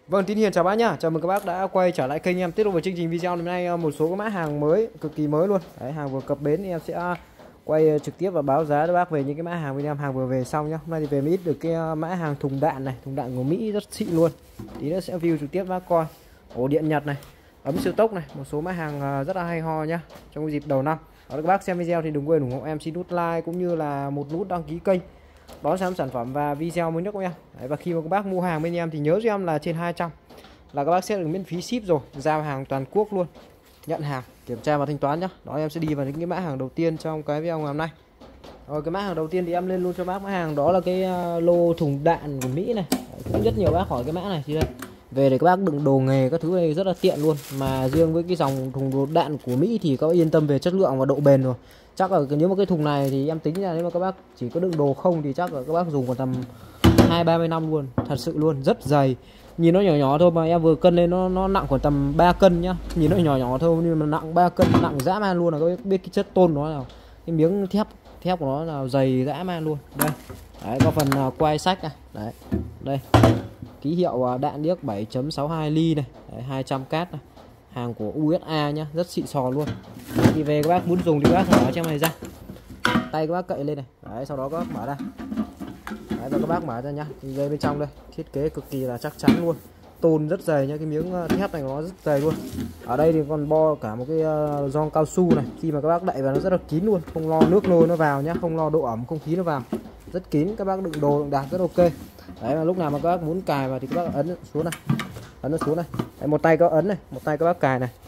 Vâng, Tín Hiền chào bác nhá. Chào mừng các bác đã quay trở lại kênh em. Tiếp tục với chương trình video hôm nay một số các mã hàng mới, cực kỳ mới luôn. Đấy, hàng vừa cập bến thì em sẽ quay trực tiếp và báo giá cho bác về những cái mã hàng bên em hàng vừa về xong nhá. Hôm nay thì về Mỹ được cái mã hàng thùng đạn này, thùng đạn của Mỹ rất xịn luôn. Tí nữa sẽ review trực tiếp bác coi. Ổ điện Nhật này, ấm siêu tốc này, một số mã hàng rất là hay ho nhá. Trong cái dịp đầu năm. Đó, các bác xem video thì đừng quên ủng hộ em xin nút like cũng như là một nút đăng ký kênh. Đón xem sản phẩm và video mới nhất của em. Đấy, và khi mà các bác mua hàng bên em thì nhớ cho em là trên 200 là các bác sẽ được miễn phí ship rồi, giao hàng toàn quốc luôn, nhận hàng, kiểm tra và thanh toán nhá. Đó, em sẽ đi vào những cái mã hàng đầu tiên trong cái video ngày hôm nay. Rồi, cái mã hàng đầu tiên thì em lên luôn cho bác mã hàng đó là cái lô thùng đạn của Mỹ này. Cũng rất nhiều bác hỏi cái mã này thì đây. Về để các bác đựng đồ nghề các thứ này rất là tiện luôn. Mà riêng với cái dòng thùng đồ đạn của Mỹ thì các bác yên tâm về chất lượng và độ bền rồi. Chắc là nếu mà cái thùng này thì em tính ra nếu mà các bác chỉ có đựng đồ không thì chắc là các bác dùng còn tầm 20-30 năm luôn. Thật sự luôn, rất dày. Nhìn nó nhỏ nhỏ thôi mà em vừa cân lên nó nặng khoảng tầm 3 cân nhá. Nhìn nó nhỏ nhỏ thôi nhưng mà nặng 3 cân, nặng dã man luôn. Là các bác biết cái chất tôn nó nào, cái miếng thép của nó là dày dã man luôn. Đây. Đấy, có phần quay sách này. Đấy. Đây. Ký hiệu đạn điếc 7.62 ly này. Đấy, 200 cát này. Hàng của USA nhá, rất xịn sò luôn. Đấy, thì về các bác muốn dùng thì các bác mở trong này ra. Tay các bác cậy lên này. Đấy, sau đó các bác mở ra. Đấy, và các bác mở ra nhá. Thì đây bên trong đây, thiết kế cực kỳ là chắc chắn luôn. Tôn rất dày nhá, cái miếng thép này của nó rất dày luôn. Ở đây thì còn bo cả một cái gioăng cao su này, khi mà các bác đậy vào nó rất là kín luôn, không lo nước nôi nó vào nhá, không lo độ ẩm không khí nó vào. Rất kín, các bác đựng đồ đựng đạc rất ok. Đấy, mà lúc nào mà các bác muốn cài vào thì các bác ấn xuống này. Ấn nó xuống này. Đấy, một tay các ấn này, một tay các bác cài này.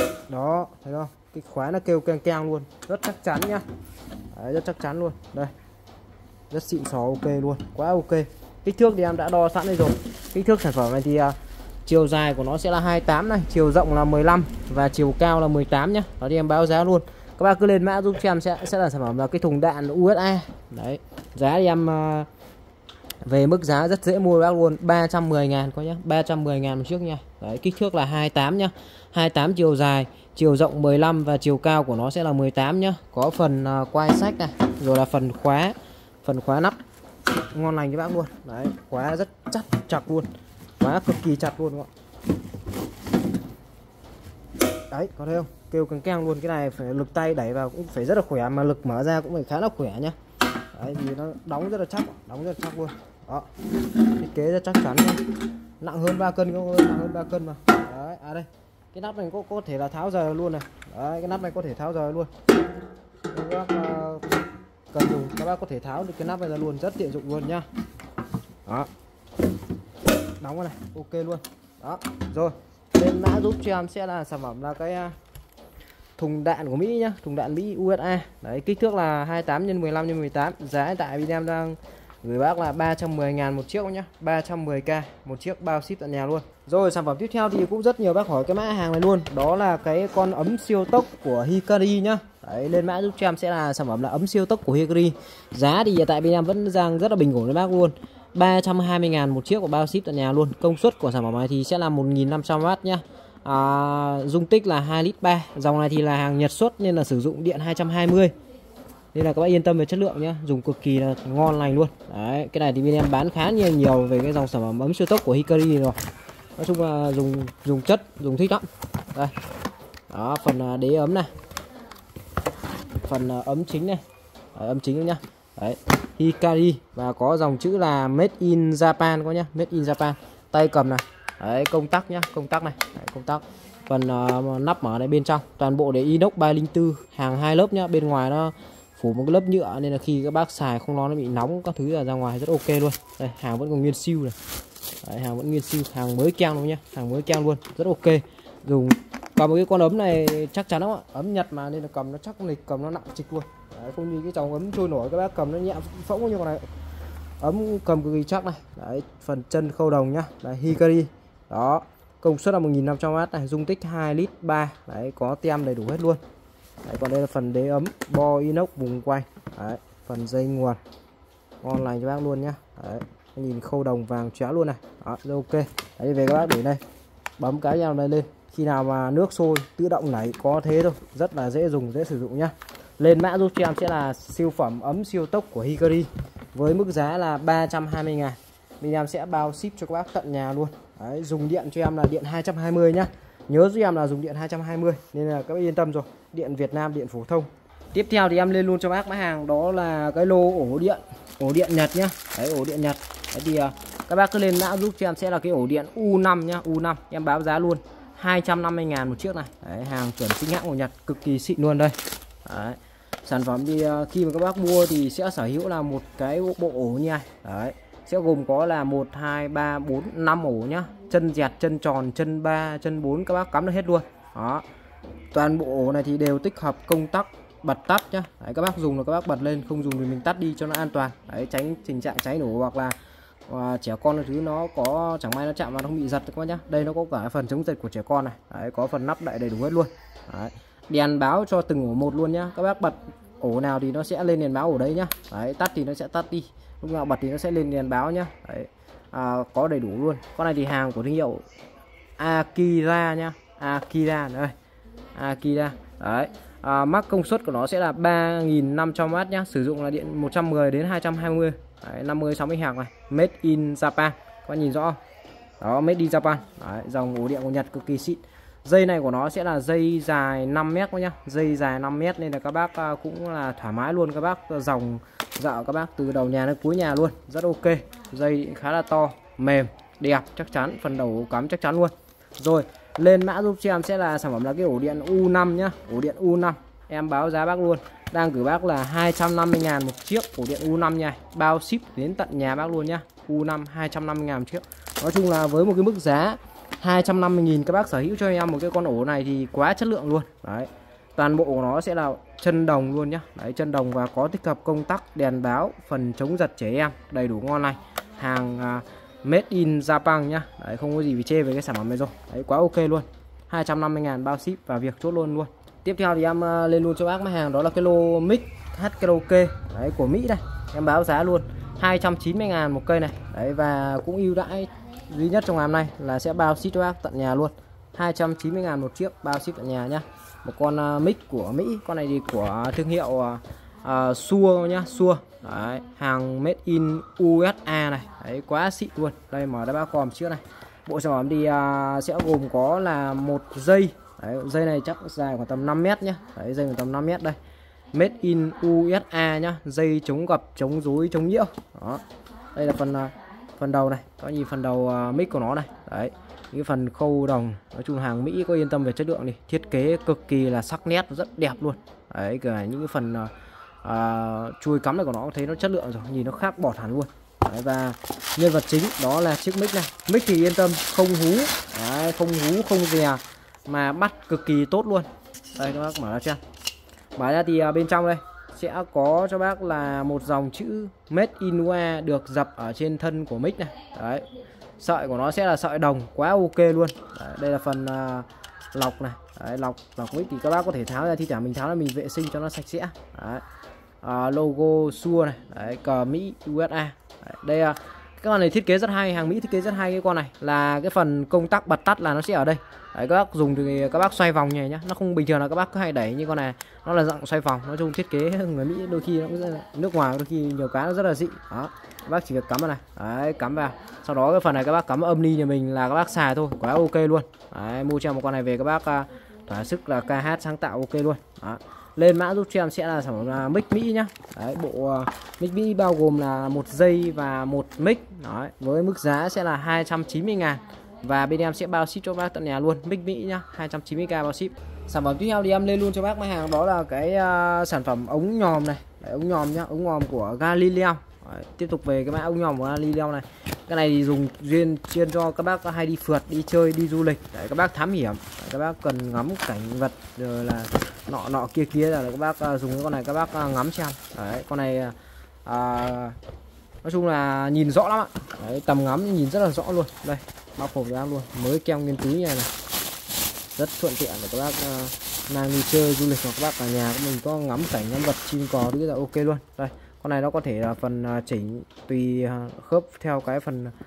Đó, thấy không? Cái khóa nó kêu keng keng luôn, rất chắc chắn nhá. Đấy, rất chắc chắn luôn. Đây. Rất xịn xò, ok luôn, quá ok. Kích thước thì em đã đo sẵn đây rồi. Kích thước sản phẩm này thì chiều dài của nó sẽ là 28 này, chiều rộng là 15 và chiều cao là 18 nhá. Đó thì em báo giá luôn. Các bác cứ lên mã giúp cho em sẽ là sản phẩm là cái thùng đạn USA. Đấy. Giá thì em về mức giá rất dễ mua bác luôn, 310.000 coi nhá, 310.000 một chiếc nha. Đấy, kích thước là 28 nhá. 28 chiều dài, chiều rộng 15 và chiều cao của nó sẽ là 18 nhá. Có phần quai sách này, rồi là phần khóa nắp ngon lành cho bác luôn. Đấy, khóa rất chặt luôn, khóa cực kỳ chặt luôn các bạn. Đấy, có thấy không, kêu keng keng luôn. Cái này phải lực tay đẩy vào cũng phải rất là khỏe, mà lực mở ra cũng phải khá là khỏe nhá. Đấy, vì nó đóng rất là chắc, đóng rất là chắc luôn. Đó, thiết kế rất chắc chắn nhá. Nặng hơn 3 cân, nặng hơn 3 cân mà. Đấy, à đây, cái nắp này có thể là tháo rời luôn này. Đấy, cái nắp này có thể tháo rời luôn. Các bác cần dùng các bác có thể tháo được cái nắp này ra luôn, rất tiện dụng luôn nhá. Đó, đóng cái này ok luôn. Đó, rồi lên mã giúp cho em sẽ là sản phẩm là cái thùng đạn của Mỹ nhá, thùng đạn Mỹ USA. Đấy, kích thước là 28 x 15 x 18. Giá hiện tại bên em đang gửi bác là 310.000 một chiếc nhá, 310k một chiếc, bao ship tận nhà luôn. Rồi, sản phẩm tiếp theo thì cũng rất nhiều bác hỏi cái mã hàng này luôn, đó là cái con ấm siêu tốc của Hikari nhá. Đấy, lên mã giúp cho em sẽ là sản phẩm là ấm siêu tốc của Hikari. Giá thì hiện tại bên em vẫn đang rất là bình ổn với bác luôn, 320.000 một chiếc và bao ship tận nhà luôn. Công suất của sản phẩm này thì sẽ là 1.500W nhá. Dung tích là 2,3 lít. Dòng này thì là hàng Nhật xuất nên là sử dụng điện 220, nên là các bác yên tâm về chất lượng nhá, dùng cực kỳ là ngon lành luôn. Đấy, cái này thì bên em bán khá nhiều về cái dòng sản phẩm ấm siêu tốc của Hikari rồi. Nói chung là dùng thích lắm. Đây. Đó, phần đế ấm này, phần ấm chính này. Đấy, ấm chính nhá. Đấy, Hikari và có dòng chữ là Made in Japan có nhá, Made in Japan. Tay cầm này. Đấy, công tắc nhá, công tắc này. Đấy, công tắc. Phần nắp mở này bên trong toàn bộ để inox 304, hàng 2 lớp nhá, bên ngoài nó phủ một cái lớp nhựa nên là khi các bác xài không lo nó bị nóng các thứ ra ngoài rất ok luôn. Đây, hàng vẫn còn nguyên siêu này. Đấy, hàng vẫn nguyên siêu, hàng mới keng luôn nhá, hàng mới keng luôn, rất ok. Dùng cầm cái con ấm này chắc chắn lắm ạ, ấm Nhật mà nên là cầm nó chắc lịch, cầm nó nặng trịch luôn. Đấy, không như cái dòng ấm trôi nổi các bác cầm nó nhẹ phỗng như con này. Ấm cầm cực kỳ chắc này. Đấy, phần chân khâu đồng nhá. Đấy, Hikari. Đó, công suất là 1.500W này, dung tích 2,3 lít. Đấy, có tem đầy đủ hết luôn. Đấy, còn đây là phần đế ấm, bo inox vùng quay. Đấy, phần dây nguồn ngon lành cho bác luôn nhá. Đấy, nhìn khâu đồng vàng chóe luôn này. Đó, ok. Đấy, về các bác để đây, bấm cái vào đây lên, khi nào mà nước sôi tự động nảy, có thế thôi, rất là dễ dùng, dễ sử dụng nhá. Lên mã giúp cho em sẽ là siêu phẩm ấm siêu tốc của Hikari với mức giá là 320.000. Mình em sẽ bao ship cho các bác tận nhà luôn. Đấy, dùng điện cho em là điện 220 nhá. Nhớ giúp em là dùng điện 220 nên là các bác yên tâm rồi. Điện Việt Nam, điện phổ thông. Tiếp theo thì em lên luôn cho bác mã hàng đó là cái lô ổ điện Nhật nhá. Đấy, ổ điện Nhật. Đấy thì các bác cứ lên mã giúp cho em sẽ là cái ổ điện U5 nhá, U5. Em báo giá luôn 250.000 một chiếc này. Đấy, hàng chuẩn chính hãng của Nhật, cực kỳ xịn luôn đây. Đấy. Sản phẩm thì khi mà các bác mua thì sẽ sở hữu là một cái bộ ổ như này. Đấy, sẽ gồm có là 1 2 3 4 5 ổ nhá. Chân dẹt, chân tròn, chân 3, chân 4 các bác cắm được hết luôn. Đó. Toàn bộ ổ này thì đều tích hợp công tắc bật tắt nhá. Đấy, các bác dùng là các bác bật lên, không dùng thì mình tắt đi cho nó an toàn. Đấy, tránh tình trạng cháy nổ hoặc là trẻ con thứ nó có chẳng may nó chạm vào nó không bị giật các bác nhá. Đây nó có cả phần chống giật của trẻ con này. Đấy, có phần nắp đậy đầy đủ hết luôn. Đấy. Đèn báo cho từng ổ một luôn nhá. Các bác bật ổ nào thì nó sẽ lên đèn báo ổ đấy nhá. Đấy, tắt thì nó sẽ tắt đi. Lúc nào bật thì nó sẽ lên đèn báo nhá. Đấy. Có đầy đủ luôn. Con này thì hàng của thương hiệu Akira nhá. Akira đây. Akira. Đấy. Mắc công suất của nó sẽ là 3.500W nhá. Sử dụng là điện 110 đến 220. Đấy, 50 60 Hz này. Made in Japan. Các bạn nhìn rõ không? Đó, made in Japan. Đấy, dòng ổ điện của Nhật cực kỳ xịn. Dây này của nó sẽ là dây dài 5m nhá. Dây dài 5m nên là các bác cũng là thoải mái luôn. Các bác dòng dạo các bác từ đầu nhà đến cuối nhà luôn. Rất ok. Dây khá là to, mềm, đẹp, chắc chắn. Phần đầu cắm chắc chắn luôn. Rồi, lên mã giúp cho em sẽ là sản phẩm là cái ổ điện U5 nhá. Ổ điện U5. Em báo giá bác luôn. Đang gửi bác là 250.000 một chiếc ổ điện U5 nha. Bao ship đến tận nhà bác luôn nhá. U5 250.000 một chiếc. Nói chung là với một cái mức giá 250.000 các bác sở hữu cho em một cái con ổ này thì quá chất lượng luôn. Đấy. Toàn bộ của nó sẽ là chân đồng luôn nhá. Đấy, chân đồng và có tích hợp công tắc, đèn báo, phần chống giật trẻ em, đầy đủ ngon này. Hàng made in Japan nhá. Đấy, không có gì bị chê về cái sản phẩm này rồi. Đấy, quá ok luôn. 250.000 bao ship và việc chốt luôn luôn. Tiếp theo thì em lên luôn cho bác mấy hàng đó là cái lô mic hát karaoke đấy, của Mỹ đây. Em báo giá luôn 290.000 một cây này. Đấy, và cũng ưu đãi duy nhất trong ngày hôm nay là sẽ bao ship cho bác tận nhà luôn. 290.000 một chiếc bao ship tận nhà nhá. Một con mic của Mỹ, con này thì của thương hiệu Shure nhá, Shure. Đấy, hàng made in USA này. Đấy, quá xịn luôn. Đây mở ra bác còn chiếc này. Bộ sản phẩm thì sẽ gồm có là một dây. Đấy, dây này chắc dài khoảng tầm 5m nhá. Đấy, dây khoảng tầm 5m đây. Made in USA nhá. Dây chống gập, chống rối, chống nhiễu. Đó. Đây là phần đầu này. Có nhìn phần đầu mic của nó này. Đấy. Những phần khâu đồng. Nói chung hàng Mỹ có yên tâm về chất lượng đi. Thiết kế cực kỳ là sắc nét, rất đẹp luôn. Đấy, cả những cái phần chui cắm này của nó thấy nó chất lượng rồi. Nhìn nó khác bọt hẳn luôn. Đấy, và nhân vật chính đó là chiếc mic này. Mic thì yên tâm, không hú. Đấy, không hú, không dè. Mà bắt cực kỳ tốt luôn. Đây các bác mở ra chưa? Mở ra thì bên trong đây sẽ có cho bác là một dòng chữ Made in USA được dập ở trên thân của mic này. Đấy. Sợi của nó sẽ là sợi đồng, quá ok luôn. Đấy, đây là phần lọc này. Đấy, lọc mic thì các bác có thể tháo ra, thi thoảng mình tháo ra mình vệ sinh cho nó sạch sẽ. Đấy. Logo Shure này. Đấy, cờ Mỹ USA. Đấy, đây cái con này thiết kế rất hay, hàng Mỹ thiết kế rất hay. Cái con này là cái phần công tắc bật tắt là nó sẽ ở đây. Đấy, các bác dùng thì các bác xoay vòng như này nhá. Nó không bình thường là các bác cứ hay đẩy như con này, nó là dạng xoay vòng. Nói chung thiết kế người Mỹ đôi khi nó cũng nước ngoài đôi khi nhiều cái nó rất là dị. Đó, các bác chỉ việc cắm vào này. Đấy, cắm vào. Sau đó cái phần này các bác cắm âm ly nhà mình là các bác xài thôi, quá ok luôn. Đấy, mua cho một con này về các bác thỏa sức là ca hát sáng tạo ok luôn. Đó. Lên mã giúp cho em sẽ là sản phẩm là mic Mỹ nhá. Đấy, bộ mic Mỹ bao gồm là một dây và một mic. Đấy, với mức giá sẽ là 290.000 và bên em sẽ bao ship cho bác tận nhà luôn. Mic Mỹ nhá, 290k bao ship. Sản phẩm tiếp theo thì em lên luôn cho bác mấy hàng đó là cái sản phẩm ống nhòm này. Đấy, ống nhòm nhá, ống nhòm của Galileo. Đấy, tiếp tục về cái mã ống nhòm của Galileo này. Cái này thì dùng chuyên cho các bác hay đi phượt, đi chơi, đi du lịch. Đấy, các bác thám hiểm. Đấy, các bác cần ngắm cảnh vật rồi là nọ kia là các bác dùng cái con này các bác ngắm xem. Đấy, con này nói chung là nhìn rõ lắm ạ. Đấy, tầm ngắm nhìn rất là rõ luôn. Đây, bao hộp ra luôn, mới keo nghiên túi như này, rất thuận tiện để các bác mang đi chơi du lịch hoặc các bác ở nhà của mình có ngắm cảnh ngắm vật chim cò thì là ok luôn. Đây, con này nó có thể là phần chỉnh tùy khớp theo cái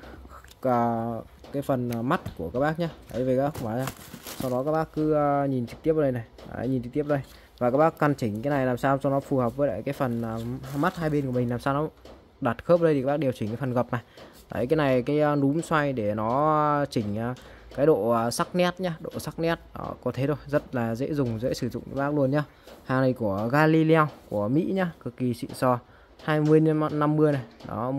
phần mắt của các bác nhé. Đấy, về các bác mở ra, sau đó các bác cứ nhìn trực tiếp vào đây này. Đấy, nhìn trực tiếp đây và các bác căn chỉnh cái này làm sao cho nó phù hợp với lại cái phần mắt hai bên của mình, làm sao nó đặt khớp đây thì các bác điều chỉnh cái phần gập này. Đấy, cái này cái núm xoay để nó chỉnh cái độ sắc nét nhá, độ sắc nét đó, có thế thôi, rất là dễ dùng, dễ sử dụng các bác luôn nhá. Hàng này của Galileo của Mỹ nhá, cực kỳ xịn sò, 20x50 này, đó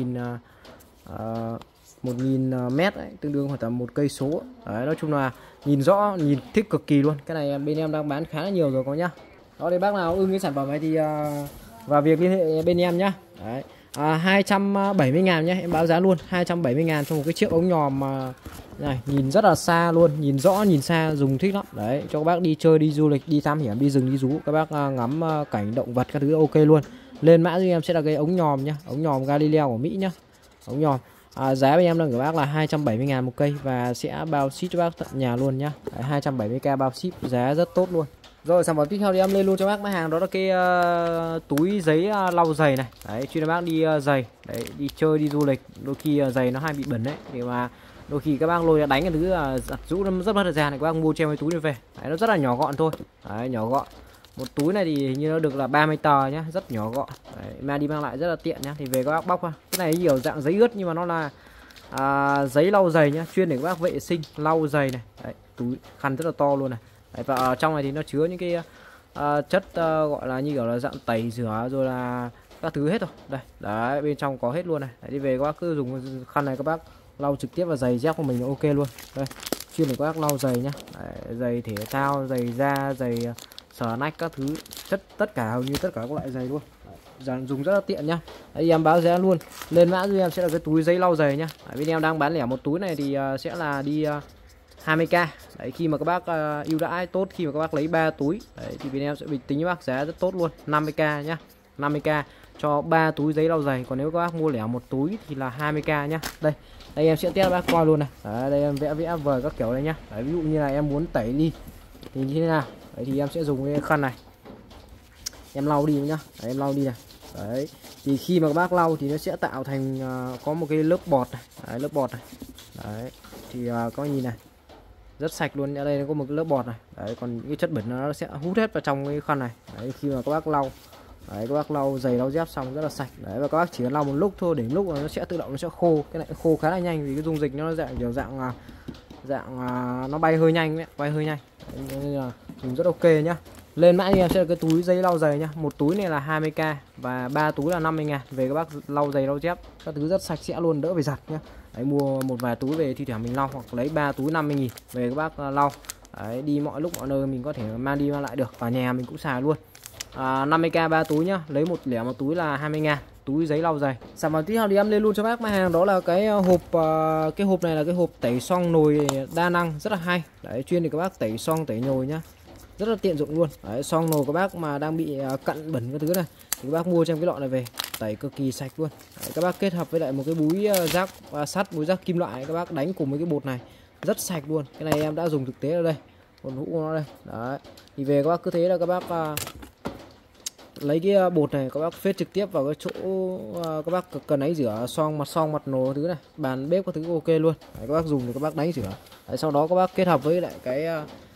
1000 mét đấy, tương đương khoảng tầm 1 cây số. Đấy, nói chung là nhìn rõ, nhìn thích cực kỳ luôn. Cái này bên em đang bán khá là nhiều rồi có nhá. Đó thì bác nào ưng cái sản phẩm này thì vào việc liên hệ bên em nhá. Đấy. 270.000 nhé, em báo giá luôn 270.000 cho một cái chiếc ống nhòm này, nhìn rất là xa luôn, nhìn rõ nhìn xa, dùng thích lắm. Đấy, cho các bác đi chơi, đi du lịch, đi thám hiểm, đi rừng đi rú, các bác ngắm cảnh động vật các thứ ok luôn. Lên mã cho em sẽ là cái ống nhòm nhá, ống nhòm Galileo của Mỹ nhá, ống nhòm. Giá bên em đang gửi bác là 270.000 một cây và sẽ bao ship cho bác tận nhà luôn nhá. 270k bao ship, giá rất tốt luôn. Rồi sản phẩm tiếp theo thì em lên luôn cho bác mã hàng đó là cái túi giấy lau giày này. Đấy, chuyên bác đi giày, đấy, đi chơi đi du lịch, đôi khi giày nó hay bị bẩn đấy, thì mà đôi khi các bác lôi đánh cái thứ giặt rũ nó rất mất thời gian này, các bác mua cho em cái túi này về. Đấy, nó rất là nhỏ gọn thôi. Đấy, nhỏ gọn. Một túi này thì hình như nó được là 30 tờ nhá, rất nhỏ gọn. Đấy, mang đi mang lại rất là tiện nhá. Thì về các bác bóc qua. Cái này nhiều dạng giấy ướt nhưng mà nó là giấy lau giày nhá, chuyên để các bác vệ sinh lau giày này. Đấy, túi khăn rất là to luôn này. Đấy, và ở trong này thì nó chứa những cái chất gọi là như kiểu là dạng tẩy rửa rồi là các thứ hết rồi. Đây, đấy, bên trong có hết luôn này. Đấy, đi về các bác cứ dùng khăn này các bác lau trực tiếp vào giày dép của mình là ok luôn. Đây, chuyên để các bác lau giày nhá. Đấy, giày thể thao, giày da, giày sờ nách các thứ, tất cả hầu như tất cả các loại giày luôn. Đấy, dùng rất là tiện nhá. Đấy, em báo giá luôn. Lên mã giúp em sẽ là cái túi giấy lau giày nhá. Đấy, bên em đang bán lẻ một túi này thì sẽ là đi 20k. Đấy, khi mà các bác ưu đãi tốt, khi mà các bác lấy 3 túi đấy, thì bên em sẽ bình tính với bác giá rất tốt luôn, 50k nhá, 50k cho 3 túi giấy lau giày. Còn nếu các bác mua lẻ một túi thì là 20k nhá. Đây em sẽ test bác coi luôn này. Đấy, đây em vẽ vời các kiểu đây nhá. Đấy, ví dụ như là em muốn tẩy đi thì như thế nào. Đấy, thì em sẽ dùng cái khăn này em lau đi nhá. Đấy, em lau đi này. Đấy, thì khi mà các bác lau thì nó sẽ tạo thành có một cái lớp bọt này. Đấy, lớp bọt này. Đấy, thì có nhìn này, rất sạch luôn. Ở đây nó có một cái lớp bọt này. Đấy, còn những cái chất bẩn nó sẽ hút hết vào trong cái khăn này. Đấy, khi mà các bác lau, đấy, các bác lau giày lau dép xong rất là sạch. Đấy, và các bác chỉ cần lau một lúc thôi, để lúc nó sẽ tự động nó sẽ khô. Cái này khô khá là nhanh vì cái dung dịch nó dạng kiểu dạng nó bay hơi nhanh đấy, bay hơi nhanh. Đấy, nên là dùng rất ok nhá. Lên mã em sẽ là cái túi giấy lau giày nhá. Một túi này là 20k và 3 túi là 50.000. Về các bác lau giày lau dép các thứ rất sạch sẽ luôn, đỡ phải giặt nhá. Đấy, mua một vài túi về thì thoảng mình lau, hoặc lấy 3 túi 50.000 về các bác lau. Đấy, đi mọi lúc mọi nơi mình có thể mang đi mang lại được, ở nhà mình cũng xài luôn. 50k 3 túi nhá, lấy một túi là 20.000, túi giấy lau giày. Sản phẩm tiếp theo thì em lên luôn cho bác mã hàng đó là cái hộp, cái hộp này là cái hộp tẩy xong nồi đa năng rất là hay. Đấy, chuyên để các bác tẩy xong tẩy nhồi nhá, rất là tiện dụng luôn. Đấy, xong nồi các bác mà đang bị cặn bẩn cái thứ này thì các bác mua trong cái lọ này về tẩy cực kỳ sạch luôn. Đấy, các bác kết hợp với lại một cái búi rác sắt, búi rác kim loại, các bác đánh cùng với cái bột này rất sạch luôn. Cái này em đã dùng thực tế ở đây, còn hũ của nó đây. Đấy, thì về các bác cứ thế là các bác lấy cái bột này các bác phết trực tiếp vào cái chỗ các bác cần đánh rửa xong mặt nồi thứ này, bàn bếp các thứ ok luôn. Đấy, các bác dùng thì các bác đánh rửa. Đấy, sau đó các bác kết hợp với lại cái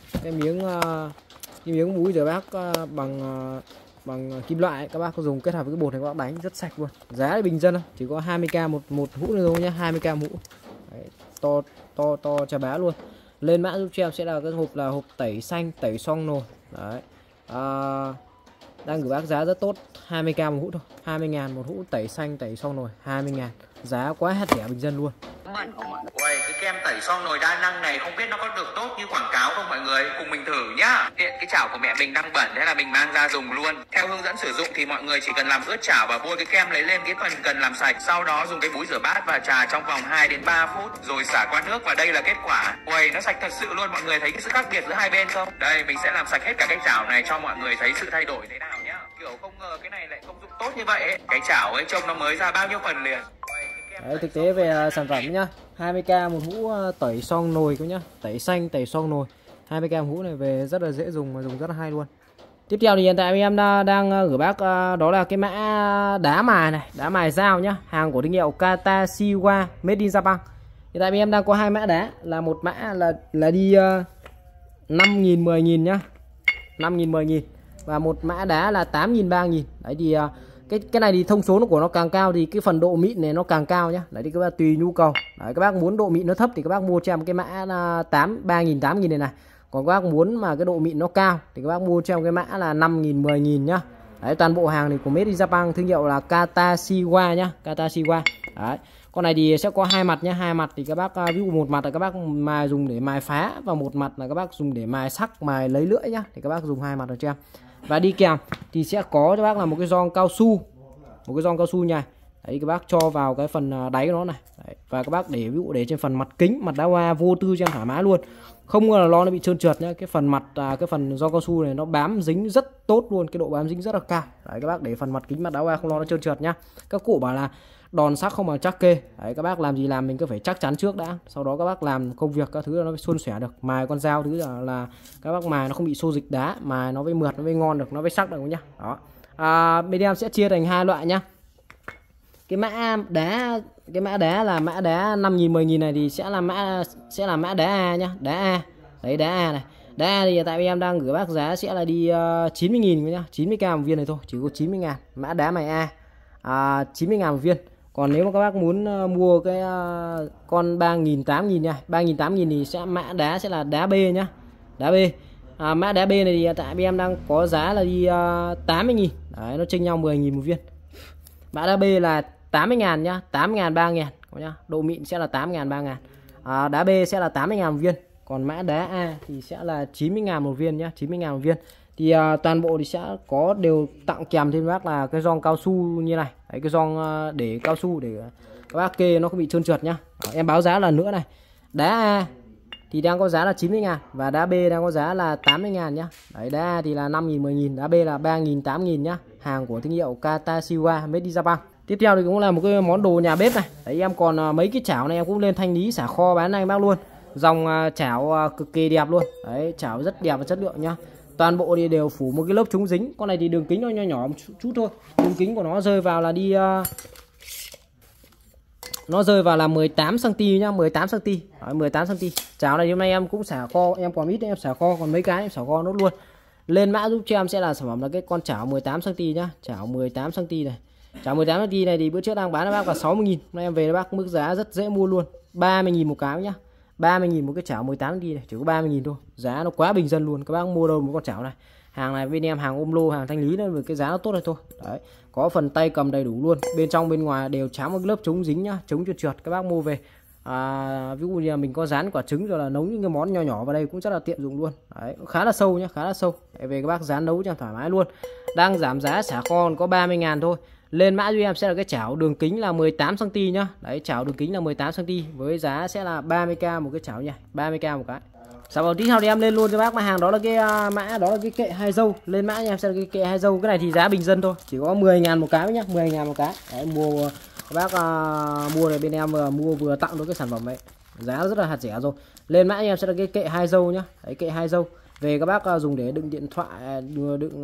miếng búi rửa bát bằng kim loại ấy. Các bác có dùng kết hợp với cái bột này các bác đánh rất sạch luôn. Giá thì bình dân thôi, chỉ có 20k một hũ nữa thôi nhá, 20k một hũ. Đấy, to chà bá luôn. Lên mã giúp cho em sẽ là cái hộp, là hộp tẩy xanh tẩy xong nồi. Đấy, đang gửi bác giá rất tốt, 20k một hũ thôi, 20.000 một hũ tẩy xanh tẩy xong nồi, 20.000, giá quá hết rẻ bình dân luôn. Ui, cái kem tẩy xong nồi đa năng này không biết nó có được tốt như quảng cáo không mọi người, cùng mình thử nhá. Hiện cái chảo của mẹ mình đang bẩn, thế là mình mang ra dùng luôn. Theo hướng dẫn sử dụng thì mọi người chỉ cần làm ướt chảo và bôi cái kem lấy lên cái phần cần làm sạch, sau đó dùng cái búi rửa bát và chà trong vòng 2 đến 3 phút rồi xả qua nước, và đây là kết quả. Ui, nó sạch thật sự luôn. Mọi người thấy cái sự khác biệt giữa hai bên không? Đây, mình sẽ làm sạch hết cả cái chảo này cho mọi người thấy sự thay đổi thế nào nhá. Kiểu không ngờ cái này lại công dụng tốt như vậy ấy. Cái chảo ấy trông nó mới ra bao nhiêu phần liền. Đấy, thực tế về sản phẩm nhá, 20k một hũ tẩy xong nồi các nhá, tẩy xanh tẩy xong nồi, 20k một hũ này về rất là dễ dùng và dùng rất là hay luôn. Tiếp theo thì hiện tại em đang gửi bác đó là cái mã đá mài này, đá mài dao nhá, hàng của thương hiệu Katashiwa made in Japan. Hiện tại em đang có hai mã đá, là một mã là đi 5.000 10.000 nhá, 5.000 10.000, và một mã đá là 8.000 3.000. Đấy thì cái này thì thông số của nó càng cao thì cái phần độ mịn này nó càng cao nhá. Đấy thì các bác tùy nhu cầu. Đấy, các bác muốn độ mịn nó thấp thì các bác mua cho em cái mã là 3000 8000 này. Còn các bác muốn mà cái độ mịn nó cao thì các bác mua cho em cái mã là 5000 10000 nhá. Đấy, toàn bộ hàng thì của Made in Japan, thương hiệu là Katashiwa nhá, Katashiwa. Đấy. Con này thì sẽ có hai mặt nhá, hai mặt thì các bác ví dụ một mặt là các bác mài dùng để mài phá và một mặt là các bác dùng để mài sắc, mài lấy lưỡi nhá. Thì các bác dùng hai mặt được cho em. Và đi kèm thì sẽ có cho bác là một cái gioăng cao su, một cái gioăng cao su nha. Đấy, các bác cho vào cái phần đáy của nó này. Đấy, và các bác để ví dụ để trên phần mặt kính, mặt đá hoa vô tư cho em thoải mái luôn, không là nó bị trơn trượt nhá. Cái phần mặt cái phần gioăng cao su này nó bám dính rất tốt luôn, cái độ bám dính rất là cao. Đấy, các bác để phần mặt kính, mặt đá hoa không lo nó trơn trượt nhá. Các cụ bảo là đòn sắc không bằng chắc kê. Đấy, các bác làm gì làm mình cứ phải chắc chắn trước đã, sau đó các bác làm công việc các thứ là nó suôn sẻ được. Mài con dao thứ là các bác mài nó không bị xô dịch đá, mài nó với mượt, nó với ngon được, nó với sắc được nhá. Đó. Bên em sẽ chia thành hai loại nhá. Cái mã đá là mã đá 5000 10000 này thì sẽ là mã đá A nhá, đá A. Đấy, đá A này. Đá A thì tại vì em đang gửi bác giá sẽ là đi 90.000 nhá, 90k một viên này thôi, chỉ có 90.000. Mã đá mày A 90.000 một viên. Còn nếu mà các bác muốn mua cái con 3.000 8.000 nha, 3.000 8.000 thì sẽ mã đá sẽ là đá B nhá. Đá B. Mã đá B này thì tại vì em đang có giá là đi 80.000. Đấy, nó chênh nhau 10.000 một viên. Mã đá B là 80.000 nhá, 80.000 3.000 nhá. Độ mịn sẽ là 8.000 3.000. Đá B sẽ là 80.000 một viên. Còn mã đá A thì sẽ là 90.000 một viên nhá, 90.000 một viên. Thì toàn bộ thì sẽ có đều tặng kèm thêm bác là cái gioăng cao su như này. Đấy, cái gioăng để cao su để các bác kê nó không bị trơn trượt nhá. Em báo giá lần nữa này. Đá A thì đang có giá là 90.000 và đá B đang có giá là 80.000 nhá. Đấy, đá A thì là 5.000 10.000, đá B là 3.000 8.000 nhá. Hàng của thương hiệu Katashiwa Made in Japan. Tiếp theo thì cũng là một cái món đồ nhà bếp này. Đấy, em còn mấy cái chảo này em cũng lên thanh lý xả kho bán anh bác luôn. Dòng chảo cực kỳ đẹp luôn. Đấy, chảo rất đẹp và chất lượng nhá. Toàn bộ thì đều phủ một cái lớp chống dính. Con này thì đường kính nó nhỏ nhỏ một chút thôi. Đường kính của nó rơi vào là đi nó rơi vào là 18 cm nhá, 18 cm. Đấy, 18 cm. Chảo này hôm nay em cũng xả kho, em còn ít em xả kho, còn mấy cái em xả kho nốt luôn. Lên mã giúp cho em sẽ là sản phẩm là cái con chảo 18 cm nhá, chảo 18 cm này. Chảo 18 cm này thì bữa trước đang bán cho bác vào 60.000. Hôm nay em về cho bác mức giá rất dễ mua luôn. 30.000 một cái nhá. 30.000 một cái chảo 18 cm này, chỉ có 30.000 thôi. Giá nó quá bình dân luôn. Các bác mua đâu một con chảo này. Hàng này bên em hàng ôm lô, hàng thanh lý nên cái giá nó tốt này thôi. Đấy, có phần tay cầm đầy đủ luôn. Bên trong bên ngoài đều tráng một lớp chống dính nhá, chống trượt. Các bác mua về ví dụ như là mình có rán quả trứng rồi là nấu những cái món nhỏ nhỏ vào đây cũng rất là tiện dụng luôn. Đấy, khá là sâu nhá, khá là sâu. Để về các bác rán nấu cho thoải mái luôn. Đang giảm giá xả kho có 30.000 thôi. Lên mã cho em sẽ là cái chảo đường kính là 18 cm nhá. Đấy, chảo đường kính là 18 cm với giá sẽ là 30k một cái chảo nha, 30k một cái. Sản phẩm tiếp theo thì em lên luôn cho bác mã hàng đó là cái mã đó là cái kệ hai dâu. Lên mã cho em sẽ là cái kệ hai dâu. Cái này thì giá bình dân thôi, chỉ có 10.000 một cái nhá, 10.000 một cái. Đấy, mua các bác mua này bên em mua vừa tặng được cái sản phẩm ấy. Giá rất là hạt rẻ rồi. Lên mã cho em sẽ là cái kệ hai dâu nhá. Đấy, kệ hai dâu. Về các bác dùng để đựng điện thoại, đựng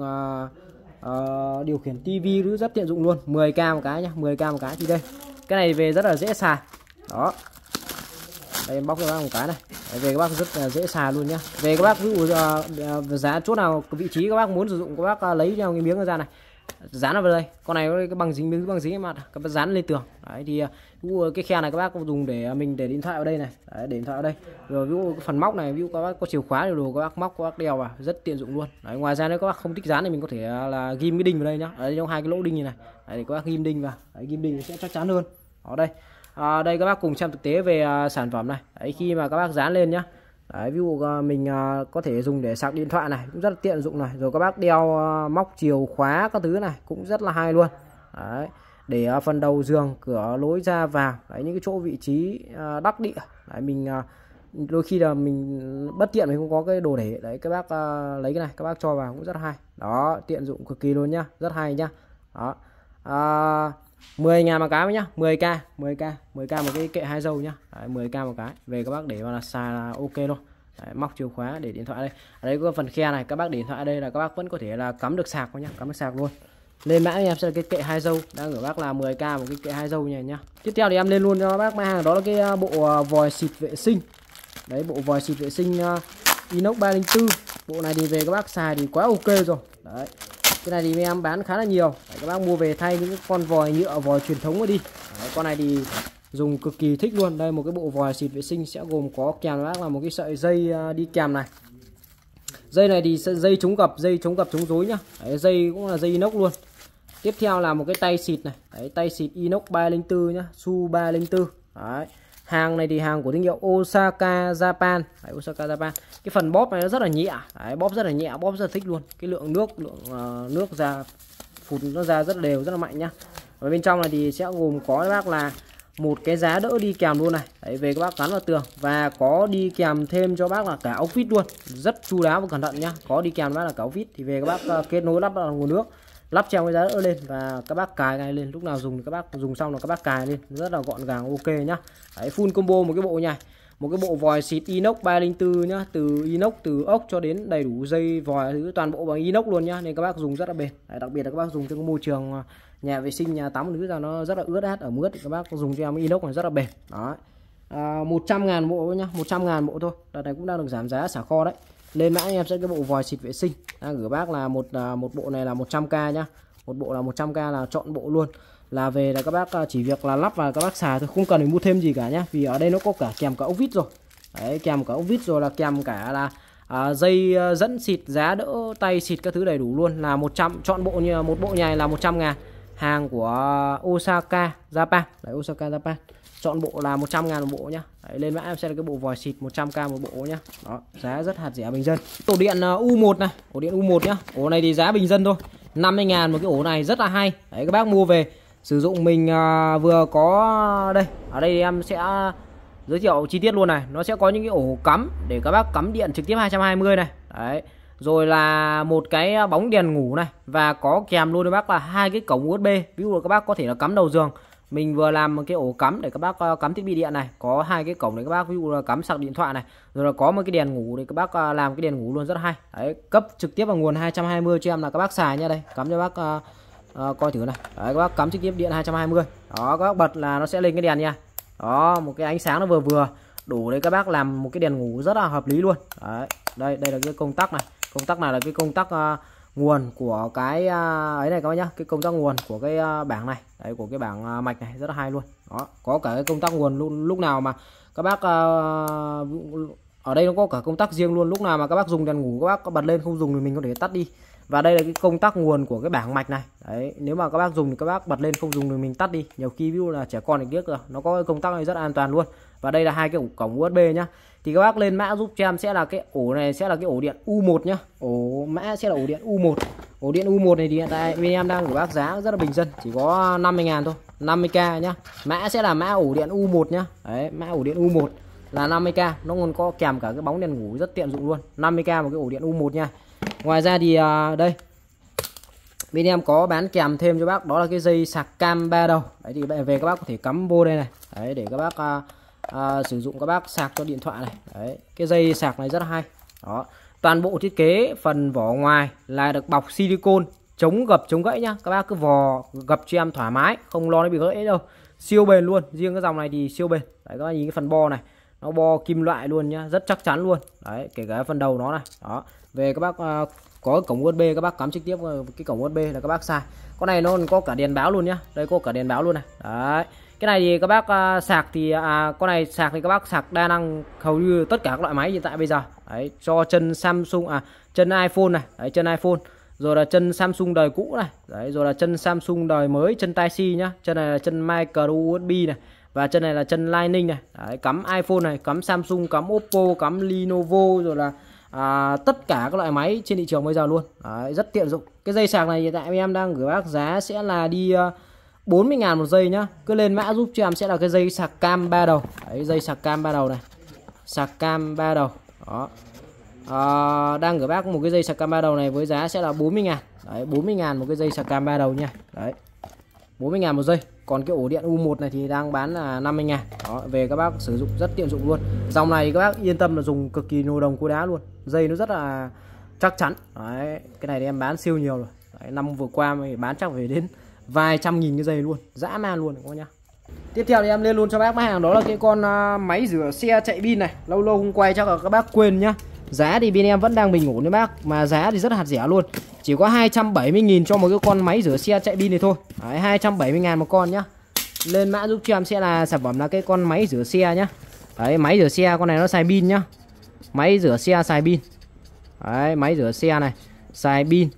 điều khiển tivi cứ rất tiện dụng luôn. 10k một cái nhá, 10k một cái. Thì đây cái này về rất là dễ xài đó. Đây em bóc cho các bác một cái này. Đấy, về các bác rất là dễ xài luôn nhá. Về các bác ví dụ giá chỗ nào vị trí các bác muốn sử dụng, các bác lấy theo cái miếng ra này, dán vào đây. Con này cái bằng dính, miếng bằng dính mặt các bác dán lên tường. Đấy, thì ví dụ cái khe này các bác dùng để mình để điện thoại vào đây này. Đấy, để điện thoại vào đây. Rồi ví dụ cái phần móc này, ví dụ các bác có chìa khóa đồ các bác móc, các bác đeo vào rất tiện dụng luôn. Đấy, ngoài ra nếu các bác không thích dán thì mình có thể là ghim cái đinh vào đây nhá. Đấy, trong hai cái lỗ đinh như này. Đấy, để các bác ghim đinh vào. Đấy, ghim đinh sẽ chắc chắn hơn. Ở đây. Đây các bác cùng xem thực tế về sản phẩm này. Đấy, khi mà các bác dán lên nhá. Đấy, ví dụ mình có thể dùng để sạc điện thoại này cũng rất là tiện dụng này. Rồi các bác đeo móc chìa khóa các thứ này cũng rất là hay luôn. Đấy, để phần đầu giường, cửa lối ra vào. Đấy, những cái chỗ vị trí đắc địa. Đấy, mình đôi khi là mình bất tiện mình không có cái đồ để. Đấy, các bác lấy cái này các bác cho vào cũng rất hay. Đó, tiện dụng cực kỳ luôn nhá, rất hay nhá. Đó. 10.000 một cái nhá, 10k một cái kệ hai dâu nhá. Đấy, 10k một cái. Về các bác để vào là xài là ok luôn. Đấy, móc chìa khóa để điện thoại đây. Ở đây có phần khe này, các bác để điện thoại ở đây là các bác vẫn có thể là cắm được sạc nhá, cắm được sạc luôn. Lên mã em sẽ là cái kệ hai dâu, đang gửi bác là 10k một cái kệ hai dâu này nhá. Tiếp theo thì em lên luôn cho bác mã hàng đó là cái bộ vòi xịt vệ sinh. Đấy, bộ vòi xịt vệ sinh inox 304. Bộ này thì về các bác xài thì quá ok rồi. Đấy. Cái này thì bên em bán khá là nhiều. Đấy, các bác mua về thay những cái con vòi nhựa, vòi truyền thống ấy đi. Đấy, con này thì dùng cực kỳ thích luôn. Đây một cái bộ vòi xịt vệ sinh sẽ gồm có kèm bác là một cái sợi dây đi kèm này. Dây này thì dây chống gập, chống rối nhá. Đấy, dây cũng là dây inox luôn. Tiếp theo là một cái tay xịt này. Đấy, tay xịt inox 304 nhá, Su 304. Đấy. Hàng này thì hàng của thương hiệu Osaka Japan. Đấy, Osaka Japan. Cái phần bóp này nó rất là nhẹ. Đấy, bóp rất là nhẹ, bóp rất là thích luôn. Cái lượng nước ra phụt nó ra rất đều, rất là mạnh nhá. Ở bên trong này thì sẽ gồm có các bác là một cái giá đỡ đi kèm luôn này. Đấy, về các bác gắn vào tường và có đi kèm thêm cho bác là cả ốc vít luôn, rất chu đáo và cẩn thận nhá. Có đi kèm bác là cả ốc vít thì về các bác kết nối lắp vào nguồn nước, lắp treo cái giá đỡ lên và các bác cài ngay lên, lúc nào dùng thì các bác dùng xong là các bác cài lên, rất là gọn gàng, ok nhá. Đấy, full combo một cái bộ này, một cái bộ vòi xịt inox 304 nhá, từ inox, từ ốc cho đến đầy đủ dây vòi thứ toàn bộ bằng inox luôn nhá, nên các bác dùng rất là bền. Đấy, đặc biệt là các bác dùng trong môi trường nhà vệ sinh, nhà tắm thứ ra nó rất là ướt át, ở ướt thì các bác dùng cho em inox này rất là bền. Đó. 100.000 bộ nhá, 100.000 bộ thôi. Đợt này cũng đang được giảm giá xả kho đấy. Lên mã em sẽ cái bộ vòi xịt vệ sinh đang gửi bác là một bộ này là 100k nhá. Một bộ là 100k là chọn bộ luôn. Là về là các bác chỉ việc là lắp và các bác xài thôi, không cần phải mua thêm gì cả nhá, vì ở đây nó có cả kèm cả ốc vít rồi. Đấy, kèm cả ốc vít rồi là kèm cả là dây dẫn xịt, giá đỡ, tay xịt các thứ đầy đủ luôn, là 100, chọn bộ như một bộ này là 100.000. Hàng của Osaka Japan. Đấy, Osaka Japan. Chọn bộ là 100.000 một bộ nhá. Đấy, lên mã em sẽ là cái bộ vòi xịt 100k một bộ nhá. Đó, giá rất hạt rẻ bình dân. Ổ điện U1 này, ổ điện U1 nhá. Ổ này thì giá bình dân thôi, 50.000 một cái ổ này, rất là hay. Đấy, các bác mua về sử dụng mình vừa có đây. Ở đây thì em sẽ giới thiệu chi tiết luôn này. Nó sẽ có những cái ổ cắm để các bác cắm điện trực tiếp 220 này. Đấy. Rồi là một cái bóng đèn ngủ này, và có kèm luôn cho bác là 2 cái cổng USB. Ví dụ là các bác có thể là cắm đầu giường, mình vừa làm một cái ổ cắm để các bác cắm thiết bị điện này, có 2 cái cổng để các bác ví dụ là cắm sạc điện thoại này, rồi là có một cái đèn ngủ để các bác làm cái đèn ngủ luôn, rất hay. Đấy, cấp trực tiếp vào nguồn 220 cho em là các bác xài nha. Đây, cắm cho bác coi thử này. Đấy, các bác cắm trực tiếp điện 220. Đó, các bác bật là nó sẽ lên cái đèn nha. Đó, một cái ánh sáng nó vừa đủ để các bác làm một cái đèn ngủ rất là hợp lý luôn. Đấy, đây là cái công tắc này. Công tắc này là cái công tắc nguồn của cái ấy này các bác nhá, cái công tắc nguồn của cái bảng này. Đấy, của cái bảng mạch này, rất là hay luôn. Đó, có cả cái công tắc nguồn lúc nào mà các bác ở đây nó có cả công tắc riêng luôn, lúc nào mà các bác dùng đèn ngủ các bác bật lên, không dùng thì mình có thể tắt đi. Và đây là cái công tắc nguồn của cái bảng mạch này. Đấy, nếu mà các bác dùng thì các bác bật lên, không dùng thì mình tắt đi. Nhiều khi ví dụ là trẻ con thì tiếc rồi, nó có cái công tắc này rất an toàn luôn. Và đây là 2 cái cổng USB nhá. Thì các bác lên mã giúp cho em sẽ là cái ổ này sẽ là cái ổ điện U1 nhá. Ổ mã sẽ là ổ điện U1. Ổ điện U1 này thì hiện tại bên em đang của bác giá rất là bình dân, chỉ có 50.000 thôi, 50k nhá. Mã sẽ là mã ổ điện U1 nhá. Đấy, mã ổ điện U1 là 50k, nó còn có kèm cả cái bóng đèn ngủ rất tiện dụng luôn. 50k một cái ổ điện U1 nha. Ngoài ra thì đây bên em có bán kèm thêm cho bác, đó là cái dây sạc cam 3 đầu. Đấy thì về các bác có thể cắm vô đây này. Đấy, để các bác sử dụng các bác sạc cho điện thoại này. Đấy, cái dây sạc này rất là hay. Đó, toàn bộ thiết kế phần vỏ ngoài là được bọc silicon, chống gập chống gãy nhá. Các bác cứ vò gập cho em thoải mái, không lo nó bị gãy đâu, siêu bền luôn. Riêng cái dòng này thì siêu bền. Đấy, các bác nhìn cái phần bo này, nó bo kim loại luôn nhá, rất chắc chắn luôn. Đấy, kể cả phần đầu nó này. Đó, về các bác có cổng USB, các bác cắm trực tiếp cái cổng USB là các bác xài. Con này nó còn có cả đèn báo luôn nhá. Đây, có cả đèn báo luôn này. Đấy, cái này thì các bác sạc thì con này sạc thì các bác sạc đa năng hầu như tất cả các loại máy hiện tại bây giờ. Đấy, cho chân Samsung chân iPhone này. Đấy, chân iPhone, rồi là chân Samsung đời cũ này. Đấy, rồi là chân Samsung đời mới, chân Type-C nhá. Chân này là chân micro USB này, và chân này là chân Lightning này. Đấy, cắm iPhone này, cắm Samsung, cắm Oppo, cắm Lenovo, rồi là tất cả các loại máy trên thị trường bây giờ luôn. Đấy, rất tiện dụng. Cái dây sạc này hiện tại em đang gửi bác giá sẽ là đi 40.000 một dây nhá. Cứ lên mã giúp cho em sẽ là cái dây sạc cam 3 đầu. Đấy, dây sạc cam 3 đầu này, sạc cam 3 đầu. Đó, đang gửi bác một cái dây sạc cam 3 đầu này với giá sẽ là 40.000. Đấy, 40.000 một cái dây sạc cam 3 đầu nha. Đấy, 40.000 một dây. Còn cái ổ điện U1 này thì đang bán là 50.000. Đó, về các bác sử dụng rất tiện dụng luôn. Dòng này các bác yên tâm là dùng cực kỳ nồi đồng cối đá luôn. Dây nó rất là chắc chắn. Đấy, cái này thì em bán siêu nhiều rồi. Đấy, năm vừa qua mới bán chắc về đến vài trăm nghìn cái dây luôn, dã man luôn các nhá. Tiếp theo thì em lên luôn cho bác hàng, đó là cái con máy rửa xe chạy pin này. Lâu lâu không quay chắc là các bác quên nhá. Giá thì bên em vẫn đang bình ổn đấy bác, mà giá thì rất hạt rẻ luôn, chỉ có 270.000 cho một cái con máy rửa xe chạy pin này thôi. Đấy, 270.000 một con nhá. Lên mã giúp cho em sẽ là sản phẩm là cái con máy rửa xe nhá. Đấy, máy rửa xe con này nó xài pin nhá. Máy rửa xe xài pin. Đấy, máy rửa xe này xài pin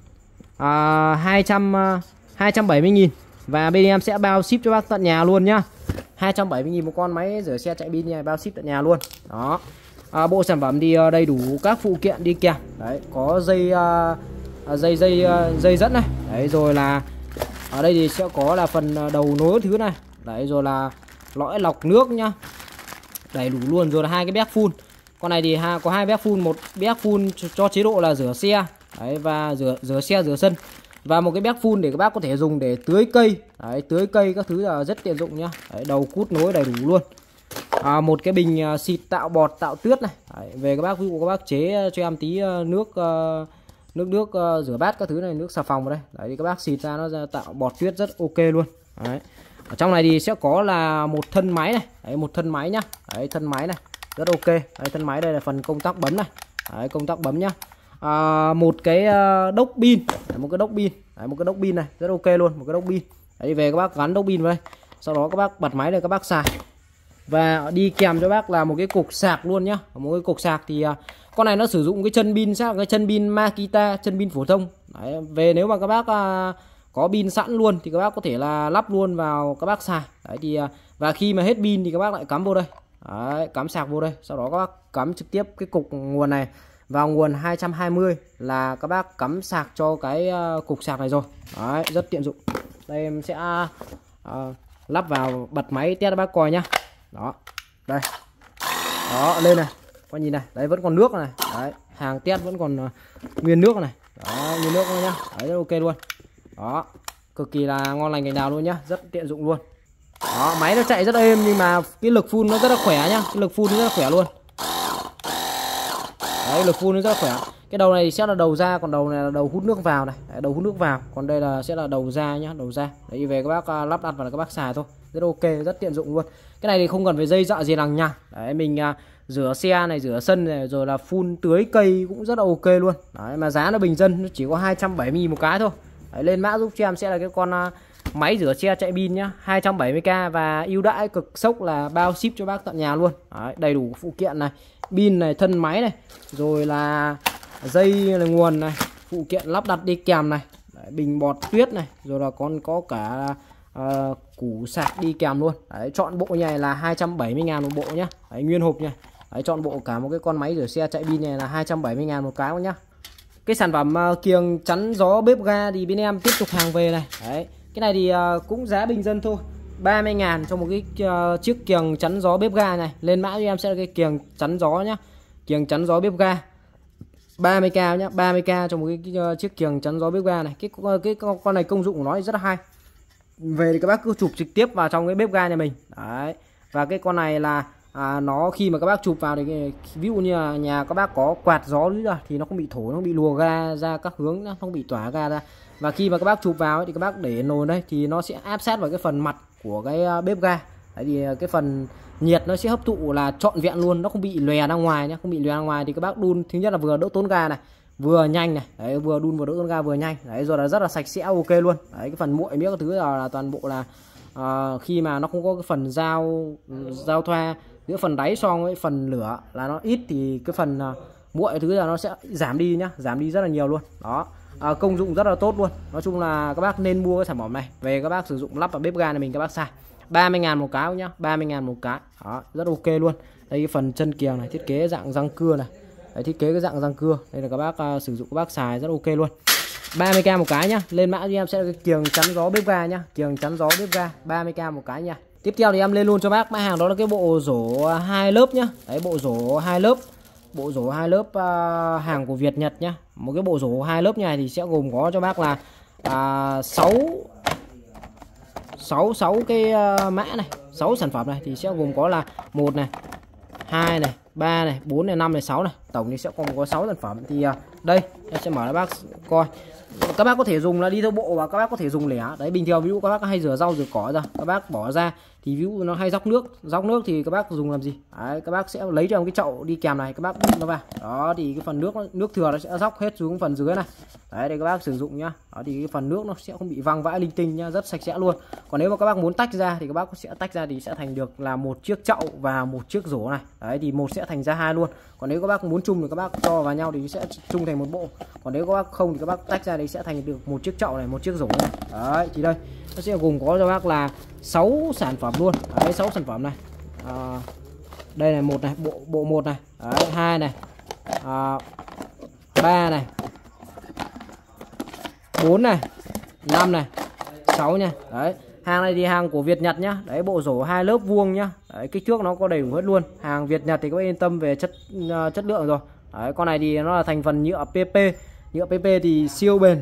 270.000. Và bên em sẽ bao ship cho bác tận nhà luôn nhá. 270.000 một con máy rửa xe chạy pin này, bao ship tận nhà luôn. Đó. Bộ sản phẩm thì đầy đủ các phụ kiện đi kèm. Đấy, có dây dẫn này. Đấy, rồi là ở đây thì sẽ có là phần đầu nối thứ này. Đấy, rồi là lõi lọc nước nhá. Đầy đủ luôn. Rồi là hai cái béc phun. Con này thì có hai béc phun, một béc phun cho chế độ là rửa xe. Đấy, và rửa xe rửa sân. Và một cái béc phun để các bác có thể dùng để tưới cây. Đấy, tưới cây các thứ là rất tiện dụng nhá. Đấy, đầu cút nối đầy đủ luôn. Một cái bình xịt tạo bọt tạo tuyết này. Đấy, về các bác, ví dụ các bác chế cho em tí nước rửa bát các thứ này, nước xà phòng vào đây. Đấy, thì các bác xịt ra nó ra tạo bọt tuyết rất ok luôn. Đấy. Ở trong này thì sẽ có là một thân máy này. Đấy, một thân máy nhá. Đấy, thân máy này rất ok. Đấy, thân máy đây là phần công tắc bấm này. Đấy, công tắc bấm nhá. Một cái đốc pin. Đấy, một cái đốc pin. Đấy, một cái đốc pin này rất ok luôn, một cái đốc pin. Đấy, về các bác gắn đốc pin vào đây. Sau đó các bác bật máy này các bác xài. Và đi kèm cho bác là một cái cục sạc luôn nhá. Một cái cục sạc thì con này nó sử dụng cái chân pin cái chân pin Makita, chân pin phổ thông. Đấy, về nếu mà các bác có pin sẵn luôn thì các bác có thể là lắp luôn vào các bác xài. Đấy thì và khi mà hết pin thì các bác lại cắm vô đây. Đấy, cắm sạc vô đây. Sau đó các bác cắm trực tiếp cái cục nguồn này vào nguồn 220 là các bác cắm sạc cho cái cục sạc này rồi. Đấy, rất tiện dụng. Đây em sẽ lắp vào, bật máy test bác coi nhá. Đó, đây. Đó, lên này. Coi nhìn này, đấy vẫn còn nước này. Đấy, hàng test vẫn còn nguyên nước này. Đó, nguyên nước nhá. Đấy, rất ok luôn. Đó, cực kỳ là ngon lành cành đào luôn nhá, rất tiện dụng luôn. Đó, máy nó chạy rất êm nhưng mà cái lực phun nó rất là khỏe nhá, cái lực phun nó rất là khỏe luôn. Đấy, lực phun nó rất là khỏe. Cái đầu này sẽ là đầu ra, còn đầu này là đầu hút nước vào này. Đấy, đầu hút nước vào, còn đây là sẽ là đầu ra nhá, đầu ra. Đấy, về các bác lắp đặt vào là các bác xài thôi, rất ok, rất tiện dụng luôn. Cái này thì không cần phải dây dợ gì lằng nhằng. Đấy, mình rửa xe này, rửa sân này, rồi là phun tưới cây cũng rất là ok luôn. Đấy, mà giá nó bình dân, nó chỉ có 270.000 một cái thôi. Đấy, lên mã giúp cho em sẽ là cái con máy rửa xe chạy pin nhá, 270k và ưu đãi cực sốc là bao ship cho bác tận nhà luôn. Đấy, đầy đủ phụ kiện này, pin này, thân máy này, rồi là dây này, nguồn này, phụ kiện lắp đặt đi kèm này. Đấy, bình bọt tuyết này, rồi là còn có cả củ sạc đi kèm luôn. Đấy, chọn bộ này là 270.000 một bộ nhá. Đấy, nguyên hộp nha. Đấy, chọn bộ cả một cái con máy rửa xe chạy pin này là 270.000 một cái nhá. Cái sản phẩm kiềng chắn gió bếp ga thì bên em tiếp tục hàng về này. Đấy, cái này thì cũng giá bình dân thôi, 30.000 cho một cái chiếc kiềng chắn gió bếp ga này. Lên mã cho em sẽ là cái kiềng chắn gió nhá, kiềng chắn gió bếp ga 30k nhá, 30k cho một cái chiếc kiềng chắn gió bếp ga này. Cái con này công dụng của nó rất là hay. Về thì các bác cứ chụp trực tiếp vào trong cái bếp ga nhà mình. Đấy, và cái con này là nó khi mà các bác chụp vào thì ví dụ như là nhà các bác có quạt gió thì nó không bị thổi, nó không bị lùa ga ra các hướng, nó không bị tỏa ga ra. Và khi mà các bác chụp vào thì các bác để nồi đây thì nó sẽ áp sát vào cái phần mặt của cái bếp ga. Đấy thì cái phần nhiệt nó sẽ hấp thụ là trọn vẹn luôn, nó không bị lòe ra ngoài nhé, không bị lòe ra ngoài thì các bác đun thứ nhất là vừa đỡ tốn ga này, vừa nhanh này. Đấy, vừa đun vừa đỡ tốn ga vừa nhanh. Đấy, rồi là rất là sạch sẽ ok luôn. Đấy, cái phần muội miếc các thứ là toàn bộ là khi mà nó không có cái phần giao thoa giữa phần đáy son với phần lửa là nó ít thì cái phần muội thứ là nó sẽ giảm đi nhá, giảm đi rất là nhiều luôn. Đó, công dụng rất là tốt luôn. Nói chung là các bác nên mua cái sản phẩm này về các bác sử dụng lắp vào bếp ga này mình, các bác xài 30.000 một cái nhá, 30.000 một cái. Đó, rất ok luôn. Đây cái phần chân kiềng này thiết kế dạng răng cưa này. Đấy, thiết kế cái dạng răng cưa. Đây là các bác sử dụng các bác xài rất ok luôn. 30k một cái nhá. Lên mã cho em sẽ là cái kiềng chắn gió bếp ga nhá, kiềng chắn gió bếp ga 30k một cái nha. Tiếp theo thì em lên luôn cho bác mã hàng đó là cái bộ rổ 2 lớp nhá. Đấy, bộ rổ 2 lớp. Bộ rổ 2 lớp hàng của Việt Nhật nhá. Một cái bộ rổ 2 lớp này thì sẽ gồm có cho bác là 6 cái mã này, 6 sản phẩm này thì sẽ gồm có là 1 này, 2 này, 3 này, 4 này, 5 này, 6 này. tổng thì sẽ còn có 6 sản phẩm. Thì đây em sẽ mở cho bác coi. Các bác có thể dùng là đi theo bộ và các bác có thể dùng lẻ. Đấy, bình thường ví dụ các bác hay rửa rau rửa cỏ ra, các bác bỏ ra thì ví dụ nó hay róc nước thì các bác dùng làm gì? Đấy, các bác sẽ lấy trong cái chậu đi kèm này, các bác đút nó vào. Đó thì cái phần nước thừa nó sẽ róc hết xuống phần dưới này. Đấy, để các bác sử dụng nhá. Đó thì cái phần nước nó sẽ không bị văng vãi linh tinh nhá, rất sạch sẽ luôn. Còn nếu mà các bác muốn tách ra thì các bác sẽ tách ra thì sẽ thành được là một chiếc chậu và một chiếc rổ này. Đấy thì một sẽ thành ra hai luôn. Còn nếu các bác muốn chung thì các bác cho vào nhau thì sẽ chung thành một bộ. Còn nếu các bác không thì các bác tách ra thì sẽ thành được một chiếc chậu này, một chiếc rổ này. Đấy thì đây nó sẽ gồm có cho bác là 6 sản phẩm luôn. Đấy, 6 sản phẩm này. Đây này, một này, bộ 1 này. Đấy, 2 này. 3 này. 4 này, 5 này, 6 nha. Đấy, hàng này thì hàng của Việt Nhật nhá. Đấy, bộ rổ 2 lớp vuông nhá. Đấy, kích thước nó có đầy đủ hết luôn. Hàng Việt Nhật thì các bác yên tâm về chất lượng rồi. Đấy, con này thì nó là thành phần nhựa PP. Nhựa PP thì siêu bền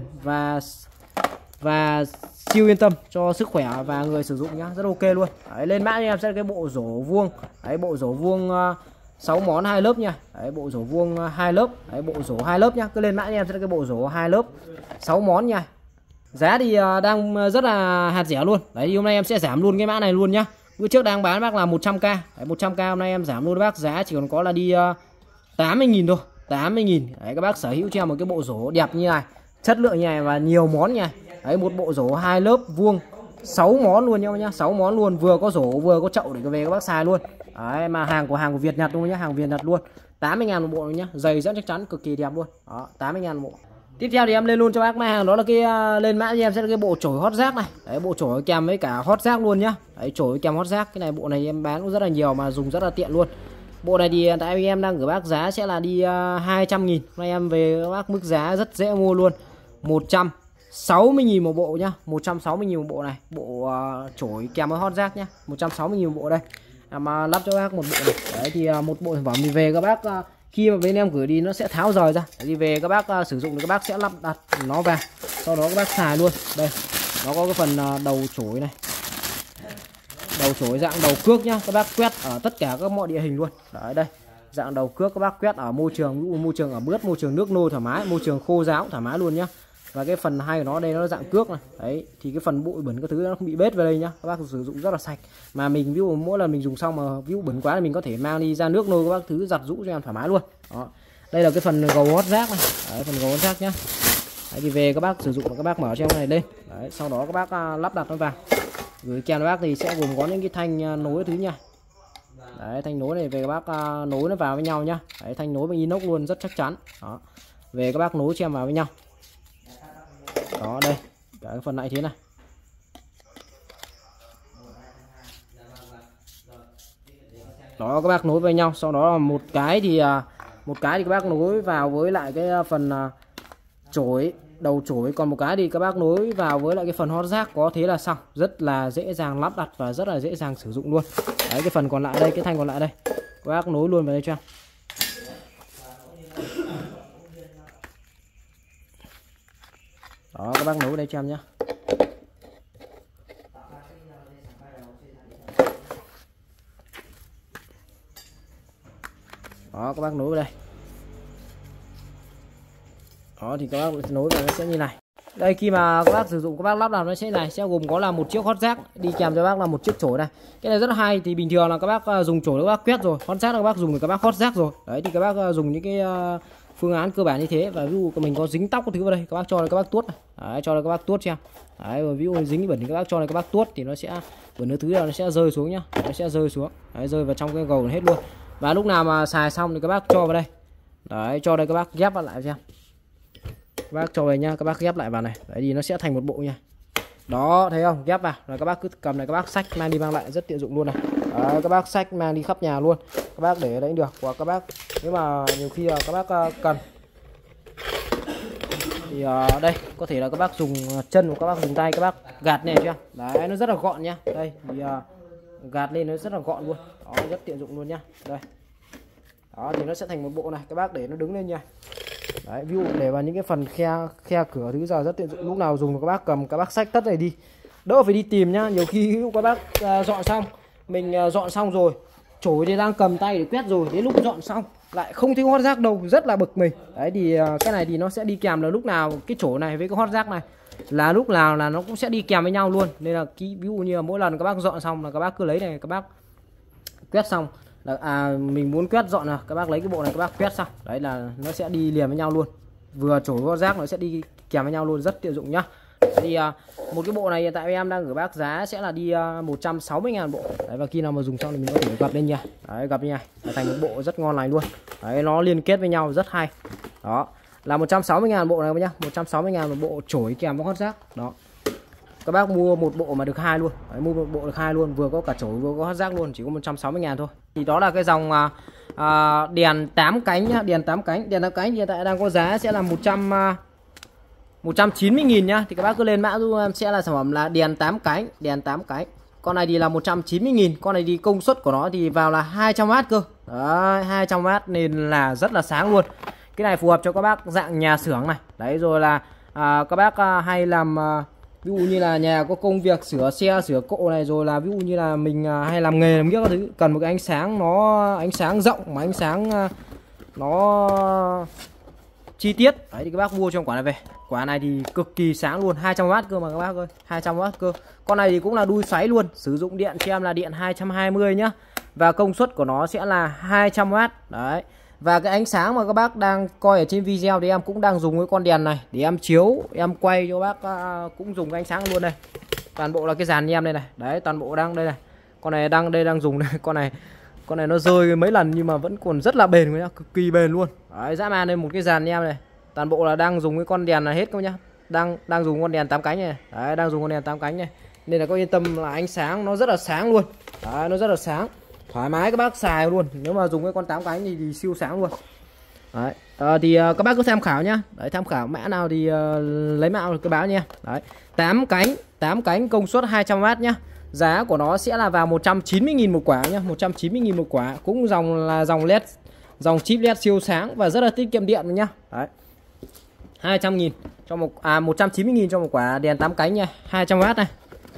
và siêu yên tâm cho sức khỏe và người sử dụng nhá, rất ok luôn. Đấy, lên mã cho em sẽ là cái bộ rổ vuông. Đấy, bộ rổ vuông 6 món 2 lớp nha. Đấy, bộ rổ vuông 2 lớp. Đấy, bộ rổ 2 lớp nhá. Cứ lên mã cho em sẽ là cái bộ rổ 2 lớp 6 món nha. Giá thì đang rất là hạt rẻ luôn. Đấy, thì hôm nay em sẽ giảm luôn cái mã này luôn nhá. Bữa trước đang bán bác là 100k. Đấy, 100k hôm nay em giảm luôn bác, giá chỉ còn có là đi 80.000 thôi. 80.000. Đấy, các bác sở hữu cho em một cái bộ rổ đẹp như này, chất lượng như này và nhiều món nha. Đấy, một bộ rổ 2 lớp vuông 6 món luôn nhá, 6 món luôn, vừa có rổ vừa có chậu để về các bác xài luôn. Đấy, mà hàng của Việt Nhật luôn nhá, hàng Việt Nhật luôn. 80.000 một bộ nhá, giày rất chắc chắn, cực kỳ đẹp luôn. Đó, 80.000 một bộ. Tiếp theo thì em lên luôn cho bác mai hàng đó là cái lên mã cho em sẽ là cái bộ chổi hót rác này. Đấy, bộ chổi kèm với cả hót rác luôn nhá. Đấy, chổi kèm hót rác. Cái này bộ này em bán cũng rất là nhiều mà dùng rất là tiện luôn. Bộ này thì tại em đang gửi bác giá sẽ là đi 200.000. Nay em về các bác mức giá rất dễ mua luôn. 160.000 một bộ nhá. 160.000 một bộ này. Bộ chổi kèm với hót rác nhá. 160.000 một bộ đây. Mà lắp cho bác một bộ này. Đấy thì một bộ sản phẩm thì về các bác khi mà bên em gửi đi nó sẽ tháo rời ra. Đấy, thì về các bác sử dụng thì các bác sẽ lắp đặt nó vào. Sau đó các bác xài luôn. Đây. Nó có cái phần đầu chổi này. Đầu chổi dạng đầu cước nhá, các bác quét ở tất cả các mọi địa hình luôn. Đấy, đây dạng đầu cước các bác quét ở môi trường ở mướt, môi trường nước nôi thoải mái, môi trường khô ráo thoải mái luôn nhá. Và cái phần hay của nó đây nó dạng cước này. Đấy thì cái phần bụi bẩn các thứ nó không bị bết về đây nhá, các bác sử dụng rất là sạch. Mà mình ví dụ mỗi lần mình dùng xong mà ví dụ bẩn quá thì mình có thể mang đi ra nước nôi các bác thứ giặt rũ cho em thoải mái luôn. Đó, đây là cái phần gầu hót rác này. Đấy, phần gầu hót rác nhá. Đấy, thì về các bác sử dụng và các bác mở cho em này lên. Đấy, sau đó các bác lắp đặt nó vào. Gửi kèm các bác thì sẽ gồm có những cái thanh nối thứ nha. Đấy, thanh nối này về các bác nối nó vào với nhau nhá. Đấy, thanh nối bằng inox luôn, rất chắc chắn. Đó, về các bác nối cho em vào với nhau. Đó, đây cả cái phần này thế này. Đó, các bác nối với nhau. Sau đó là một cái thì các bác nối vào với lại cái phần chổi, đầu chổi, còn một cái thì các bác nối vào với lại cái phần hót rác, có thế là xong. Rất là dễ dàng lắp đặt và rất là dễ dàng sử dụng luôn. Đấy, cái phần còn lại đây, cái thanh còn lại đây các bác nối luôn vào đây cho em. Đó, các bác nối vào đây cho em nhé. Đó, các bác nối vào đây. Đó thì các bác nối vào nó sẽ như này. Đây khi mà các bác sử dụng, các bác lắp đặt nó sẽ này, sẽ gồm có là một chiếc hót rác đi kèm cho bác là một chiếc chổi này. Cái này rất là hay, thì bình thường là các bác dùng chổi các bác quét rồi, hót rác là các bác dùng thì các bác hót rác rồi. Đấy thì các bác dùng những cái phương án cơ bản như thế. Và ví dụ mình có dính tóc các thứ vào đây, các bác cho đây các bác tuốt này. Đấy, cho đây các bác tuốt cho em. Đấy, rồi ví dụ dính bẩn thì các bác cho đây các bác tuốt thì nó sẽ bẩn cái thứ là nó sẽ rơi xuống nhá. Nó sẽ rơi xuống. Đấy, rơi vào trong cái gầu hết luôn. Và lúc nào mà xài xong thì các bác cho vào đây. Đấy, cho đây các bác ghép vào lại cho em. Các bác cho về nha, các bác ghép lại vào này. Đấy thì nó sẽ thành một bộ nha. Đó, thấy không? Ghép vào rồi các bác cứ cầm này các bác xách mang đi mang lại rất tiện dụng luôn này. Đấy, các bác xách mang đi khắp nhà luôn. Các bác để ở đấy được. Hoặc các bác nếu mà nhiều khi là các bác cần thì đây có thể là các bác dùng chân hoặc các bác dùng tay các bác gạt này chưa? Đấy, nó rất là gọn nhá. Đây thì gạt lên nó rất là gọn luôn. Đó, rất tiện dụng luôn nhá. Đây. Đó thì nó sẽ thành một bộ này, các bác để nó đứng lên nha. Đấy, ví dụ để vào những cái phần khe cửa thứ giờ rất tiện dụng, lúc nào dùng các bác cầm các bác xách tất này đi, đỡ phải đi tìm nhá. Nhiều khi ví dụ các bác dọn xong, mình dọn xong rồi, chổi thì đang cầm tay để quét rồi, đến lúc dọn xong lại không thấy hót rác đâu, rất là bực mình. Đấy thì cái này thì nó sẽ đi kèm là lúc nào cái chỗ này với cái hót rác này là lúc nào là nó cũng sẽ đi kèm với nhau luôn. Nên là ví dụ như là mỗi lần các bác dọn xong là các bác cứ lấy này, các bác quét xong là mình muốn quét dọn là các bác lấy cái bộ này các bác quét xong, đấy là nó sẽ đi liền với nhau luôn, vừa chổi hót rác nó sẽ đi kèm với nhau luôn, rất tiện dụng nhá. Thì một cái bộ này hiện tại em đang gửi bác giá sẽ là đi 160.000 bộ. Đấy, và khi nào mà dùng xong thì mình có thể gập lên nha. Đấy, gập như này thành một bộ rất ngon lành luôn. Đấy, nó liên kết với nhau rất hay. Đó là 160.000 bộ này nhá, 160.000 một bộ chổi kèm với hót rác. Đó, các bác mua một bộ mà được hai luôn. Đấy, mua một bộ được hai luôn, vừa có cả chổi vừa có hót rác luôn, chỉ có 160.000 thôi. Thì đó là cái dòng đèn 8 cánh nhá, đèn 8 cánh hiện tại đang có giá sẽ là 190.000 nhá. Thì các bác cứ lên mã giúp em sẽ là sản phẩm là đèn 8 cánh, đèn 8 cánh. Con này thì là 190.000, con này thì công suất của nó thì vào là 200W cơ. Đấy, 200W nên là rất là sáng luôn. Cái này phù hợp cho các bác dạng nhà xưởng này. Đấy, rồi là các bác hay làm ví dụ như là nhà có công việc sửa xe, sửa cộ này, rồi là ví dụ như là mình hay làm nghề làm nghĩa các thứ, cần một cái ánh sáng ánh sáng rộng mà ánh sáng nó chi tiết. Đấy thì các bác mua trong quả này về. Quả này thì cực kỳ sáng luôn, 200W cơ mà các bác ơi, 200W cơ. Con này thì cũng là đuôi xoáy luôn, sử dụng điện cho em là điện 220 nhá. Và công suất của nó sẽ là 200W. Đấy. Và cái ánh sáng mà các bác đang coi ở trên video thì em cũng đang dùng cái con đèn này để em chiếu, em quay cho bác cũng dùng cái ánh sáng luôn đây. Toàn bộ là cái dàn em đây này. Đấy, toàn bộ đang đây này. Con này đang dùng đây, con này nó rơi mấy lần nhưng mà vẫn còn rất là bền nhá, cực kỳ bền luôn. Đấy, dã man đây một cái dàn em này. Toàn bộ là đang dùng cái con đèn này hết các nhá. Đang dùng con đèn 8 cánh này. Đấy, đang dùng con đèn 8 cánh này. Nên là có yên tâm là ánh sáng nó rất là sáng luôn. Đấy, nó rất là sáng. Thoải mái các bác xài luôn. Nếu mà dùng cái con 8 cánh thì siêu sáng luôn. Đấy. Thì các bác cứ tham khảo nhá. Đấy, tham khảo mã nào thì lấy mã cứ báo nha. Đấy. 8 cánh công suất 200W nhá. Giá của nó sẽ là vào 190.000 một quả nhá, 190.000 một quả. Cũng dòng LED, dòng chip LED siêu sáng và rất là tiết kiệm điện nhá. Đấy. 200.000 cho 190.000 cho một quả đèn 8 cánh nha, 200W này.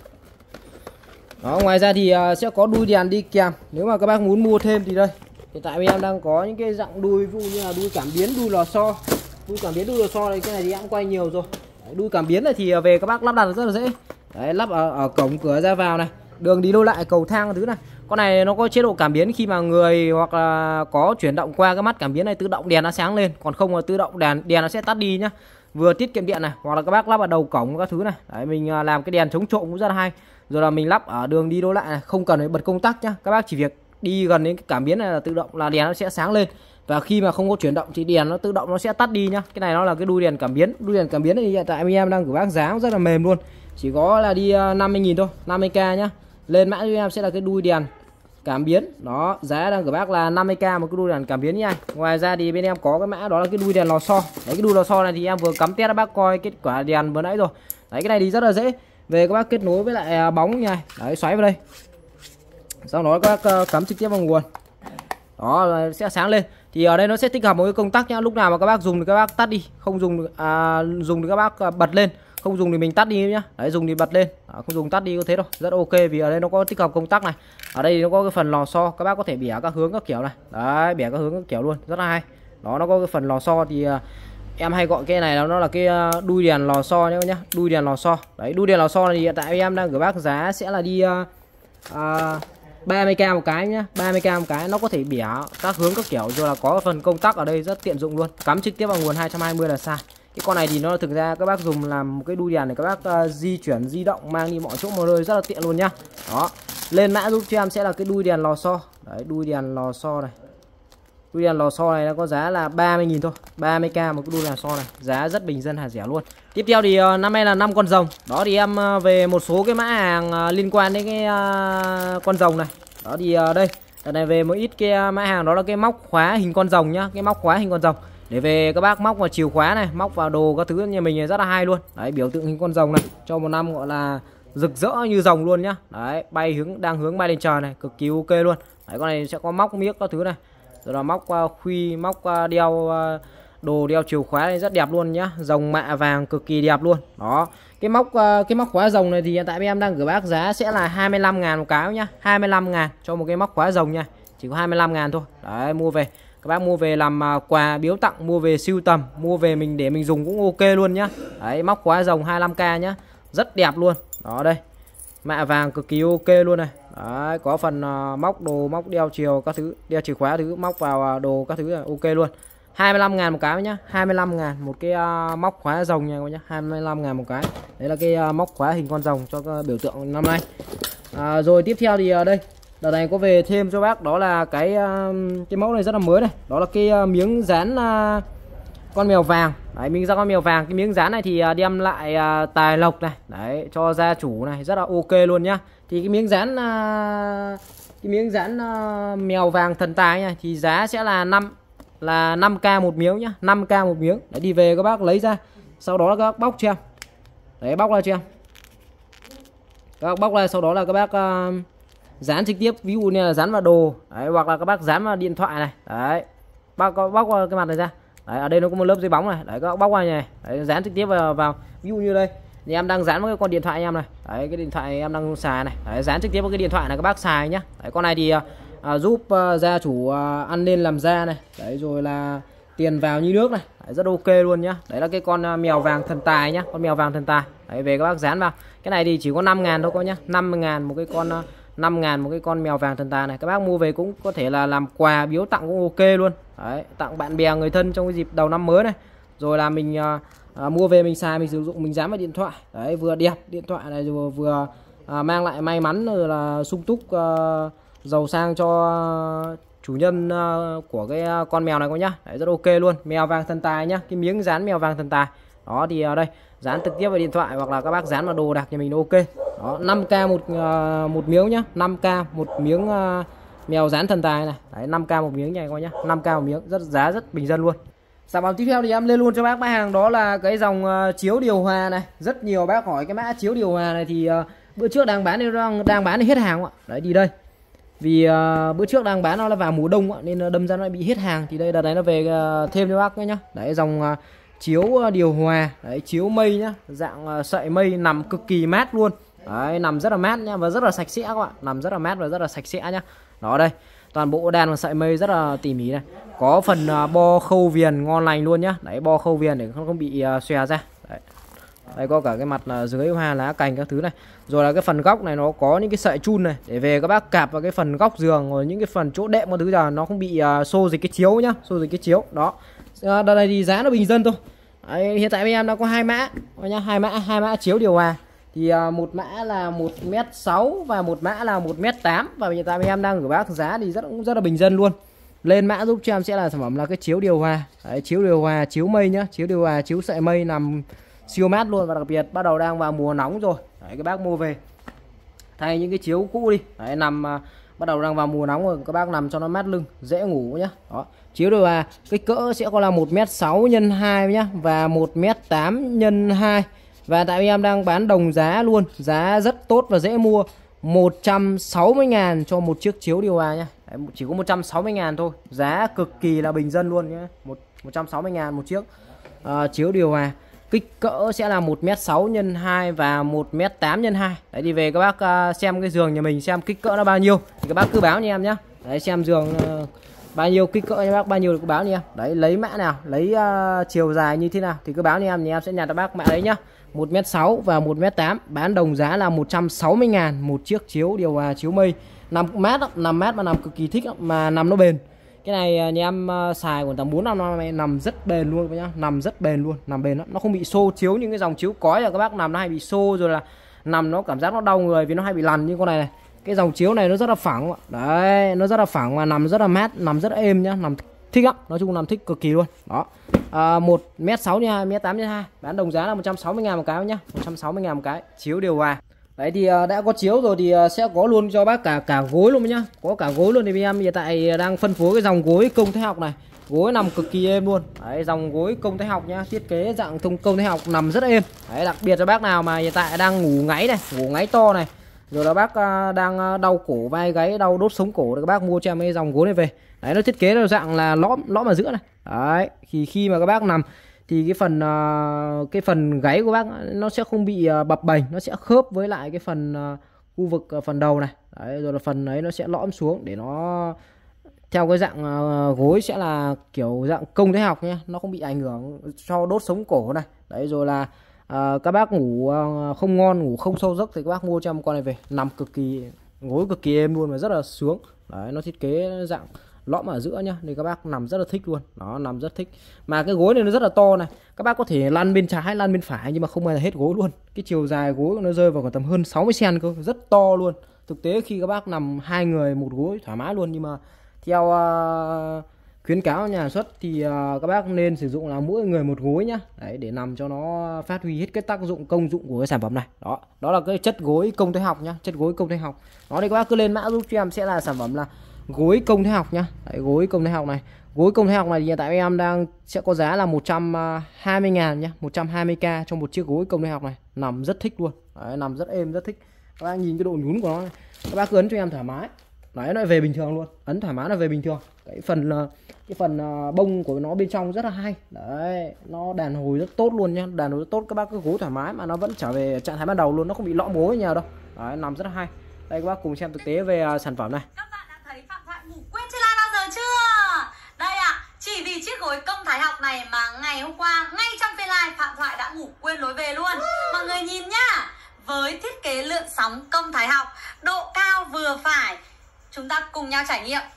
Đó, ngoài ra thì sẽ có đuôi đèn đi kèm. Nếu mà các bác muốn mua thêm thì đây. Hiện tại em đang có những cái dạng đuôi ví dụ như là đuôi cảm biến, đuôi lò xo. Đuôi cảm biến, đuôi lò xo này, cái này thì em quay nhiều rồi. Đấy, đuôi cảm biến này thì về các bác lắp đặt rất là dễ. Đấy, lắp ở cổng cửa ra vào này, đường đi lối lại, cầu thang thứ này. Con này nó có chế độ cảm biến, khi mà người hoặc là có chuyển động qua cái mắt cảm biến này tự động đèn nó sáng lên, còn không là tự động đèn nó sẽ tắt đi nhá. Vừa tiết kiệm điện này, hoặc là các bác lắp ở đầu cổng các thứ này. Đấy, mình làm cái đèn chống trộm cũng rất là hay. Rồi là mình lắp ở đường đi lối lại này, không cần phải bật công tắc nhá. Các bác chỉ việc đi gần đến cái cảm biến này là tự động là đèn nó sẽ sáng lên. Và khi mà không có chuyển động thì đèn nó tự động nó sẽ tắt đi nhá. Cái này nó là cái đuôi đèn cảm biến. Đuôi đèn cảm biến này hiện tại em đang gửi bác giá rất là mềm luôn. Chỉ có là đi 50.000 thôi, 50k nhá. Lên mã cho em sẽ là cái đuôi đèn cảm biến. Đó, giá đang gửi bác là 50k một cái đuôi đèn cảm biến nha. Ngoài ra thì bên em có cái mã đó là cái đuôi đèn lò xo. Đấy, cái đuôi lò xo này thì em vừa cắm test bác coi kết quả đèn vừa nãy rồi. Đấy, cái này thì rất là dễ. Về các bác kết nối với lại bóng nha. Đấy, xoáy vào đây. Sau đó các bác cắm trực tiếp vào nguồn. Đó, sẽ sáng lên. Thì ở đây nó sẽ tích hợp một cái công tắc nhá. Lúc nào mà các bác dùng thì các bác tắt đi, không dùng dùng thì các bác bật lên, không dùng thì mình tắt đi nhá. Đấy, dùng thì bật lên, không dùng tắt đi có thế thôi. Rất ok vì ở đây nó có tích hợp công tắc này. Ở đây nó có cái phần lò xo, các bác có thể bẻ các hướng các kiểu này. Đấy, bẻ các hướng các kiểu luôn, rất là hay. Đó, nó có cái phần lò xo thì em hay gọi cái này nó là cái đuôi đèn lò xo nhá, đuôi đèn lò xo. Đấy, đuôi đèn lò xo này thì hiện tại em đang gửi bác giá sẽ là đi 30k một cái nhá, 30k một cái. Nó có thể bẻ các hướng các kiểu, rồi là có phần công tắc ở đây rất tiện dụng luôn. Cắm trực tiếp vào nguồn 220 là sai. Cái con này thì nó thực ra các bác dùng làm một cái đuôi đèn để các bác di chuyển, di động, mang đi mọi chỗ mọi nơi rất là tiện luôn nhá. Đó, lên mã giúp cho em sẽ là cái đuôi đèn lò xo. Đấy, đuôi đèn lò xo này. Đuôi đèn lò xo này nó có giá là 30.000 thôi, 30k một cái đuôi đèn xo này, giá rất bình dân hạt rẻ luôn. Tiếp theo thì năm nay là 5 con rồng. Đó thì em về một số cái mã hàng liên quan đến cái con rồng này. Đó thì đây, đợt này về một ít cái mã hàng đó là cái móc khóa hình con rồng nhá, cái móc khóa hình con rồng. Để về các bác móc vào chìa khóa này, móc vào đồ các thứ nhà mình rất là hay luôn. Đấy, biểu tượng hình con rồng này, cho một năm gọi là rực rỡ như rồng luôn nhá. Đấy, đang hướng bay lên trời này, cực kỳ ok luôn. Đấy, con này sẽ có móc miếc các thứ này. Rồi là móc khuy, móc đeo đồ đeo chìa khóa này rất đẹp luôn nhá, rồng mạ vàng cực kỳ đẹp luôn. Đó, cái móc khóa rồng này thì hiện tại em đang gửi bác giá sẽ là 25.000 một cái nhá, 25.000 cho một cái móc khóa rồng nha, chỉ có 25.000 thôi. Đấy, mua về Các bác mua về làm quà biếu tặng, mua về sưu tầm, mua về mình để mình dùng cũng ok luôn nhá. Đấy, móc khóa rồng 25k nhá, rất đẹp luôn. Đó đây, mạ vàng cực kỳ ok luôn này. Đấy, có phần móc đồ, móc đeo chiều các thứ, đeo chìa khóa thứ, móc vào đồ các thứ là ok luôn. 25.000 một cái nhá, 25.000 một cái móc khóa rồng nha các nhá, 25.000 một cái. Đấy là cái móc khóa hình con rồng cho biểu tượng năm nay. Rồi tiếp theo thì đây, đợt này có về thêm cho bác đó là cái mẫu này rất là mới này, đó là cái miếng dán con mèo vàng. Đấy, mình ra con mèo vàng, cái miếng dán này thì đem lại tài lộc này, đấy cho gia chủ này, rất là ok luôn nhá. Thì cái miếng dán mèo vàng thần tài nha, thì giá sẽ là 5k một miếng nhá, 5k một miếng. Đấy, đi về các bác lấy ra, sau đó là các bác bóc cho em. Đấy, bóc ra cho em. Các bác bóc ra, sau đó là các bác dán trực tiếp, ví dụ như là dán vào đồ. Đấy, hoặc là các bác dán vào điện thoại này. Đấy, bác bóc cái mặt này ra. Đấy, ở đây nó có một lớp giấy bóng này. Đấy, các bác bóc ra này. Đấy, dán trực tiếp vào ví dụ như đây thì em đang dán với con điện thoại em này. Đấy, cái điện thoại em đang xài này. Đấy, dán trực tiếp vào cái điện thoại này các bác xài nhá. Đấy, con này thì giúp gia chủ ăn nên làm ra này. Đấy, rồi là tiền vào như nước này. Đấy, rất ok luôn nhá. Đấy là cái con mèo vàng thần tài nhá, con mèo vàng thần tài. Đấy, về các bác dán vào. Cái này thì chỉ có 5.000 thôi cô nhá, 50.000 một cái con 5.000 một cái con mèo vàng thần tài này. Các bác mua về cũng có thể là làm quà biếu tặng cũng ok luôn. Đấy, tặng bạn bè người thân trong cái dịp đầu năm mới này. Rồi là mình mua về mình xài, mình sử dụng, mình dán vào điện thoại. Đấy, vừa đẹp điện thoại này, rồi vừa mang lại may mắn, rồi là sung túc giàu sang cho chủ nhân của cái con mèo này cô nhá. Đấy, rất ok luôn, mèo vàng thần tài nhá, cái miếng dán mèo vàng thần tài. Đó thì ở đây dán trực tiếp vào điện thoại hoặc là các bác dán vào đồ đạc nhà mình ok. Đó, 5k một miếng nhá, 5k một miếng mèo dán thần tài này. Đấy, 5k một miếng này coi nhá, 5k một miếng, giá rất bình dân luôn. Sản phẩm tiếp theo thì em lên luôn cho bác mã hàng, đó là cái dòng chiếu điều hòa này. Rất nhiều bác hỏi cái mã chiếu điều hòa này thì bữa trước đang bán thì hết hàng ạ. Đấy, đi đây. Vì bữa trước đang bán nó là vào mùa đông ạ, nên đâm ra nó bị hết hàng. Thì đây đợt này nó về thêm cho bác nhá. Đấy, dòng chiếu điều hòa, đấy, chiếu mây nhá, dạng sợi mây, nằm cực kỳ mát luôn. Đấy, nằm rất là mát nhá, và rất là sạch sẽ các bạn, nằm rất là mát và rất là sạch sẽ nhá. Đó đây, toàn bộ đàn sợi mây rất là tỉ mỉ này, có phần bo khâu viền ngon lành luôn nhá. Đấy, bo khâu viền để không bị xòe ra. Đấy. Đây có cả cái mặt dưới hoa lá cành các thứ này. Rồi là cái phần góc này nó có những cái sợi chun này để về các bác cạp vào cái phần góc giường, rồi những cái phần chỗ đệm các thứ là nó không bị xô dịch cái chiếu nhá, xô dịch cái chiếu. Đó. Đợt này thì giá nó bình dân thôi. Đấy, hiện tại bên em đã có hai mã nhá, hai mã chiếu điều hòa. Thì một mã là 1m6 và một mã là 1m8, và hiện tại bên em đang gửi bác giá thì rất là bình dân luôn. Lên mã giúp cho em sẽ là sản phẩm là cái chiếu điều hòa. Đấy, chiếu điều hòa, chiếu mây nhá, chiếu điều hòa, chiếu sợi mây nằm siêu mát luôn, và đặc biệt bắt đầu đang vào mùa nóng rồi. Đấy, các bác mua về thay những cái chiếu cũ đi. Đấy, nằm bắt đầu đang vào mùa nóng rồi, các bác nằm cho nó mát lưng, dễ ngủ nhá. Đó, chiếu điều hòa kích cỡ sẽ có là 1m6 x 2 nhá, và 1m8 x 2. Và tại vì em đang bán đồng giá luôn, giá rất tốt và dễ mua, 160.000 cho một chiếc chiếu điều hòa nhá. Đấy, chỉ có 160.000 thôi, giá cực kỳ là bình dân luôn nhá. 160.000 một chiếc chiếu điều hòa. Kích cỡ sẽ là 1m6 x 2 và 1m8 x 2. Đấy, đi về các bác xem cái giường nhà mình xem kích cỡ nó bao nhiêu thì các bác cứ báo như em nhá. Đấy, xem giường bao nhiêu, kích cỡ cho bác bao nhiêu thì cứ báo như em. Đấy, lấy mã nào, lấy chiều dài như thế nào thì cứ báo như em, thì em sẽ nhặt cho bác mã đấy nhá. 1m6 và 1m8 bán đồng giá là 160.000 một chiếc chiếu điều hòa chiếu mây. Nằm mát lắm, nằm mát mà nằm cực kỳ thích lắm, mà nằm nó bền. Cái này nhà em xài khoảng tầm 4 năm nay, nằm rất bền luôn nhá, nằm rất bền luôn, nằm bền lắm, nó không bị xô chiếu. Những cái dòng chiếu cói là các bác nằm nó hay bị xô, rồi là nằm nó cảm giác nó đau người vì nó hay bị lằn. Như con này này, cái dòng chiếu này nó rất là phẳng. Đấy, nó rất là phẳng và nằm rất là mát, nằm rất là êm nhá, nằm thích lắm, nói chung nằm thích cực kỳ luôn. Đó, 1m6 x 2, 1m8 x 2 bán đồng giá là 160.000 một cái nhá, 160.000 một cái chiếu điều hòa. Đấy, thì đã có chiếu rồi thì sẽ có luôn cho bác cả gối luôn nhá, có cả gối luôn. Thì bên em hiện tại đang phân phối cái dòng gối công thái học này, gối nằm cực kỳ êm luôn. Đấy, dòng gối công thái học nhá, thiết kế dạng công thái học, nằm rất êm. Đấy, đặc biệt cho bác nào mà hiện tại đang ngủ ngáy này, ngủ ngáy to này, rồi là bác đang đau cổ vai gáy, đau đốt sống cổ thì các bác mua cho em cái dòng gối này về. Đấy, nó thiết kế là dạng là lõm ở giữa này. Đấy, thì khi mà các bác nằm thì cái phần gáy của bác nó sẽ không bị bập bềnh, nó sẽ khớp với lại cái phần khu vực phần đầu này. Đấy, rồi là phần ấy nó sẽ lõm xuống để nó theo cái dạng gối sẽ là kiểu dạng công thái học nhé, nó không bị ảnh hưởng cho đốt sống cổ này. Đấy, rồi là các bác ngủ không ngon, ngủ không sâu giấc thì các bác mua cho một con này về, nằm cực kỳ, gối cực kỳ êm luôn và rất là sướng. Đấy, nó thiết kế dạng lõm ở giữa nhá, thì các bác nằm rất là thích luôn. Nó nằm rất thích, mà cái gối này nó rất là to này, các bác có thể lăn bên trái lăn bên phải nhưng mà không bao giờ hết gối luôn. Cái chiều dài gối nó rơi vào khoảng tầm hơn 60 cm cơ, rất to luôn. Thực tế khi các bác nằm 2 người một gối thoải mái luôn, nhưng mà theo khuyến cáo nhà xuất thì các bác nên sử dụng là mỗi người một gối nhá. Đấy, để nằm cho nó phát huy hết cái tác dụng công dụng của cái sản phẩm này. Đó là cái chất gối công thái học nhá, chất gối công thái học. Đó thì các bác cứ lên mã giúp cho em sẽ là sản phẩm là gối công thái học nhá. Đấy, gối công thái học này. Gối công thái học này thì hiện tại em đang sẽ có giá là 120.000 nhá, 120k cho một chiếc gối công thái học này. Nằm rất thích luôn. Đấy, nằm rất êm, rất thích. Các bác nhìn cái độ nhún của nó này. Các bác cứ ấn cho em thoải mái. Đấy, nó về bình thường luôn, ấn thoải mái là về bình thường. Cái phần bông của nó bên trong rất là hay. Đấy, nó đàn hồi rất tốt luôn nhá, đàn hồi rất tốt. Các bác cứ gối thoải mái mà nó vẫn trở về trạng thái ban đầu luôn, nó không bị lõm gối nhiều đâu. Đấy, nằm rất là hay. Đây các bác cùng xem thực tế về sản phẩm này. Các bạn đã thấy Phạm Thoại ngủ quên trên live bao giờ chưa? Đây ạ, chỉ vì chiếc gối công thái học này mà ngày hôm qua ngay trong phiên live Phạm Thoại đã ngủ quên lối về luôn. Mọi người nhìn nhá, với thiết kế lượn sóng công thái học, độ cao vừa phải, chúng ta cùng nhau trải nghiệm.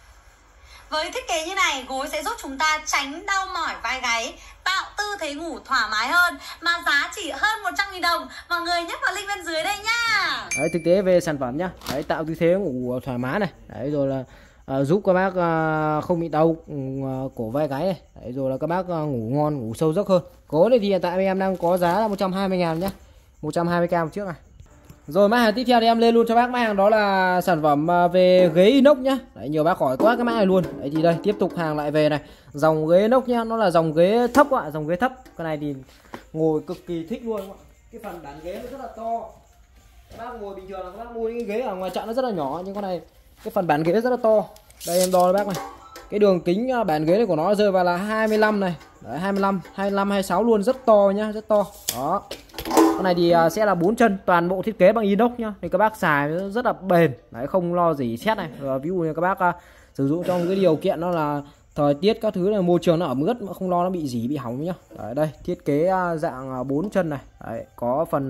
Với thiết kế như này, gối sẽ giúp chúng ta tránh đau mỏi vai gáy, tạo tư thế ngủ thoải mái hơn, mà giá chỉ hơn 100.000 đồng. Mọi người nhấp vào link bên dưới đây nhá. Đấy, thực tế về sản phẩm nhá. Đấy, tạo tư thế ngủ thoải mái này. Đấy, rồi là giúp các bác không bị đau cổ vai gáy này. Đấy, rồi là các bác ngủ ngon, ngủ sâu giấc hơn. Gối này thì hiện tại em đang có giá là 120.000 nhá, 120k một chiếc này. Rồi mã hàng tiếp theo thì em lên luôn cho bác mã hàng đó là sản phẩm về ghế inox nhá. Đấy, nhiều bác hỏi quá cái mã này luôn. Đấy thì đây tiếp tục hàng lại về này, dòng ghế inox nhá, nó là dòng ghế thấp ạ, dòng ghế thấp. Cái này thì ngồi cực kỳ thích luôn ạ. Cái phần bàn ghế nó rất là to. Các bác ngồi bình thường là các bác mua những cái ghế ở ngoài chợ nó rất là nhỏ, nhưng con này cái phần bàn ghế rất là to. Đây em đo cho bác này. Cái đường kính bàn ghế này của nó rơi vào là 25 này. Đấy, 25, 26 luôn, rất to nhá, rất to. Đó. Con này thì sẽ là 4 chân, toàn bộ thiết kế bằng inox nhá. Thì các bác xài rất là bền. Đấy, không lo gì xét này. Rồi, ví dụ như các bác sử dụng trong cái điều kiện nó là thời tiết các thứ này, môi trường nó ẩm ướt mà không lo nó bị dỉ bị hỏng nhá. Đấy, đây thiết kế dạng 4 chân này. Đấy, có phần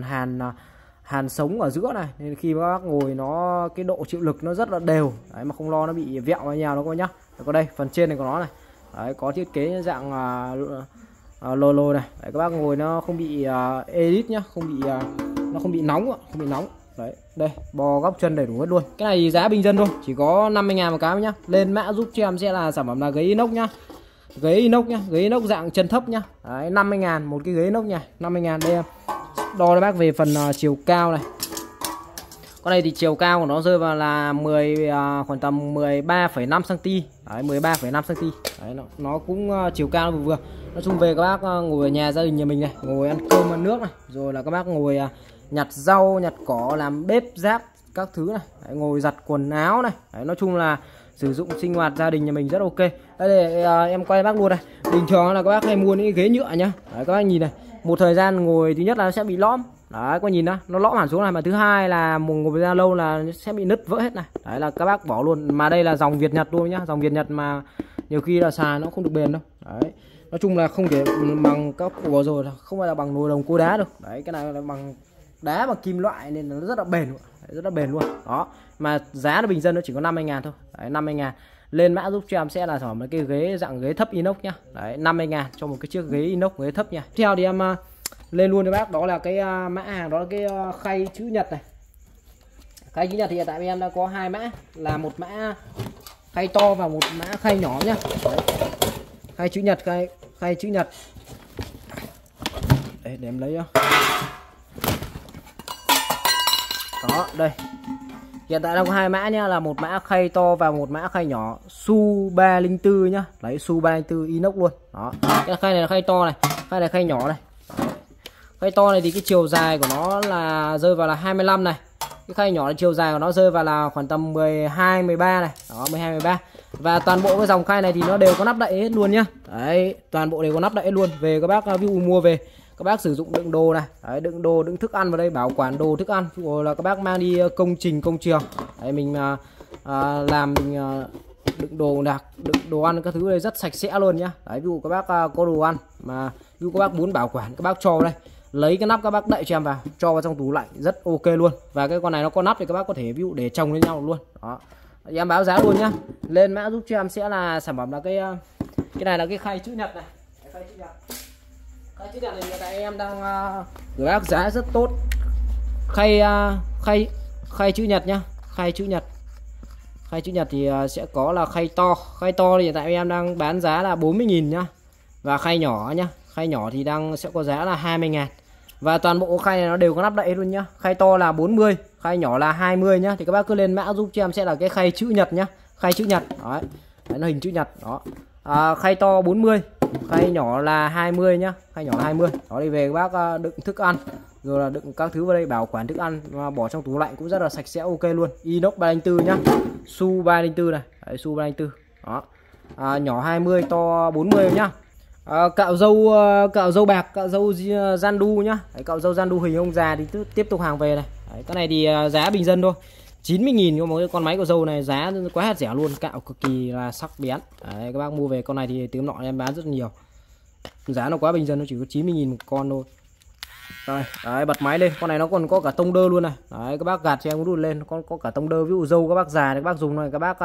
hàn sống ở giữa này, nên khi các bác ngồi nó cái độ chịu lực nó rất là đều. Đấy, mà không lo nó bị vẹo vào nhau nó coi nhá. Đấy, có đây phần trên này của nó này. Đấy, có thiết kế dạng lồi này. Đấy, các bác ngồi nó không bị edit nhá, nó không bị nóng, không bị nóng. Đấy, đây bò góc chân đầy đủ hết luôn. Cái này giá bình dân thôi, chỉ có 50.000 một cái nhá. Lên mã giúp cho em sẽ là sản phẩm là ghế inox nhá. Ghế inox nhá, ghế inox dạng chân thấp nhá. Đấy, 50.000 một cái ghế inox nha, 50.000. Đây em đo cho bác về phần chiều cao này. Con này thì chiều cao của nó rơi vào là khoảng tầm 13,5 cm. Đấy, 13,5 cm. Đấy, nó cũng chiều cao vừa vừa. Nói chung về các bác ngồi ở nhà gia đình nhà mình này, ngồi ăn cơm ăn nước này, rồi là các bác ngồi nhặt rau, nhặt cỏ, làm bếp rác các thứ này. Đấy, ngồi giặt quần áo này. Đấy, nói chung là sử dụng sinh hoạt gia đình nhà mình rất ok. Đây để em quay bác luôn này. Bình thường là các bác hay mua những ghế nhựa nhá. Đấy, các bác nhìn này, một thời gian ngồi thứ nhất là nó sẽ bị lõm. Đấy, có nhìn đó, nó lõm hẳn xuống này, mà thứ hai là ngồi thời gian lâu là sẽ bị nứt vỡ hết này. Đấy là các bác bỏ luôn. Mà đây là dòng Việt Nhật luôn nhá, dòng Việt Nhật mà nhiều khi là xài nó không được bền đâu. Đấy, nói chung là không thể bằng các cụ rồi, không phải là bằng nồi đồng cối đá được. Đấy, cái này là bằng đá bằng kim loại nên nó rất là bền. Đấy, rất là bền luôn. Đó, mà giá nó bình dân nó chỉ có 50.000 thôi. Đấy, 50.000. Lên mã giúp cho em sẽ là sản phẩm cái ghế dạng ghế thấp inox nhá. Đấy, 50.000 cho một cái chiếc ghế inox ghế thấp nha. Tiếp theo thì em lên luôn cho bác đó là cái mã hàng đó là cái khay chữ nhật này. Khay chữ nhật thì hiện tại em đã có hai mã, là một mã khay to và một mã khay nhỏ nhá. Đấy. Khay chữ nhật, khay chữ nhật. Đấy, để em lấy cho. Đó, đây. Hiện tại đang có hai mã nhá, là một mã khay to và một mã khay nhỏ, Su 304 nhá. Đấy, Su 304 inox luôn. Đó. Cái khay này là khay to này, khay này khay nhỏ này. Đấy. Khay to này thì cái chiều dài của nó là rơi vào là 25 này. Cái khay nhỏ là chiều dài của nó rơi vào là khoảng tầm 12 13 này. Đó, 12 13. Và toàn bộ cái dòng khay này thì nó đều có nắp đậy hết luôn nhá. Đấy, toàn bộ đều có nắp đậy hết luôn. Về các bác ví dụ mua về các bác sử dụng đựng đồ này. Đấy, đựng đồ, đựng thức ăn vào đây, bảo quản đồ thức ăn, rồi là các bác mang đi công trình công trường. Đấy, mình làm mình đựng đồ đạc, đựng đồ ăn các thứ đây rất sạch sẽ luôn nhá. Đấy, ví dụ các bác có đồ ăn mà ví dụ các bác muốn bảo quản, các bác cho vào đây, lấy cái nắp các bác đậy cho em vào, cho vào trong tủ lạnh rất ok luôn. Và cái con này nó có nắp thì các bác có thể ví dụ để chồng lên nhau luôn. Đó, em báo giá luôn nhá. Lên mã giúp cho em sẽ là sản phẩm là cái này là cái khay chữ nhật này, khay chữ nhật. Khay chữ nhật này hiện tại em đang gửi bác giá rất tốt. Khay chữ nhật nhá, khay chữ nhật. Khay chữ nhật thì sẽ có là khay to thì hiện tại em đang bán giá là 40.000 nhá. Và khay nhỏ nhá, khay nhỏ thì sẽ có giá là 20.000. Và toàn bộ khay này nó đều có nắp đậy luôn nhá. Khay to là 40, khay nhỏ là 20 nhá. Thì các bác cứ lên mã giúp cho em sẽ là cái khay chữ nhật nhá, khay chữ nhật. Đấy, nó hình chữ nhật đó. Khay to 40, khay nhỏ là 20 nhá, khay nhỏ là 20. Đó, đi về các bác đựng thức ăn rồi là đựng các thứ vào đây, bảo quản thức ăn và bỏ trong tủ lạnh cũng rất là sạch sẽ ok luôn. Inox 304 nhá, Su 304 này, đấy, Su 304 đó. Nhỏ 20, to 40 nhá. Cạo dâu bạc, cạo dâu Zandu nhá. Đấy, cạo dâu Zandu hình ông già thì tiếp tục hàng về này. Đấy, cái này thì giá bình dân thôi, 90.000 có một cái con máy cạo dâu này, giá quá hạt rẻ luôn, cạo cực kỳ là sắc bén. Đấy, các bác mua về con này thì tiếng nọ em bán rất nhiều, giá nó quá bình dân, nó chỉ có 90.000 một con thôi. Rồi, đấy, bật máy lên, con này nó còn có cả tông đơ luôn này. Đấy, các bác gạt cho em đút lên, con có cả tông đơ, ví dụ dâu các bác già thì các bác dùng này, các bác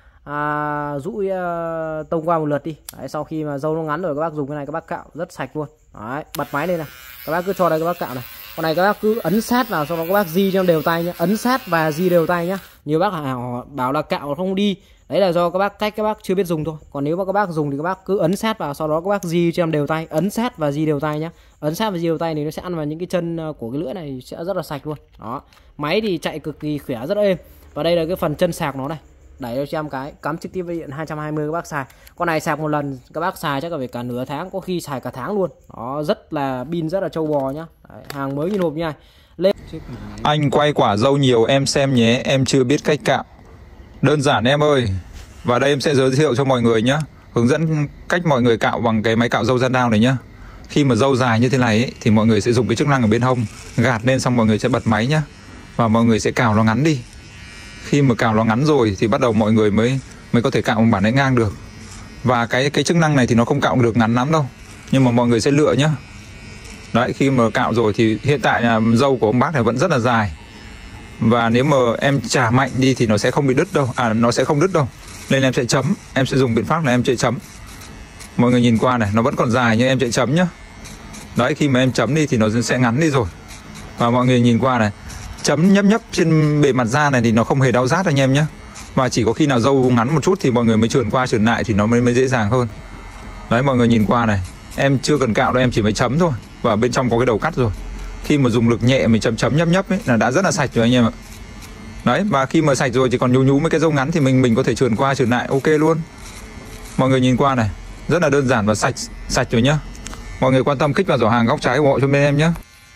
rũi tông qua một lượt đi. Đấy, sau khi mà dâu nó ngắn rồi các bác dùng cái này các bác cạo rất sạch luôn. Đấy, bật máy lên này, các bác cứ cho đây các bác cạo này. Con này các bác cứ ấn sát vào, sau đó các bác di cho đều tay nhá, ấn sát và di đều tay nhá. Nhiều bác họ bảo là cạo không đi, đấy là do các bác chưa biết dùng thôi. Còn nếu mà các bác dùng thì các bác cứ ấn sát vào, sau đó các bác di cho em đều tay, ấn sát và di đều tay nhá. Ấn sát và di đều tay thì nó sẽ ăn vào những cái chân của cái lưỡi này, sẽ rất là sạch luôn. Đó, máy thì chạy cực kỳ khỏe, rất êm. Và đây là cái phần chân sạc nó này, đẩy cho em cái, cắm trực tiếp với điện 220 các bác xài. Con này sạc một lần các bác xài chắc là phải cả nửa tháng, có khi xài cả tháng luôn. Đó, rất là pin rất là trâu bò nhá. Đấy, hàng mới như hộp như này. Lên. Anh quay quả dâu nhiều em xem nhé, em chưa biết cách cạo. Đơn giản em ơi. Và đây em sẽ giới thiệu cho mọi người nhé, hướng dẫn cách mọi người cạo bằng cái máy cạo dâu Zandow này nhá. Khi mà dâu dài như thế này ấy, thì mọi người sẽ dùng cái chức năng ở bên hông gạt lên, xong mọi người sẽ bật máy nhá. Và mọi người sẽ cạo nó ngắn đi. Khi mà cạo nó ngắn rồi thì bắt đầu mọi người mới có thể cạo bằng bản đánh ngang được. Và cái chức năng này thì nó không cạo được ngắn lắm đâu, nhưng mà mọi người sẽ lựa nhá. Đấy, khi mà cạo rồi thì hiện tại là dâu của ông bác này vẫn rất là dài. Và nếu mà em chà mạnh đi thì nó sẽ không bị đứt đâu, nó sẽ không đứt đâu. Nên em sẽ chấm, em sẽ dùng biện pháp là em chạy chấm. Mọi người nhìn qua này, nó vẫn còn dài nhưng em chạy chấm nhá. Đấy, khi mà em chấm đi thì nó sẽ ngắn đi rồi. Và mọi người nhìn qua này, chấm nhấp trên bề mặt da này thì nó không hề đau rát anh em nhé. Và chỉ có khi nào dâu ngắn một chút thì mọi người mới chườn qua chườn lại thì nó mới dễ dàng hơn. Đấy, mọi người nhìn qua này, em chưa cần cạo đâu, em chỉ mới chấm thôi. Và bên trong có cái đầu cắt rồi. Khi mà dùng lực nhẹ mình chấm nhấp ấy là đã rất là sạch rồi anh em ạ. Đấy, và khi mà sạch rồi chỉ còn nhú mấy cái dâu ngắn thì mình có thể chườn qua chườn lại ok luôn. Mọi người nhìn qua này, rất là đơn giản và sạch rồi nhá. Mọi người quan tâm kích vào giỏ hàng góc trái ủng hộ cho bên em nhé.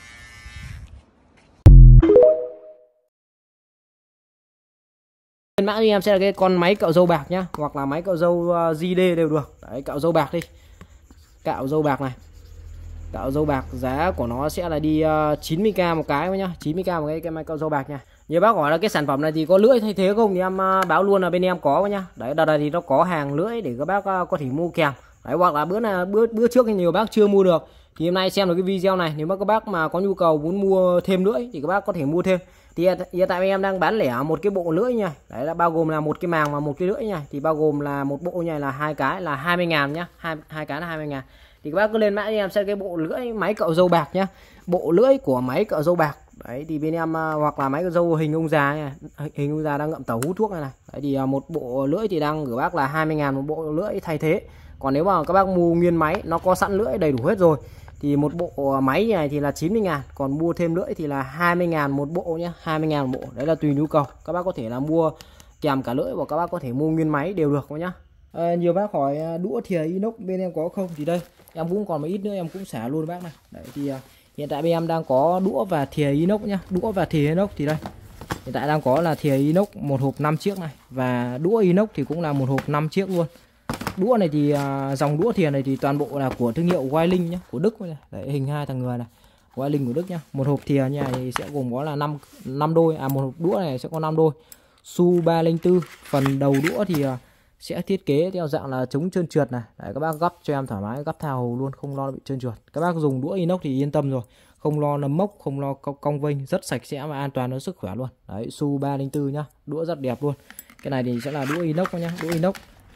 Mã thì em sẽ là cái con máy cạo dâu bạc nhá, hoặc là máy cạo dâu JD đều được. Đấy, cạo dâu bạc đi, cạo dâu bạc này, cạo dâu bạc giá của nó sẽ là đi 90k một cái nhá, 90k một cái máy cạo dâu bạc nha. Nhiều bác hỏi là cái sản phẩm này thì có lưỡi thay thế không, thì em báo luôn là bên em có nhá. Đấy, đợt này thì nó có hàng lưỡi để các bác có thể mua kèm. Đấy, hoặc là bữa trước thì nhiều bác chưa mua được thì hôm nay xem được cái video này, nếu mà các bác mà có nhu cầu muốn mua thêm lưỡi thì các bác có thể mua thêm. Thì hiện tại em đang bán lẻ một cái bộ lưỡi nha. Đấy là bao gồm là một cái màng và một cái lưỡi nha. Thì bao gồm là một bộ nha là hai cái là 20.000 nhá, hai cái là 20.000. Thì các bác cứ lên mã em sẽ cái bộ lưỡi máy cạo dâu bạc nhá. Bộ lưỡi của máy cạo dâu bạc. Đấy thì bên em hoặc là máy cạo dâu hình ông già này, hình ông già đang ngậm tàu hút thuốc này này. Đấy thì một bộ lưỡi thì đang gửi bác là 20.000 một bộ lưỡi thay thế. Còn nếu mà các bác mua nguyên máy nó có sẵn lưỡi đầy đủ hết rồi thì một bộ máy này thì là 90.000, còn mua thêm lưỡi thì là 20.000 một bộ nhé, 20.000 một bộ. Đấy là tùy nhu cầu, các bác có thể là mua kèm cả lưỡi hoặc các bác có thể mua nguyên máy đều được nhá. Nhiều bác hỏi đũa thìa inox bên em có không, thì đây em cũng còn một ít nữa em cũng xả luôn bác này. Đấy thì hiện tại bên em đang có đũa và thìa inox nhá, đũa và thìa inox thì đây hiện tại đang có là thìa inox một hộp 5 chiếc này, và đũa inox thì cũng là một hộp 5 chiếc luôn. Đũa này thì dòng đũa thìa này thì toàn bộ là của thương hiệu Wiling nhá, của Đức này. Đấy, hình hai thằng người này, Wiling của Đức nhá. Một hộp thìa như này thì sẽ gồm có là 5 đôi, một hộp đũa này sẽ có 5 đôi. Su 304, phần đầu đũa thì sẽ thiết kế theo dạng là chống trơn trượt này. Đấy, các bác gấp cho em thoải mái, gấp tha hồ luôn, không lo bị trơn trượt. Các bác dùng đũa inox thì yên tâm rồi, không lo nấm mốc, không lo cong vênh, rất sạch sẽ và an toàn cho sức khỏe luôn. Đấy, Su 304 nhá, đũa rất đẹp luôn. Cái này thì sẽ là đũa inox nhá, đũa inox.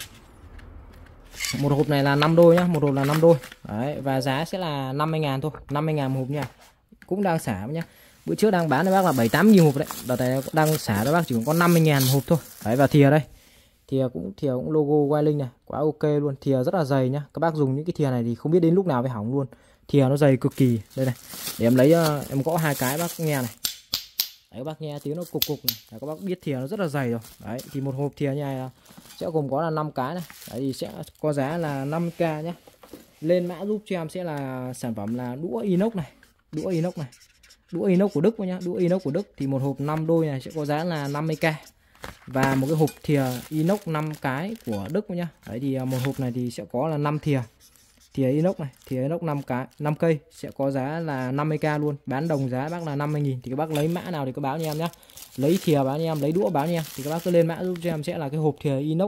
Một hộp này là 5 đôi nhá, một hộp là 5 đôi. Đấy, và giá sẽ là 50.000 thôi, 50.000 một hộp nha. Cũng đang xả nhá. Bữa trước đang bán cho bác là 7-8.000 hộp đấy. Đợt này đang xả cho bác chỉ có 50.000 hộp thôi. Đấy, và thìa đây. Thìa cũng logo Wailing này, quá ok luôn. Thìa rất là dày nhá. Các bác dùng những cái thìa này thì không biết đến lúc nào phải hỏng luôn. Thìa nó dày cực kỳ. Đây này. Để em lấy em gõ 2 cái bác nghe này. Đấy, các bác nghe tiếng nó cục này. Đấy, các bác biết thìa nó rất là dày rồi. Đấy, thì một hộp thìa như này là sẽ gồm có là 5 cái này. Đấy, thì sẽ có giá là 5k nhé. Lên mã giúp cho em sẽ là sản phẩm là đũa inox này, đũa inox này, đũa inox của Đức nhá, đũa inox của Đức thì một hộp 5 đôi này sẽ có giá là 50k. Và một cái hộp thìa inox 5 cái của Đức nhá. Đấy thì một hộp này thì sẽ có là 5 thìa inox này, thìa inox 5 cái, 5 cây sẽ có giá là 50k luôn. Bán đồng giá bác là 50.000 thì các bác lấy mã nào thì cứ báo cho em nhá. Lấy thìa báo cho em, lấy đũa báo cho em thì các bác cứ lên mã giúp cho em sẽ là cái hộp thìa inox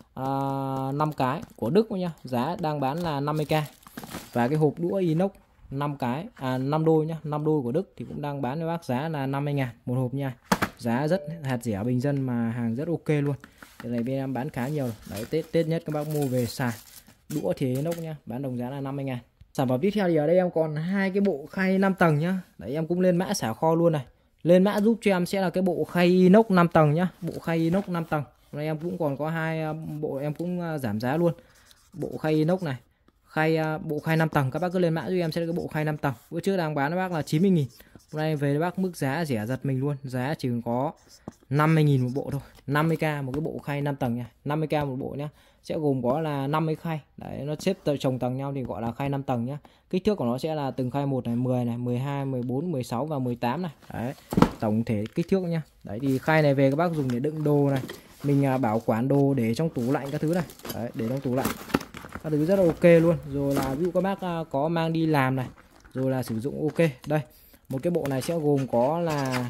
5 cái của Đức nhá, giá đang bán là 50k. Và cái hộp đũa inox 5 cái 5 đôi nhá, 5 đôi của Đức thì cũng đang bán cho bác giá là 50.000 một hộp nha. Giá rất hạt rẻ bình dân mà hàng rất ok luôn. Cái này bên em bán khá nhiều. Đấy, Tết nhất các bác mua về xài. Đũa thì inox nhá, bán đồng giá là 50.000. Sản phẩm tiếp theo thì ở đây em còn hai cái bộ khay 5 tầng nhá. Đấy, em cũng lên mã xả kho luôn này. Lên mã giúp cho em sẽ là cái bộ khay inox 5 tầng nhá, bộ khay inox 5 tầng. Hôm nay em cũng còn có 2 bộ em cũng giảm giá luôn. Bộ khay inox này, bộ khay 5 tầng các bác cứ lên mã giúp em sẽ là cái bộ khay 5 tầng. Bữa trước đang bán cho bác là 90.000. Hôm nay về bác mức giá rẻ giật mình luôn, giá chỉ có 50.000 một bộ thôi, 50k một cái bộ khay 5 tầng nha, 50k một bộ nhá. Sẽ gồm có là 50 khay. Đấy, nó xếp chồng tầng nhau thì gọi là khay 5 tầng nhá. Kích thước của nó sẽ là từng khay 1 này, 10 này, 12, 14, 16 và 18 này. Đấy, tổng thể kích thước nhá. Đấy thì khay này về các bác dùng để đựng đồ này, mình bảo quản đồ để trong tủ lạnh các thứ này. Đấy, để trong tủ lạnh các thứ rất là ok luôn. Rồi là ví dụ các bác có mang đi làm này, rồi là sử dụng ok. Đây, một cái bộ này sẽ gồm có là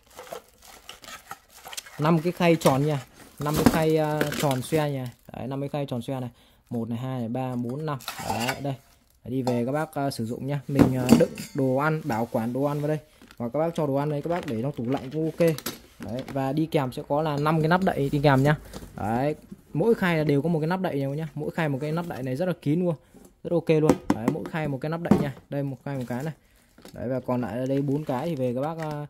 5 cái khay tròn nha, 5 cái khay tròn xoe nha. Đấy, 50 khay tròn xoe này, 1 này, 2 này, 3, 4, 5. Đấy, đây. Đấy, đi về các bác sử dụng nhá. Mình đựng đồ ăn, bảo quản đồ ăn vào đây. Và các bác cho đồ ăn đây, các bác để trong tủ lạnh cũng ok. Đấy, và đi kèm sẽ có là 5 cái nắp đậy đi kèm nhá. Đấy, mỗi khay là đều có một cái nắp đậy nhau nhá. Mỗi khay một cái nắp đậy này rất là kín luôn, rất ok luôn. Đấy, mỗi khay một cái nắp đậy nha. Đây một khay một cái này. Đấy, và còn lại ở đây 4 cái thì về các bác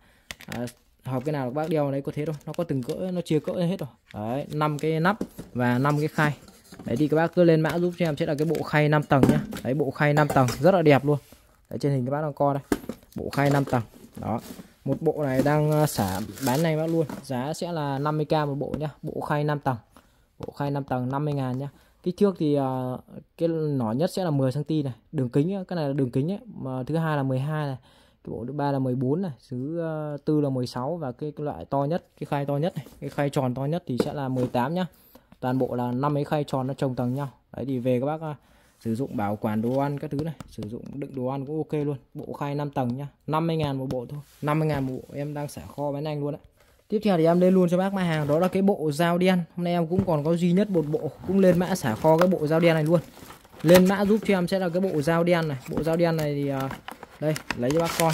hợp cái nào các bác đeo đấy có thế thôi, nó có từng cỡ, nó chia cỡ hết rồi. Đấy, 5 cái nắp và 5 cái khay. Đấy thì các bác cứ lên mã giúp cho em sẽ là cái bộ khay 5 tầng nhá. Đấy, bộ khay 5 tầng rất là đẹp luôn. Đấy, trên hình các bác đang coi đây, bộ khay 5 tầng. Đó, một bộ này đang xả bán này bác luôn, giá sẽ là 50k một bộ nhá. Bộ khay 5 tầng, bộ khay 5 tầng 50.000 nhá. Kích thước thì cái nhỏ nhất sẽ là 10 cm này, đường kính cái này là đường kính ấy, mà thứ hai là 12 này, cái bộ thứ ba là 14 này, thứ tư là 16 và cái loại to nhất, cái khay to nhất này, cái khay tròn to nhất thì sẽ là 18 nhá. Toàn bộ là 5 cái khay tròn nó chồng tầng nhau. Đấy thì về các bác sử dụng bảo quản đồ ăn các thứ này, sử dụng đựng đồ ăn cũng ok luôn. Bộ khay 5 tầng nhá, 50.000 một bộ thôi, 50.000 một bộ, em đang xả kho bán anh luôn đấy. Tiếp theo thì em lên luôn cho bác mã hàng đó là cái bộ dao đen. Hôm nay em cũng còn có duy nhất một bộ, cũng lên mã xả kho cái bộ dao đen này luôn. Lên mã giúp cho em sẽ là cái bộ dao đen này. Bộ dao đen này thì đây lấy cho bác coi.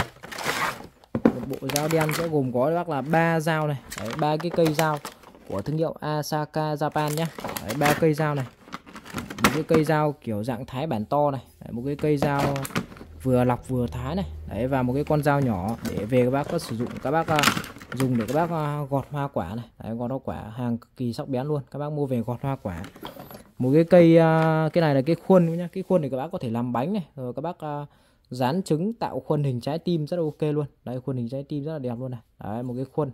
Một bộ dao đen sẽ gồm có bác là 3 dao này, 3 cái cây dao của thương hiệu Asaka Japan nhá. 3 cây dao này. Một cái cây dao kiểu dạng thái bản to này, một cái cây dao vừa lọc vừa thái này. Đấy, và một cái con dao nhỏ để về các bác có sử dụng, các bác dùng để các bác gọt hoa quả này. Đấy, gọt hoa quả hàng cực kỳ sắc bén luôn, các bác mua về gọt hoa quả. Một cái cây, cái này là cái khuôn nhá, cái khuôn thì các bác có thể làm bánh này, rồi các bác dán trứng tạo khuôn hình trái tim rất là ok luôn. Đấy, khuôn hình trái tim rất là đẹp luôn này. Đấy, một cái khuôn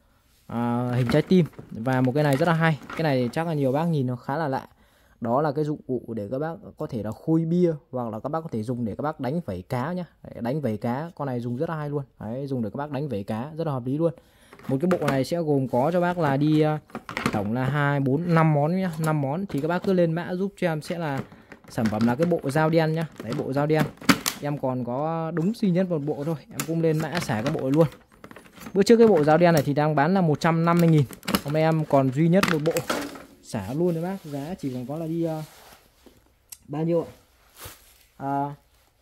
hình trái tim. Và một cái này rất là hay, cái này thì chắc là nhiều bác nhìn nó khá là lạ. Đó là cái dụng cụ để các bác có thể là khui bia, hoặc là các bác có thể dùng để các bác đánh vẩy cá nhá. Đấy, đánh vẩy cá, con này dùng rất là hay luôn. Đấy, dùng để các bác đánh vẩy cá rất là hợp lý luôn. Một cái bộ này sẽ gồm có cho bác là đi tổng là 2, 4, 5 món nhá, 5 món thì các bác cứ lên mã giúp cho em sẽ là sản phẩm là cái bộ dao đen nhá. Đấy, bộ dao đen. Em còn có đúng duy nhất một bộ thôi, em cũng lên mã xả cái bộ luôn. Bữa trước cái bộ dao đen này thì đang bán là 150.000. Hôm nay em còn duy nhất một bộ xả luôn đấy bác, giá chỉ còn có là đi bao nhiêu ạ?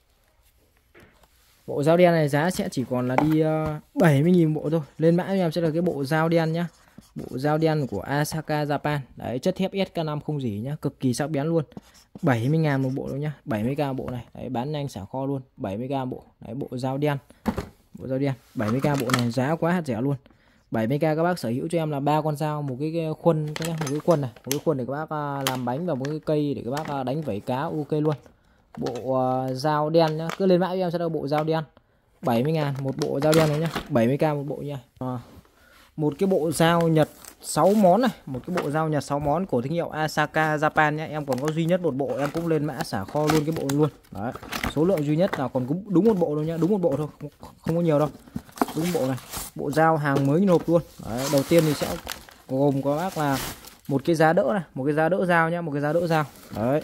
Bộ dao đen này giá sẽ chỉ còn là đi 70.000 bộ thôi. Lên mã cho em sẽ là cái bộ dao đen nhá. Bộ dao đen của Asaka Japan. Đấy, chất thép SK5 không gì nhá, cực kỳ sắc bén luôn. 70.000 một bộ luôn nhá, 70k bộ này. Đấy, bán nhanh xả kho luôn, 70k bộ. Đấy, bộ dao đen. Bộ dao đen, 70k bộ này giá quá hạt rẻ luôn. 70k các bác sở hữu cho em là 3 con dao, một cái khuôn nhá, một cái khuôn này, một cái khuôn để các bác làm bánh và một cái cây để các bác đánh vẩy cá, ok luôn. Bộ dao đen nhá, cứ lên mã cho em sẽ là bộ dao đen. 70.000 một bộ dao đen này nhá, 70k một bộ nha. Một cái bộ dao Nhật 6 món này, một cái bộ dao Nhật 6 món của thương hiệu Asaka Japan nhá. Em còn có duy nhất một bộ, em cũng lên mã xả kho luôn cái bộ luôn. Đấy, số lượng duy nhất là còn đúng một bộ thôi nhá, đúng một bộ thôi, không có nhiều đâu. Đúng bộ này, bộ dao hàng mới nộp luôn. Đấy, đầu tiên thì sẽ gồm có bác là một cái giá đỡ này, một cái giá đỡ dao nhá, một cái giá đỡ dao. Đấy.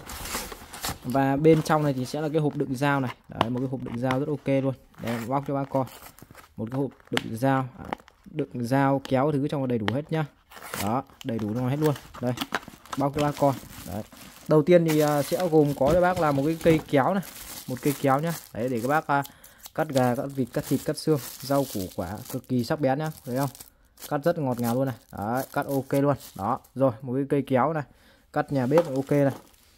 Và bên trong này thì sẽ là cái hộp đựng dao này. Đấy, một cái hộp đựng dao rất ok luôn. Để bóc cho bác coi. Một cái hộp đựng dao, đựng dao kéo thứ trong đầy đủ hết nhá. Đó, đầy đủ trong hết luôn. Đây, bóc cho bác coi. Đấy. Đầu tiên thì sẽ gồm có cho bác là một cái cây kéo này, một cây kéo nhá. Đấy, để các bác cắt gà, cắt vịt, cắt thịt, cắt xương, rau củ quả cực kỳ sắc bén nhá, thấy không? Cắt rất ngọt ngào luôn này. Đấy, cắt ok luôn. Đó, rồi một cái cây kéo này, cắt nhà bếp ok này.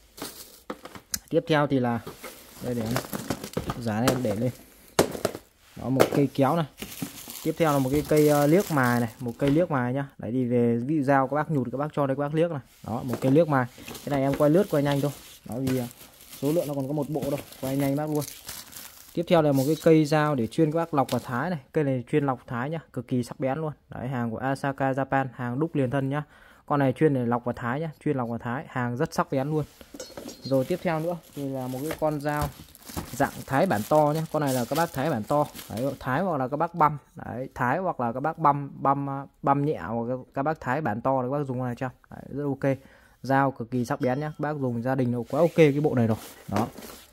Tiếp theo thì là đây, để giá này em để lên. Đó, một cây kéo này. Tiếp theo là một cái cây liếc mài này, một cây liếc mài nhá. Đấy, thì về ví dụ dao các bác nhụt các bác cho đây các bác liếc này. Đó, một cây liếc mài. Cái này em quay lướt quay nhanh thôi. Đó, vì số lượng nó còn có một bộ đâu, quay nhanh bác luôn. Tiếp theo là một cái cây dao để chuyên các bác lọc và thái này. Cây này chuyên lọc thái nhá, cực kỳ sắc bén luôn. Đấy, hàng của Asaka Japan, hàng đúc liền thân nhá. Con này chuyên để lọc và thái nhá, chuyên lọc và thái, hàng rất sắc bén luôn. Rồi tiếp theo nữa thì là một cái con dao dạng thái bản to nhé. Con này là các bác thái bản to. Đấy, thái hoặc là các bác băm. Đấy, thái hoặc là các bác băm nhẹ, hoặc các bác thái bản to là các bác dùng con này cho. Đấy, rất ok. Dao cực kỳ sắc bén nhá. Các bác dùng gia đình nó quá ok cái bộ này rồi. Đó.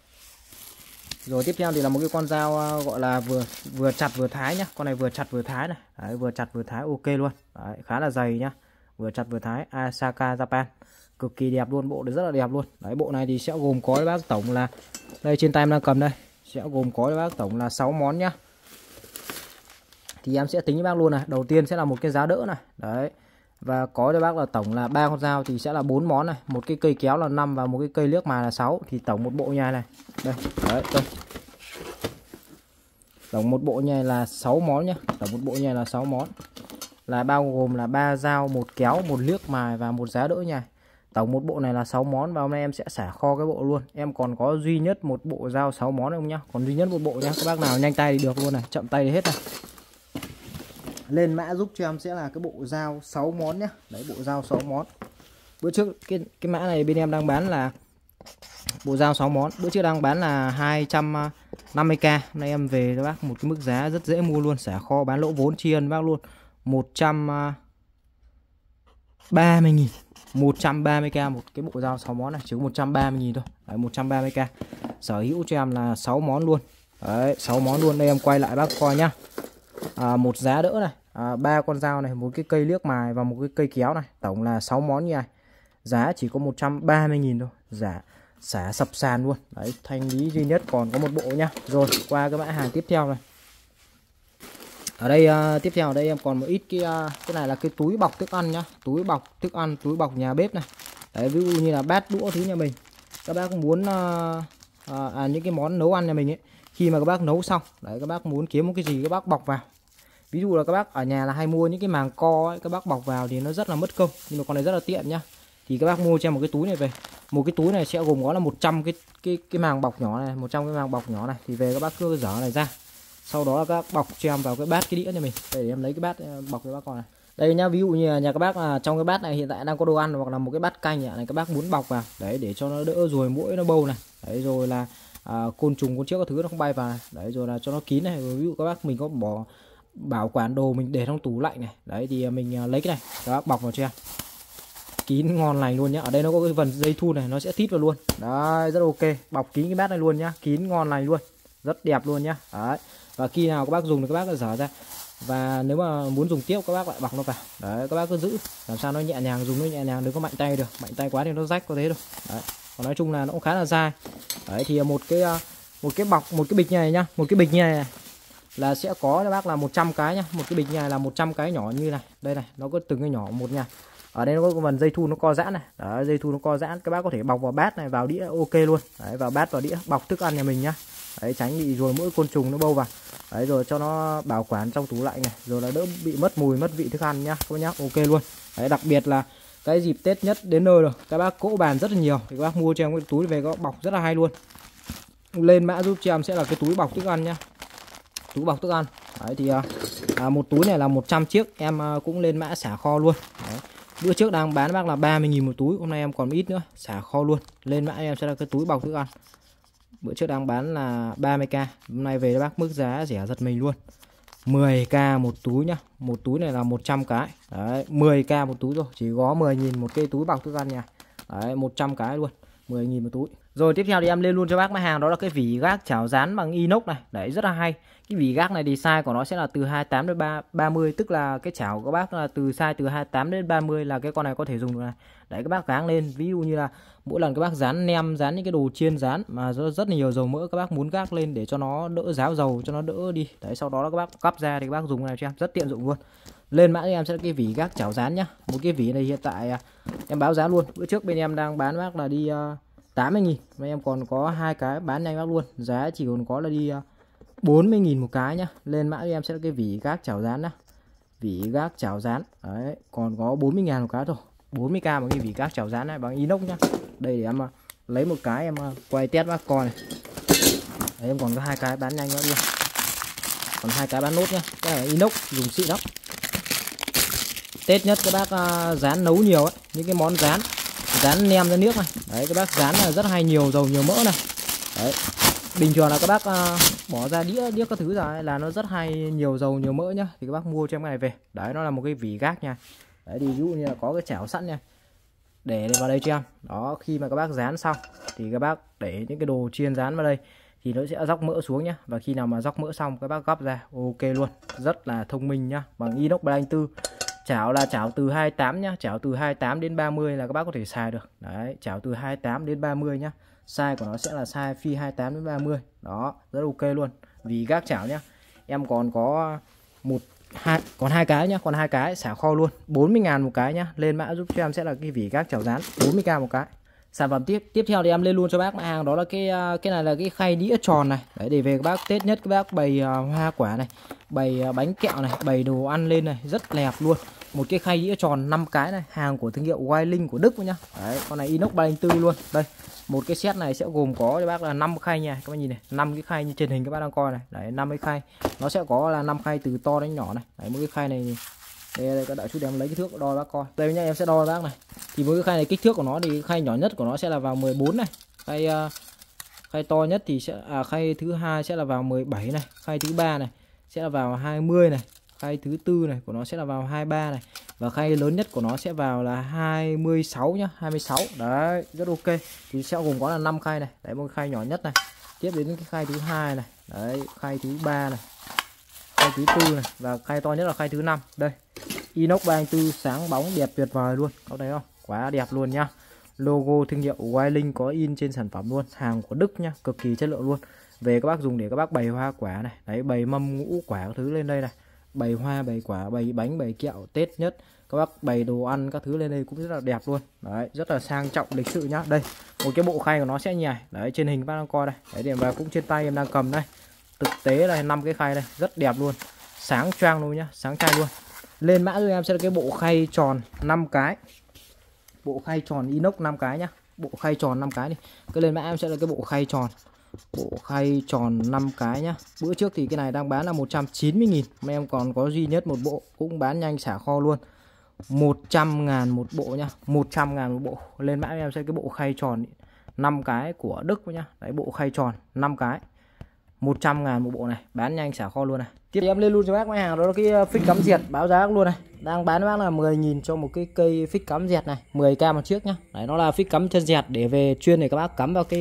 Rồi tiếp theo thì là một cái con dao gọi là vừa chặt vừa thái nhá. Con này vừa chặt vừa thái này. Đấy, vừa chặt vừa thái ok luôn. Đấy, khá là dày nhá. Vừa chặt vừa thái, Asaka Japan. Cực kỳ đẹp luôn, bộ này rất là đẹp luôn. Đấy, bộ này thì sẽ gồm có bác tổng là đây, trên tay em đang cầm đây, sẽ gồm có bác tổng là 6 món nhá. Thì em sẽ tính với bác luôn này. Đầu tiên sẽ là một cái giá đỡ này. Đấy. Và có cho bác là tổng là 3 con dao thì sẽ là 4 món này, một cái cây kéo là 5 và một cái cây liếc mài là 6, thì tổng một bộ nhà này. Đây, đấy, đây. Tổng một bộ nhà là 6 món nhá. Tổng một bộ nhà là 6 món. Là bao gồm là 3 dao, một kéo, một liếc mài và một giá đỡ nha. Tổng một bộ này là 6 món và hôm nay em sẽ xả kho cái bộ luôn. Em còn có duy nhất một bộ dao 6 món không nhá. Còn duy nhất một bộ nhá. Các bác nào nhanh tay thì được luôn này, chậm tay thì hết này. Lên mã giúp cho em sẽ là cái bộ dao 6 món nhá. Đấy, bộ dao 6 món. Bữa trước cái mã này bên em đang bán là bộ dao 6 món. Bữa trước đang bán là 250k. Hôm nay em về cho bác một cái mức giá rất dễ mua luôn, xả kho bán lỗ vốn tri ân bác luôn. 130.000, 130k một cái bộ dao 6 món này, chỉ có 130.000 thôi. Đấy, 130k. Sở hữu cho em là 6 món luôn. Đấy, 6 món luôn. Đây em quay lại bác coi nhá. Một giá đỡ này, 3 con dao này, một cái cây liếc mài và một cái cây kéo này, tổng là 6 món như này. Giá chỉ có 130.000 thôi. Giá xả sập sàn luôn. Đấy, thanh lý duy nhất còn có một bộ nhá. Rồi, qua cái mã hàng tiếp theo này. Ở đây tiếp theo ở đây em còn một ít cái này là cái túi bọc thức ăn nhá, túi bọc thức ăn, túi bọc nhà bếp này. Đấy, ví dụ như là bát đũa thứ nhà mình, các bác muốn những cái món nấu ăn nhà mình ấy, khi mà các bác nấu xong, đấy, các bác muốn kiếm một cái gì các bác bọc vào. Ví dụ là các bác ở nhà là hay mua những cái màng co ấy, các bác bọc vào thì nó rất là mất công, nhưng mà con này rất là tiện nhá. Thì các bác mua cho em một cái túi này về. Một cái túi này sẽ gồm có là 100 cái màng bọc nhỏ này, 100 cái màng bọc nhỏ này, thì về các bác cứ dở này ra. Sau đó là các bác bọc cho em vào cái bát cái đĩa cho mình. Đây, để em lấy cái bát bọc cho bác coi này. Đây nhá, ví dụ như nhà các bác trong cái bát này hiện tại đang có đồ ăn hoặc là một cái bát canh này, các bác muốn bọc vào. Đấy, để cho nó đỡ ruồi muỗi nó bâu này. Đấy, rồi là côn trùng con chiếc các thứ nó không bay vào này. Đấy, rồi là cho nó kín này. Rồi ví dụ các bác mình có bỏ bảo quản đồ mình để trong tủ lạnh này. Đấy, thì mình lấy cái này các bác bọc vào cho em. Kín ngon lành luôn nhá. Ở đây nó có cái phần dây thun này, nó sẽ tít vào luôn. Đấy, rất ok. Bọc kín cái bát này luôn nhá, kín ngon lành luôn. Rất đẹp luôn nhá. Đấy. Và khi nào các bác dùng thì các bác dở ra. Và nếu mà muốn dùng tiếp các bác lại bọc nó vào. Đấy, các bác cứ giữ làm sao nó nhẹ nhàng, dùng nó nhẹ nhàng, đừng có mạnh tay được, mạnh tay quá thì nó rách có thế thôi. Đấy. Còn nói chung là nó cũng khá là dai. Đấy thì một cái bọc, một cái bịch này nhá, một cái bịch này là sẽ có các bác là 100 cái nhá. Một cái bịch này là 100 cái nhỏ như này. Đây này, nó có từng cái nhỏ một nha. Ở đây nó có phần dây thu nó co giãn này. Đấy, dây thu nó co giãn, các bác có thể bọc vào bát này, vào đĩa ok luôn. Đấy, vào bát vào đĩa, bọc thức ăn nhà mình nhá. Đấy, tránh bị ruồi muỗi côn trùng nó bâu vào. Đấy, rồi cho nó bảo quản trong tủ lạnh này, rồi là đỡ bị mất mùi mất vị thức ăn nhá các bác nhá. Ok luôn. Đấy, đặc biệt là cái dịp Tết nhất đến nơi rồi, các bác cỗ bàn rất là nhiều thì các bác mua cho em cái túi về có bọc rất là hay luôn. Lên mã giúp cho em sẽ là cái túi bọc thức ăn nhá. Túi bọc thức ăn. Đấy thì một túi này là 100 chiếc, em cũng lên mã xả kho luôn. Đấy. Bữa trước đang bán bác là 30.000 một túi, hôm nay em còn ít nữa, xả kho luôn. Lên mã em sẽ là cái túi bọc thức ăn. Bữa trước đang bán là 30k, hôm nay về bác mức giá rẻ giật mình luôn. 10k một túi nhá. Một túi này là 100 cái. Đấy, 10k một túi rồi, chỉ có 10.000 một cái túi bọc thức ăn nha. Đấy, 100 cái luôn, 10.000 một túi. Rồi tiếp theo thì em lên luôn cho bác máy hàng đó là cái vỉ gác chảo rán bằng inox này. Đấy, rất là hay. Cái vỉ gác này thì size của nó sẽ là từ 28 đến 30, tức là cái chảo của các bác là từ size từ 28 đến 30 là cái con này có thể dùng được này. Đấy, các bác gáng lên, ví dụ như là mỗi lần các bác rán nem, rán những cái đồ chiên rán mà rất là nhiều dầu mỡ, các bác muốn gác lên để cho nó đỡ ráo dầu, cho nó đỡ đi. Đấy, sau đó là các bác cắp ra thì các bác dùng này cho em, rất tiện dụng luôn. Lên mã em sẽ là cái vỉ gác chảo rán nhá. Một cái vỉ này hiện tại em báo giá luôn. Bữa trước bên em đang bán bác là đi 80.000, và em còn có 2 cái bán nhanh bác luôn. Giá chỉ còn có là đi 40.000 một cái nhá. Lên mã em sẽ là cái vỉ gác chảo rán nhá. Vỉ gác chảo rán. Đấy, còn có 40.000 một cái thôi. 40k một cái vỉ gác chảo rán này bằng inox nhá. Đây để em lấy một cái em quay test bác coi này. Đấy, em còn có 2 cái bán nhanh bác luôn. Còn 2 cái bán nốt nhá. Cái này inox dùng xịn lắm. Tết nhất các bác rán nấu nhiều ấy, những cái món rán nem ra nước này. Đấy, các bác rán là rất hay, nhiều dầu nhiều mỡ này. Đấy. Bình thường là các bác bỏ ra đĩa các thứ ra là nó rất hay, nhiều dầu nhiều mỡ nhá, thì các bác mua cho em cái này về. Đấy, nó là một cái vỉ gác nha. Đấy, thì ví dụ như là có cái chảo sẵn nha, để vào đây cho em. Đó, khi mà các bác rán xong thì các bác để những cái đồ chiên rán vào đây thì nó sẽ róc mỡ xuống nhá. Và khi nào mà róc mỡ xong các bác gấp ra, ok luôn, rất là thông minh nhá, bằng inox 304. Chảo là chảo từ 28 nhá, chảo từ 28 đến 30 là các bác có thể xài được. Đấy, chảo từ 28 đến 30 nhá. Size của nó sẽ là size phi 28 đến 30. Đó, rất ok luôn. Vì gác chảo nhá. Em còn có còn 2 cái nhá, còn 2 cái xả kho luôn. 40.000 một cái nhá. Lên mã giúp cho em sẽ là cái vỉ gác chảo rán, 40k một cái. Sản phẩm tiếp theo thì em lên luôn cho bác mã hàng đó là cái này là cái khay đĩa tròn này. Đấy, để về các bác Tết nhất các bác bày hoa quả này, bày bánh kẹo này, bày đồ ăn lên này, rất đẹp luôn. Một cái khay đĩa tròn 5 cái này, hàng của thương hiệu Wailing của Đức nhá. Đấy, con này inox 304 luôn. Đây, một cái set này sẽ gồm có cho bác là 5 khay nha. Các bác nhìn này, 5 cái khay như trên hình các bác đang coi này. Đấy, 50 khay. Nó sẽ có là 5 khay từ to đến nhỏ này. Đấy, một cái khay này đây các đại chút em lấy cái thước đo bác coi. Đây nhá, em sẽ đo bác này. Thì với cái khay này kích thước của nó thì khay nhỏ nhất của nó sẽ là vào 14 này. Khay to nhất thì sẽ khay thứ hai sẽ là vào 17 này, khay thứ ba này sẽ là vào 20 này, khay thứ tư này của nó sẽ là vào 23 này, và khay lớn nhất của nó sẽ vào là 26 nhá, 26. Đấy, rất ok. Thì sẽ gồm có là 5 khay này. Đấy, một khay nhỏ nhất này. Tiếp đến cái khay thứ hai này. Đấy, khay thứ ba này, khay thứ tư này, và khay to nhất là khay thứ 5. Đây, inox 304 sáng bóng đẹp tuyệt vời luôn, có thấy không? Quá đẹp luôn nhá. Logo thương hiệu Wailing có in trên sản phẩm luôn, hàng của Đức nhá, cực kỳ chất lượng luôn. Về các bác dùng để các bác bày hoa quả này, đấy, bày mâm ngũ quả các thứ lên đây này, bày hoa, bày quả, bày bánh, bày kẹo Tết nhất, các bác bày đồ ăn các thứ lên đây cũng rất là đẹp luôn. Đấy, rất là sang trọng lịch sự nhá. Đây, một cái bộ khay của nó sẽ như này. Đấy, trên hình các bác đang coi đây. Đấy, điểm vào cũng trên tay em đang cầm đây. Thực tế đây, 5 cái khay đây, rất đẹp luôn, sáng choang luôn nhá, sáng trai luôn. Lên mã cho em sẽ là cái bộ khay tròn 5 cái. Bộ khay tròn inox 5 cái nhá. Bộ khay tròn 5 cái đi. Cái lên mã em sẽ là cái bộ khay tròn. Bộ khay tròn 5 cái nhá. Bữa trước thì cái này đang bán là 190.000, mà em còn có duy nhất một bộ, cũng bán nhanh xả kho luôn. 100.000 một bộ nhá, 100.000 một bộ. Lên mã em sẽ cái bộ khay tròn 5 cái của Đức nhá. Đấy, bộ khay tròn 5 cái, 100.000 một bộ này, bán nhanh xả kho luôn này. Tiếp em lên luôn cho bác máy hàng đó là cái phích cắm diệt, báo giá luôn này. Đang bán bác là 10.000 cho một cái cây phích cắm diệt này, 10k một chiếc nhá. Đấy, nó là phích cắm chân diệt để về chuyên để các bác cắm vào cái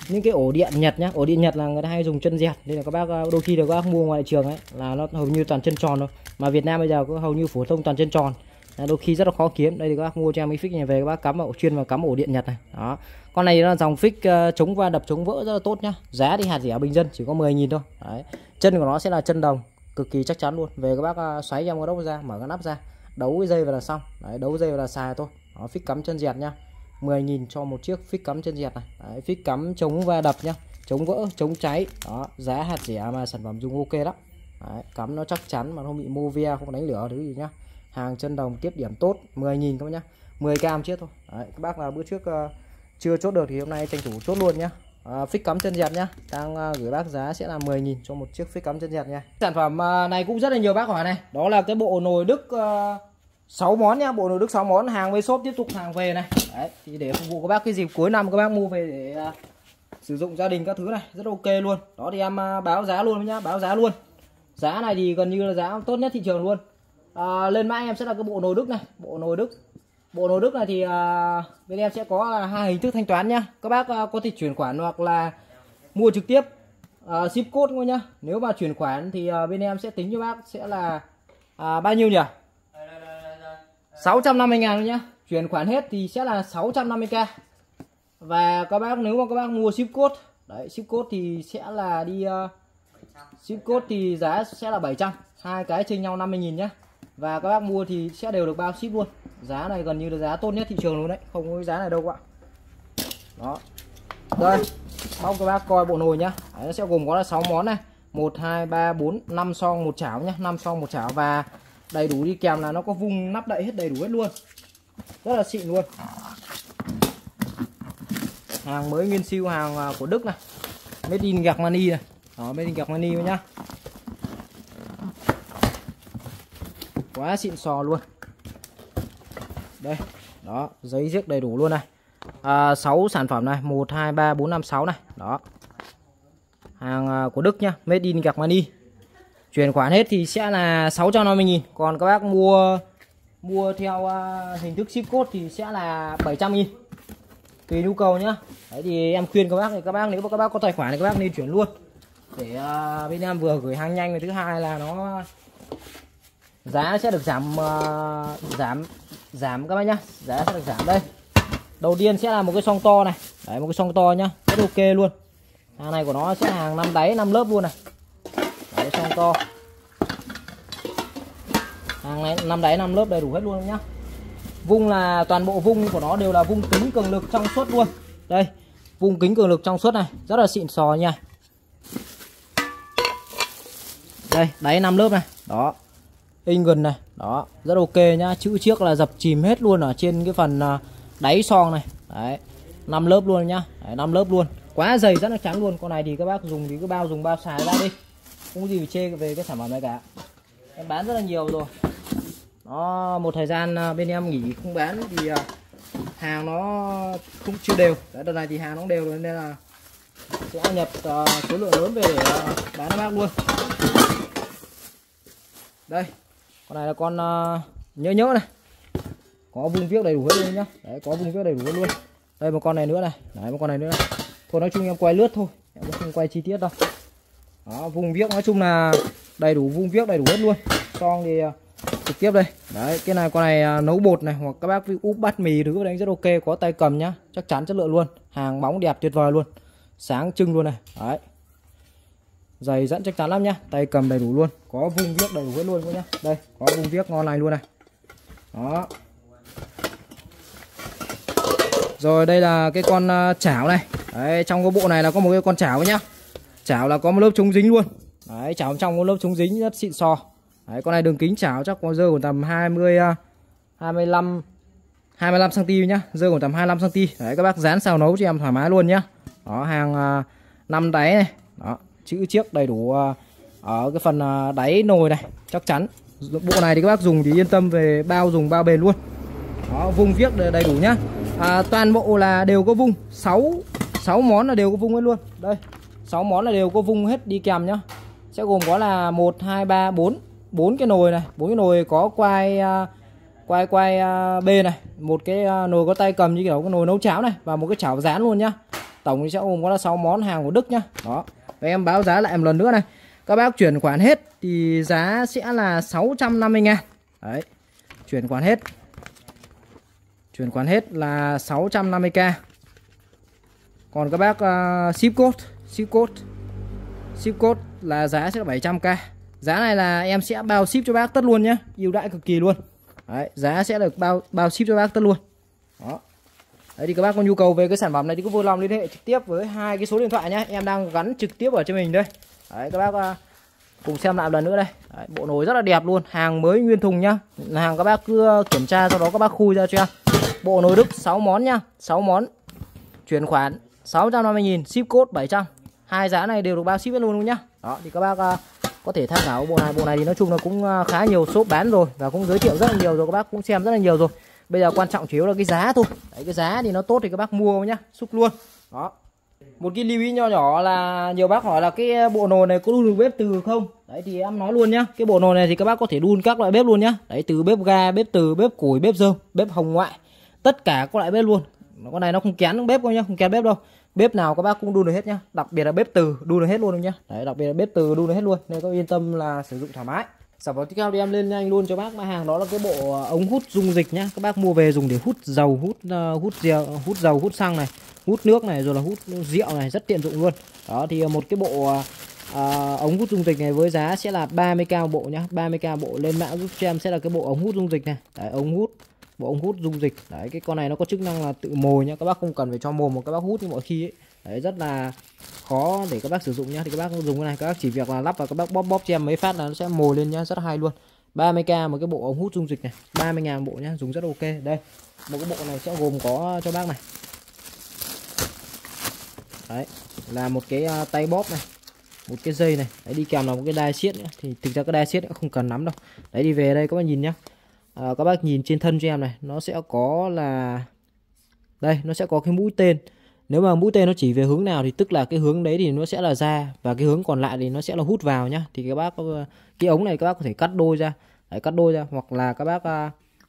những cái ổ điện Nhật nhá. Ổ điện Nhật là người ta hay dùng chân dẹt, nên là các bác đôi khi là các bác mua ngoài thị trường ấy là nó hầu như toàn chân tròn thôi, mà Việt Nam bây giờ có hầu như phổ thông toàn chân tròn, đôi khi rất là khó kiếm. Đây thì các bác mua cho em cái phích này về, các bác cắm vào chuyên vào cắm ổ điện Nhật này. Đó, con này là dòng phích chống va đập chống vỡ rất là tốt nhá. Giá thì hạt rẻ bình dân chỉ có 10.000 thôi. Đấy, chân của nó sẽ là chân đồng cực kỳ chắc chắn luôn. Về các bác xoáy em cái đốc ra, mở cái nắp ra, đấu cái dây vào là xong. Đấy, đấu dây vào là xài thôi. Đó, phích cắm chân dẹt nhá, 10.000 cho một chiếc phích cắm chân dẹt này. Đấy, phích cắm chống va đập nhá, chống vỡ chống cháy. Đó, giá hạt rẻ mà sản phẩm dùng ok lắm. Đấy, cắm nó chắc chắn mà không bị mô ve, không đánh lửa thứ gì nhá. Hàng chân đồng tiếp điểm tốt, 10.000 các bác nhá, 10k chiếc thôi. Đấy, các bác nào bữa trước chưa chốt được thì hôm nay tranh thủ chốt luôn nhá. Phích cắm chân dẹt nhá, đang gửi bác giá sẽ là 10.000 cho một chiếc phích cắm chân dẹt nha. Sản phẩm này cũng rất là nhiều bác hỏi này, đó là cái bộ nồi Đức 6 món nhá, bộ nồi Đức 6 món, hàng với shop tiếp tục hàng về này. Đấy, thì để phục vụ các bác cái dịp cuối năm các bác mua về để sử dụng gia đình các thứ này, rất ok luôn. Đó thì em báo giá luôn nhá, báo giá luôn. Giá này thì gần như là giá tốt nhất thị trường luôn. Lên mã em sẽ là cái bộ nồi Đức này, bộ nồi Đức này thì bên em sẽ có hai hình thức thanh toán nhá. Các bác có thể chuyển khoản hoặc là mua trực tiếp, ship code thôi nhá. Nếu mà chuyển khoản thì bên em sẽ tính cho bác sẽ là bao nhiêu nhỉ? 650.000 thôi nhá. Chuyển khoản hết thì sẽ là 650k. Và các bác nếu mà các bác mua ship code, đấy, ship code thì sẽ là đi ship code thì giá sẽ là 700, hai cái chênh nhau 50.000 nhá. Và các bác mua thì sẽ đều được bao ship luôn. Giá này gần như là giá tốt nhất thị trường luôn đấy, không có cái giá này đâu ạ. Đó. Đây, mong các bác coi bộ nồi nhá. Đấy, nó sẽ gồm có là 6 món này, 1 2 3 4 5 xong một chảo nhá, 5 xong một chảo và đầy đủ đi kèm là nó có vung nắp đậy hết đầy đủ hết luôn. Rất là xịn luôn. Hàng mới nguyên siêu, hàng của Đức này. Made in Germany này. Đó, made in Germany nhá. Quá xịn sò luôn. Đây, đó, giấy riếc đầy đủ luôn này. 6 sản phẩm này, 1 2 3 4 5 6 này. Đó. Hàng của Đức nhá, made in Germany. Chuyển khoản hết thì sẽ là 650.000, còn các bác mua theo hình thức ship code thì sẽ là 700.000. Tùy nhu cầu nhá. Đấy thì em khuyên các bác thì các bác nếu mà các bác có tài khoản thì các bác nên chuyển luôn. Để bên em vừa gửi hàng nhanh, và thứ hai là nó giá sẽ được giảm các bác nhá, giá sẽ được giảm. Đây, đầu tiên sẽ là một cái xoong to này, đấy, một cái xoong to nhá, rất ok luôn. Hàng này của nó sẽ hàng 5 đáy 5 lớp luôn này, đấy, xoong to, hàng này 5 đáy 5 lớp đầy đủ hết luôn nhá. Vung là toàn bộ vung của nó đều là vung kính cường lực trong suốt luôn. Đây, vung kính cường lực trong suốt này, rất là xịn sò nha. Đây, đáy 5 lớp này, đó, England này, đó, rất ok nhá. Chữ chiếc là dập chìm hết luôn ở trên cái phần đáy xoong này. Đấy, 5 lớp luôn nhá. Đấy, 5 lớp luôn. Quá dày rất là trắng luôn. Con này thì các bác dùng thì cứ dùng bao xài ra đi. Không có gì phải chê về cái sản phẩm này cả. Em bán rất là nhiều rồi. Nó một thời gian bên em nghỉ không bán thì hàng nó cũng chưa đều. Đấy, đợt này thì hàng nó đều rồi nên là sẽ nhập số lượng lớn về để bán cho bác luôn. Đây, con này là con nhớ này, có vung viếc đầy đủ hết luôn nhá. Đấy, có vung viếc đầy đủ hết luôn. Đây một con này nữa này, đấy, một con này nữa này. Thôi nói chung em quay lướt thôi, em không quay chi tiết đâu. Đó, vung viếc nói chung là đầy đủ, vung viếc đầy đủ hết luôn. Xong thì trực tiếp đây. Đấy, cái này con này nấu bột này, hoặc các bác úp bát mì thứ đánh rất ok, có tay cầm nhá, chắc chắn chất lượng luôn. Hàng bóng đẹp tuyệt vời luôn, sáng trưng luôn này. Đấy, giày dẫn chắc chắn lắm nhá, tay cầm đầy đủ luôn, có vung viếc đầy đủ hết luôn nhá. Đây, có vung viếc ngon này luôn này. Đó. Rồi đây là cái con chảo này. Đấy, trong cái bộ này là có một cái con chảo nhá. Chảo là có một lớp chống dính luôn. Đấy, chảo trong có lớp chống dính rất xịn sò. Đấy, con này đường kính chảo chắc có rơi khoảng tầm 25 cm nhá, rơi khoảng tầm 25 cm. Đấy, các bác dán xào nấu cho em thoải mái luôn nhá. Đó, hàng 5 đáy này. Đó, chữ chiếc đầy đủ ở cái phần đáy nồi này, chắc chắn. Bộ này thì các bác dùng thì yên tâm về dùng bao bền luôn. Đó, vung viếc đầy đủ nhá. Toàn bộ là đều có vung, 6 món là đều có vung hết luôn. Đây, 6 món là đều có vung hết đi kèm nhá. Sẽ gồm có là 1 2 3 4 cái nồi này, 4 cái nồi có quai B này, một cái nồi có tay cầm như kiểu cái nồi nấu cháo này, và một cái chảo rán luôn nhá. tổng thì sẽ gồm có là 6 món hàng của Đức nhá. Đó. Và em báo giá lại một lần nữa này. Các bác chuyển khoản hết thì giá sẽ là 650.000. Đấy. Chuyển khoản hết. Chuyển khoản hết là 650k. Còn các bác ship code là giá sẽ là 700k. Giá này là em sẽ bao ship cho bác tất luôn nhá, ưu đãi cực kỳ luôn. Đấy, giá sẽ được bao ship cho bác tất luôn. Đó. Đấy thì các bác có nhu cầu về cái sản phẩm này thì cứ vui lòng liên hệ trực tiếp với hai cái số điện thoại nhá, em đang gắn trực tiếp ở trên mình đây. Đấy, các bác cùng xem lại một lần nữa đây. Đấy, bộ nồi rất là đẹp luôn, hàng mới nguyên thùng nhá. Hàng các bác cứ kiểm tra sau đó các bác khui ra cho em. Bộ nồi Đức 6 món nhá, 6 món. Chuyển khoản 650.000, ship code 700. Hai giá này đều được bao ship luôn nhá. Đó thì các bác có thể tham khảo bộ này. Bộ này thì nói chung là cũng khá nhiều shop bán rồi và cũng giới thiệu rất là nhiều rồi, các bác cũng xem rất là nhiều rồi. Bây giờ quan trọng chủ yếu là cái giá thôi. Đấy, cái giá thì nó tốt thì các bác mua nhá, xúc luôn. Đó. Một cái lưu ý nho nhỏ là nhiều bác hỏi là cái bộ nồi này có đun được bếp từ không? Đấy thì em nói luôn nhá. Cái bộ nồi này thì các bác có thể đun các loại bếp luôn nhá. Đấy, từ bếp ga, bếp từ, bếp củi, bếp rơm, bếp hồng ngoại. Tất cả các loại bếp luôn. Con này nó không kén bếp đâu nhá, không kén bếp đâu. Bếp nào các bác cũng đun được hết nhá. Đặc biệt là bếp từ đun được hết luôn nhá. Đấy, đặc biệt là bếp từ đun được hết luôn. Nên các yên tâm là sử dụng thoải mái. Sản phẩm tiếp theo thì em lên nhanh luôn cho bác mã hàng, đó là cái bộ ống hút dung dịch nhá. Các bác mua về dùng để hút dầu, hút dầu, hút xăng này, hút nước này, rồi là hút rượu này, rất tiện dụng luôn. Đó thì một cái bộ ống hút dung dịch này với giá sẽ là 30k bộ nhá. 30k bộ, lên mã giúp cho em sẽ là cái bộ ống hút dung dịch này. Đấy, bộ ống hút dung dịch. Đấy, cái con này nó có chức năng là tự mồi nhá, các bác không cần phải cho mồm mà các bác hút như mọi khi ấy. Đấy, rất là khó để các bác sử dụng nhá. Thì các bác dùng cái này, các bác chỉ việc là lắp vào, các bác bóp cho em mấy phát là nó sẽ mồi lên nhá, rất hay luôn. 30k một cái bộ ống hút dung dịch này, 30.000 bộ nhá, dùng rất ok. Đây, một cái bộ này sẽ gồm có cho bác này. Đấy, là một cái tay bóp này, một cái dây này, đấy, đi kèm là một cái đai siết nữa. Thì thực ra cái đai siết không cần lắm đâu. Đấy, đi về đây các bác nhìn nhá. Các bác nhìn trên thân cho em này, nó sẽ có là đây, nó sẽ có cái mũi tên. Nếu mà mũi tên nó chỉ về hướng nào thì tức là cái hướng đấy thì nó sẽ là ra, và cái hướng còn lại thì nó sẽ là hút vào nhá. Thì các bác cái ống này các bác có thể cắt đôi ra. Đấy, cắt đôi ra, hoặc là các bác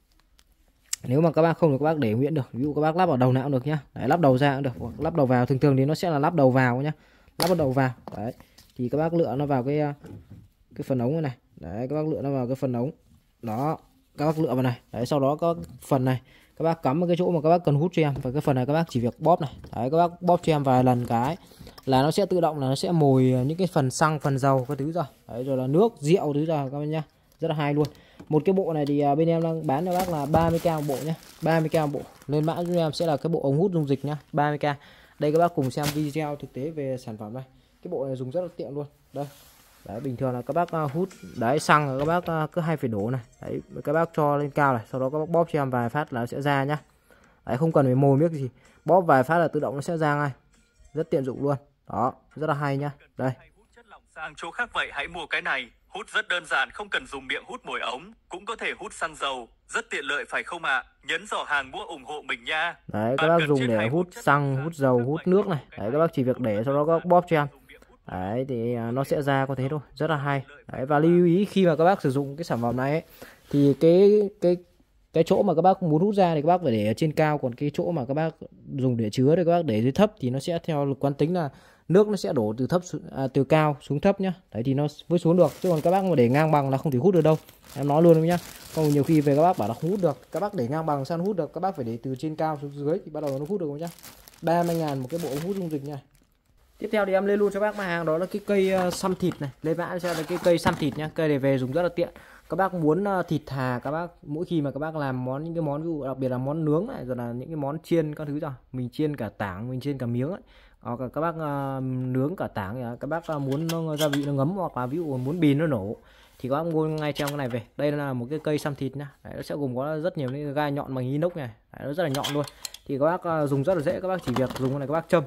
nếu mà các bác không thì các bác để nguyên được. Ví dụ các bác lắp vào đầu nào cũng được nhá. Đấy, lắp đầu ra cũng được, hoặc lắp đầu vào. Thường thường thì nó sẽ là lắp đầu vào nhá. Lắp vào đầu vào. Đấy. Thì các bác lựa nó vào cái phần ống này. Đấy, các bác lựa nó vào cái phần ống. Đó, các bác lựa vào này. Đấy, sau đó có phần này các bác cắm vào cái chỗ mà các bác cần hút cho em, và cái phần này các bác chỉ việc bóp này. Đấy, các bác bóp cho em vài lần cái là nó sẽ tự động là nó sẽ mồi những cái phần xăng, phần dầu các thứ rồi. Đấy, rồi là nước, rượu thứ rồi các bác nhá. Rất là hay luôn. Một cái bộ này thì bên em đang bán cho bác là 30k một bộ nhá. 30k một bộ. Lên mã cho em sẽ là cái bộ ống hút dung dịch nhá, 30k. Đây các bác cùng xem video thực tế về sản phẩm này. Cái bộ này dùng rất là tiện luôn. Đây. Đấy, bình thường là các bác hút đấy xăng là các bác cứ hay phải đổ này. Đấy, các bác cho lên cao này, sau đó các bác bóp cho em vài phát là nó sẽ ra nhá. Đấy, không cần phải mồi miếc gì, bóp vài phát là tự động nó sẽ ra ngay, rất tiện dụng luôn. Đó, rất là hay nhá. Đây, hút chất lỏng sang chỗ khác vậy hãy mua cái này. Hút rất đơn giản, không cần dùng miệng hút mồi ống, cũng có thể hút xăng dầu, rất tiện lợi phải không ạ? Nhấn giỏ hàng mua ủng hộ mình nha. Đấy, các bác dùng để hút xăng, hút dầu, hút nước này. Đấy, các bác chỉ việc để sau đó các bác bóp cho em. Đấy thì nó sẽ ra có thế thôi, rất là hay. Đấy, và lưu ý khi mà các bác sử dụng cái sản phẩm này ấy, thì cái chỗ mà các bác muốn hút ra thì các bác phải để ở trên cao, còn cái chỗ mà các bác dùng để chứa thì các bác để dưới thấp, thì nó sẽ theo lực quán tính là nước nó sẽ đổ từ từ cao xuống thấp nhá. Đấy thì nó mới xuống được, chứ còn các bác mà để ngang bằng là không thể hút được đâu, em nói luôn nhá. Còn nhiều khi về các bác bảo là không hút được, các bác để ngang bằng sao nó hút được, các bác phải để từ trên cao xuống dưới thì bắt đầu nó hút được nhá. 30.000 một cái bộ ống hút dung dịch nha. Tiếp theo thì em lên luôn cho bác mặt hàng đó là cái cây xăm thịt này. Lên mã sẽ là cái cây xăm thịt nhá. Cây này về dùng rất là tiện. Các bác muốn thịt thà, các bác mỗi khi mà các bác làm những cái món ví dụ đặc biệt là món nướng này, rồi là những cái món chiên các thứ rồi, mình chiên cả tảng, mình chiên cả miếng ấy. Hoặc là các bác nướng cả tảng, các bác muốn gia vị nó ngấm, hoặc là ví dụ muốn bìn nó nổ thì các bác mua ngay trong cái này về. Đây là một cái cây xăm thịt nhá. Đấy, nó sẽ gồm có rất nhiều những gai nhọn bằng inox này. Đấy, nó rất là nhọn luôn. Thì các bác dùng rất là dễ, các bác chỉ việc dùng cái này các bác châm.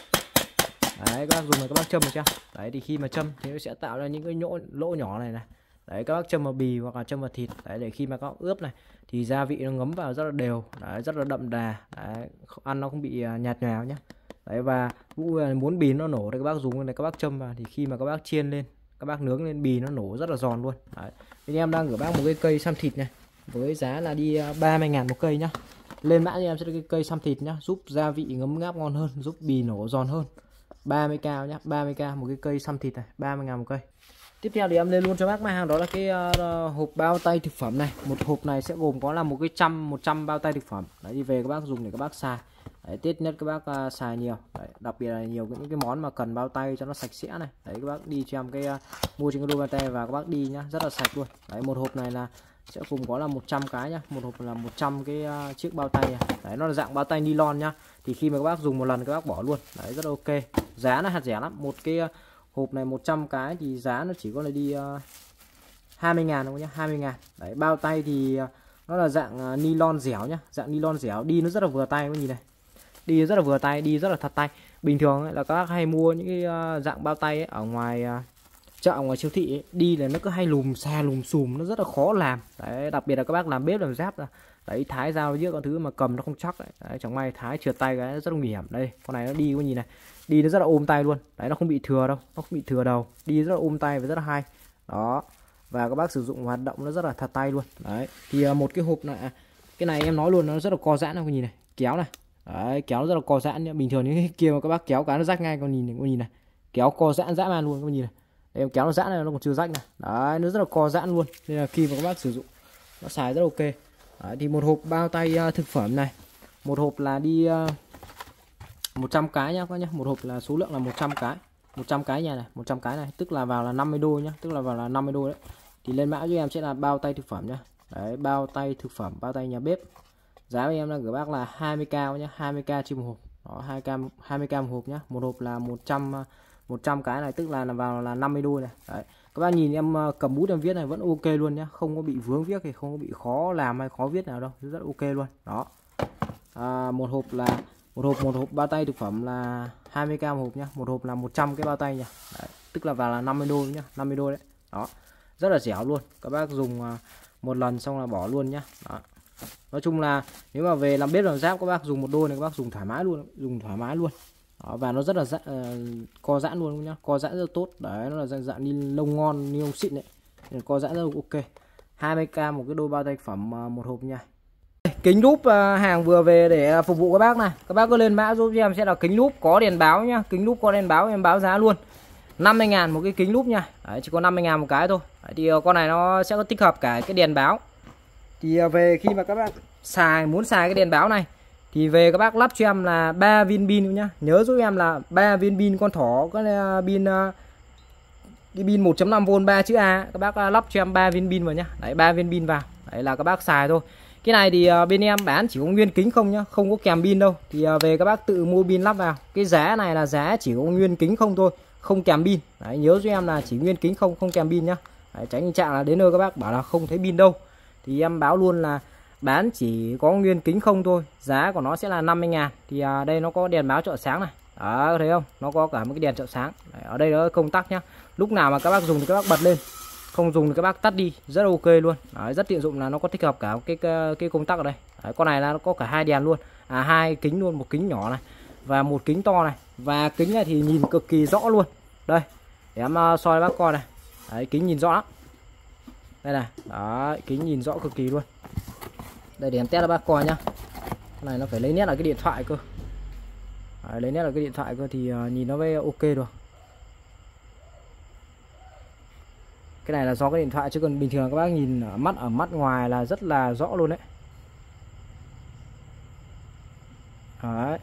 Đấy, các bác dùng này các bác châm được chưa? Đấy thì khi mà châm thì nó sẽ tạo ra những cái lỗ nhỏ này này. Đấy, các bác châm vào bì hoặc là châm vào thịt. Đấy, để khi mà các bác ướp này thì gia vị nó ngấm vào rất là đều. Đấy, rất là đậm đà. Đấy, ăn nó không bị nhạt nhòa nhá. Đấy, và muốn bì nó nổ thì các bác dùng cái này các bác châm vào, thì khi mà các bác chiên lên, các bác nướng lên bì nó nổ rất là giòn luôn. Đấy, anh em đang gửi bác một cái cây xăm thịt này với giá là đi 30.000 một cây nhá. Lên mã cho em sẽ là cái cây xăm thịt nhá, giúp gia vị ngấm ngáp ngon hơn, giúp bì nổ giòn hơn. 30k nhá, 30k một cái cây xăm thịt này, 30.000 một cây. Tiếp theo thì em lên luôn cho bác mã hàng đó là cái hộp bao tay thực phẩm này. Một hộp này sẽ gồm có là một cái 100 bao tay thực phẩm. Đấy, đi về các bác dùng để các bác xài. Đấy, Tết nhất các bác xài nhiều. Đấy, đặc biệt là nhiều những cái món mà cần bao tay cho nó sạch sẽ này. Đấy, các bác đi cho em cái mua trên cái đôi bao tay và các bác đi nhá, rất là sạch luôn. Đấy, một hộp này là sẽ gồm có là 100 cái nhá, một hộp là 100 cái chiếc bao tay này. Đấy, nó là dạng bao tay nylon nhá. Thì khi mà các bác dùng một lần các bác bỏ luôn. Đấy, rất là ok. Giá nó hạt rẻ lắm. Một cái hộp này 100 cái thì giá nó chỉ có là đi 20.000 thôi nhá, 20.000. Đấy, bao tay thì nó là dạng nylon dẻo nhá, dạng nylon dẻo, đi nó rất là vừa tay, các nhìn này. Đi rất là vừa tay, đi rất là thật tay. Bình thường ấy, là các bác hay mua những cái dạng bao tay ấy, ở ngoài chợ, ngoài siêu thị ấy, đi là nó cứ hay lùm xà lùm xùm, nó rất là khó làm. Đấy, đặc biệt là các bác làm bếp làm giáp ra. Đấy, thái dao với con thứ mà cầm nó không chắc đấy. Đấy, chẳng may thái trượt tay cái rất là nguy hiểm. Đây, con này nó đi, có nhìn này. Đi nó rất là ôm tay luôn. Đấy, nó không bị thừa đâu, nó không bị thừa đầu. Đi rất là ôm tay và rất là hay. Đó. Và các bác sử dụng hoạt động nó rất là thật tay luôn. Đấy, thì một cái hộp này, cái này em nói luôn, nó rất là co giãn, con nhìn này, kéo này. Đấy, kéo nó rất là co giãn nhá. Bình thường những cái kia mà các bác kéo cái nó rách ngay, con nhìn này. Kéo co giãn dã man luôn, con nhìn này. Đây, em kéo nó giãn này nó còn chưa rách này. Đấy, nó rất là co giãn luôn. Nên là khi mà các bác sử dụng nó xài rất ok. Đấy, thì một hộp bao tay thực phẩm này, một hộp là đi 100 cái nhá các nhá. Một hộp là số lượng là 100 cái. 100 cái nhà này, 100 cái này, tức là vào là 50 đôi nhá, tức là vào là 50 đôi đấy. Thì lên mã cho em sẽ là bao tay thực phẩm nhá. Đấy, bao tay thực phẩm, bao tay nhà bếp. Giá của em là gửi bác là 20k nhá, 20k trên một hộp. Đó, 20k một hộp nhá. Một hộp là 100 cái này, tức là vào là 50 đôi này. Đấy. Các bác nhìn em cầm bút em viết này vẫn ok luôn nhá, không có bị vướng viết thì không có bị khó làm hay khó viết nào đâu, rất ok luôn. Đó. Một hộp bao tay thực phẩm là 20k một hộp nhá. Một hộp là 100 cái bao tay nhá. Đấy, tức là vào là 50 đôi nhá, 50 đôi đấy. Đó. Rất là dẻo luôn. Các bác dùng một lần xong là bỏ luôn nhá. Đó. Nói chung là nếu mà về làm bếp làm giáp các bác dùng một đôi này các bác dùng thoải mái luôn, Đó, và nó rất là co giãn luôn nhá, co giãn rất tốt. Đấy, nó là dạng ni lông ngon, ni lông xịn đấy, co giãn rất là ok. 20k một cái đôi bao tay phẩm một hộp nha. Kính lúp hàng vừa về để phục vụ các bác này. Các bác cứ lên mã giúp cho em sẽ là kính lúp có đèn báo nhá. Kính lúp có đèn báo em báo giá luôn 50.000 một cái kính lúp nha. Đấy, chỉ có 50.000 một cái thôi. Đấy, thì con này nó sẽ có tích hợp cả cái đèn báo. Thì về khi mà các bác muốn xài cái đèn báo này thì về các bác lắp cho em là 3 viên pin nhá. Nhớ giúp em là 3 viên pin con thỏ, cái pin 1.5V 3 chữ A. Các bác lắp cho em 3 viên pin vào nhá. Đấy, 3 viên pin vào. Đấy là các bác xài thôi. Cái này thì bên em bán chỉ có nguyên kính không nhá, không có kèm pin đâu. Thì về các bác tự mua pin lắp vào. Cái giá này là giá chỉ có nguyên kính không thôi, không kèm pin. Đấy, nhớ giúp em là chỉ nguyên kính không kèm pin nhá. Đấy, tránh tình trạng là đến nơi các bác bảo là không thấy pin đâu. Thì em báo luôn là bán chỉ có nguyên kính không thôi, giá của nó sẽ là 50.000. Thì đây nó có đèn báo trợ sáng này. Đó, thấy không? Nó có cả một cái đèn trợ sáng. Đấy, ở đây nó công tắc nhá. Lúc nào mà các bác dùng thì các bác bật lên, không dùng thì các bác tắt đi, rất ok luôn. Đấy, rất tiện dụng là nó có tích hợp cả cái công tắc ở đây. Đấy, con này là nó có cả hai đèn luôn, hai kính luôn, một kính nhỏ này và một kính to này. Và kính này thì nhìn cực kỳ rõ luôn. Đây, để em soi bác coi này. Đấy, kính nhìn rõ lắm. Đây này, đấy, kính nhìn rõ cực kỳ luôn. Đây để em test cho bác coi nhá. Cái này nó phải lấy nét là cái điện thoại cơ. Đấy, lấy nét là cái điện thoại cơ thì nhìn nó mới ok được. Cái này là do cái điện thoại chứ còn bình thường các bác nhìn ở mắt ngoài là rất là rõ luôn đấy. Đấy.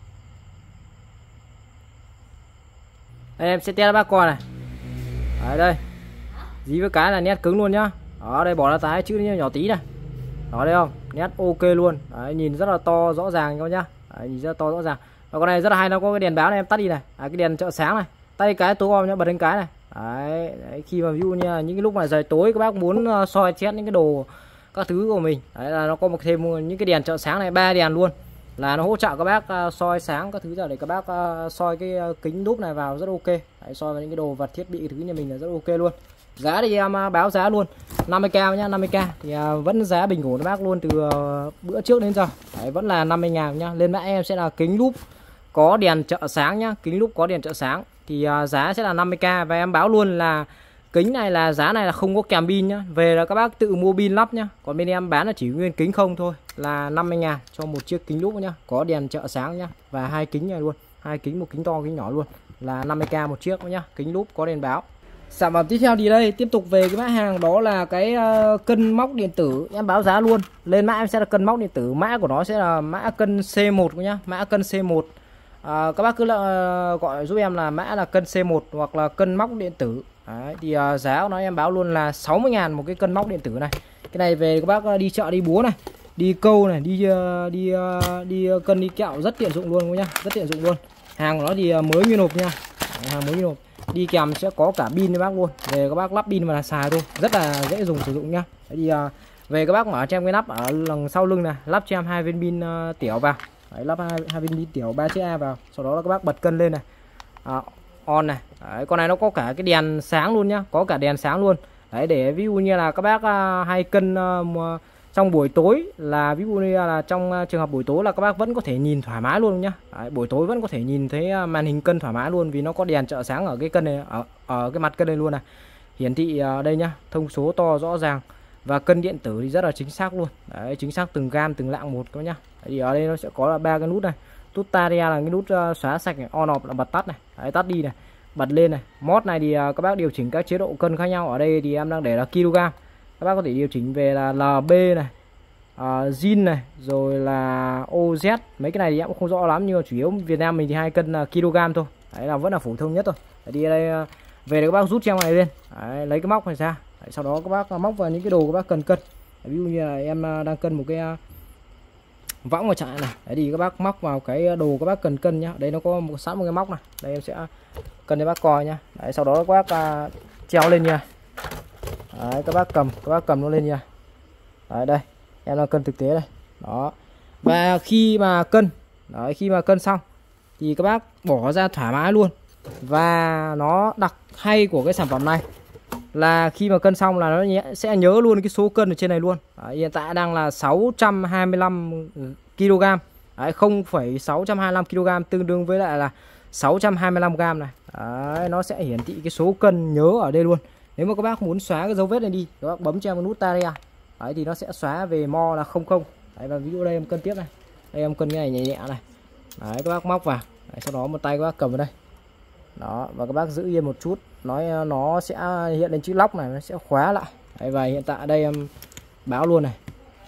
Đây em sẽ test cho bác coi này. Đấy đây. Dí với cái là nét cứng luôn nhá. Đó, đây bỏ ra tái chữ nhỏ tí này. Đó đây không? Nét ok luôn. Đấy, nhìn rất là to rõ ràng các nhá. Đấy, nhìn rất là to rõ ràng. Và con này rất là hay, nó có cái đèn báo này, em tắt đi này. Cái đèn trợ sáng này. Tắt đi cái tối om nhá, bật lên cái này. Đấy, khi mà ví dụ như những cái lúc mà trời tối các bác muốn soi xét những cái đồ các thứ của mình, đấy là nó có một thêm những cái đèn trợ sáng này, 3 đèn luôn, là nó hỗ trợ các bác soi sáng các thứ ra để các bác soi cái kính đúp này vào rất ok. Đấy, soi vào những cái đồ vật thiết bị thứ nhà mình là rất ok luôn. Giá thì em báo giá luôn 50k nhá, 50k thì vẫn giá bình ổn các bác luôn từ bữa trước đến giờ. Đấy, vẫn là 50.000 nhá. Lên mã em sẽ là kính lúp có đèn trợ sáng nhá, kính lúp có đèn trợ sáng thì giá sẽ là 50k. Và em báo luôn là Kính này là giá này là không có kèm pin nhá. Về là các bác tự mua pin lắp nhá. Còn bên em bán là chỉ nguyên kính không thôi, là 50.000 cho một chiếc kính lúp nhá. Có đèn trợ sáng nhá. Và hai kính này luôn, hai kính, một kính to kính nhỏ luôn, là 50k một chiếc nhá. Kính lúp có đèn báo. Sản phẩm tiếp theo thì đây, tiếp tục về cái mã hàng đó là cái cân móc điện tử. Em báo giá luôn. Lên mã em sẽ là cân móc điện tử. Mã của nó sẽ là mã cân C1 nhá. Mã cân C1. Các bác cứ gọi giúp em là mã là cân C1 hoặc là cân móc điện tử. Đấy, thì giá của nó em báo luôn là 60.000 một cái cân móc điện tử này. Cái này về các bác đi chợ đi búa này, đi câu này, đi cân đi kẹo rất tiện dụng luôn nhá, rất tiện dụng luôn. Hàng của nó thì mới nguyên hộp nha. Hàng mới nguyên hộp. Đi kèm sẽ có cả pin cho bác luôn. Về các bác lắp pin và là xài thôi, rất là dễ dùng sử dụng nhá. Đấy thì về các bác mở cho em cái nắp ở đằng sau lưng này, lắp cho em 2 viên pin tiểu vào. Đấy, lắp hai viên pin tiểu 3 chiếc A vào. Sau đó là các bác bật cân lên này. On này. Đấy, con này nó có cả cái đèn sáng luôn nhá, có cả đèn sáng luôn. Đấy, để ví dụ như là các bác hay cân trong buổi tối, là ví dụ như là trong trường hợp buổi tối là các bác vẫn có thể nhìn thoải mái luôn nhá. Đấy, buổi tối vẫn có thể nhìn thấy màn hình cân thoải mái luôn, vì nó có đèn trợ sáng ở cái cân này, ở cái mặt cân này luôn này. Hiển thị đây nhá, thông số to rõ ràng và cân điện tử thì rất là chính xác luôn. Đấy, chính xác từng gam từng lạng một các nhá. Đấy, thì ở đây nó sẽ có là 3 cái nút này. Nút taria là cái nút xóa sạch này, on off là bật tắt này. Đấy, tắt đi này, bật lên này. Mod này thì các bác điều chỉnh các chế độ cân khác nhau. Ở đây thì em đang để là kg. Các bác có thể điều chỉnh về là LB này, zin này, rồi là OZ. Mấy cái này thì em cũng không rõ lắm, nhưng mà chủ yếu Việt Nam mình thì hay cân là kg thôi. Đấy là vẫn là phổ thông nhất thôi. Đấy, đi đây về các bác rút trang này lên. Đấy, lấy cái móc này ra. Đấy, sau đó các bác móc vào những cái đồ các bác cần cân. Đấy, ví dụ như là em đang cân một cái võng ở trại này. Đấy thì các bác móc vào cái đồ các bác cần cân nhá. Đây nó có sẵn một cái móc này. Đây em sẽ cân cho bác coi nhá. Đấy, sau đó các bác treo lên nha. Đấy, các bác cầm nó lên nha. Đấy, đây em đang cân thực tế đây. Đó. Và khi mà cân, đấy, khi mà cân xong thì các bác bỏ ra thoải mái luôn. Và nó đặc hay của cái sản phẩm này là khi mà cân xong là nó sẽ nhớ luôn cái số cân ở trên này luôn. Đấy, hiện tại đang là 625 kg. Đấy, 0,625 kg tương đương với lại là 625 g này. Đấy, nó sẽ hiển thị cái số cân nhớ ở đây luôn. Nếu mà các bác muốn xóa cái dấu vết này đi, các bác bấm cho em cái nút taria. Đấy thì nó sẽ xóa về mo là 00. Đấy, và ví dụ đây em cân tiếp này. Đây em cân cái này nhẹ nhẹ này. Đấy, các bác móc vào. Đấy, sau đó một tay các bác cầm vào đây. Đó, và các bác giữ yên một chút, nó sẽ hiện lên chữ lock này, nó sẽ khóa lại. Đấy, và hiện tại đây em báo luôn này,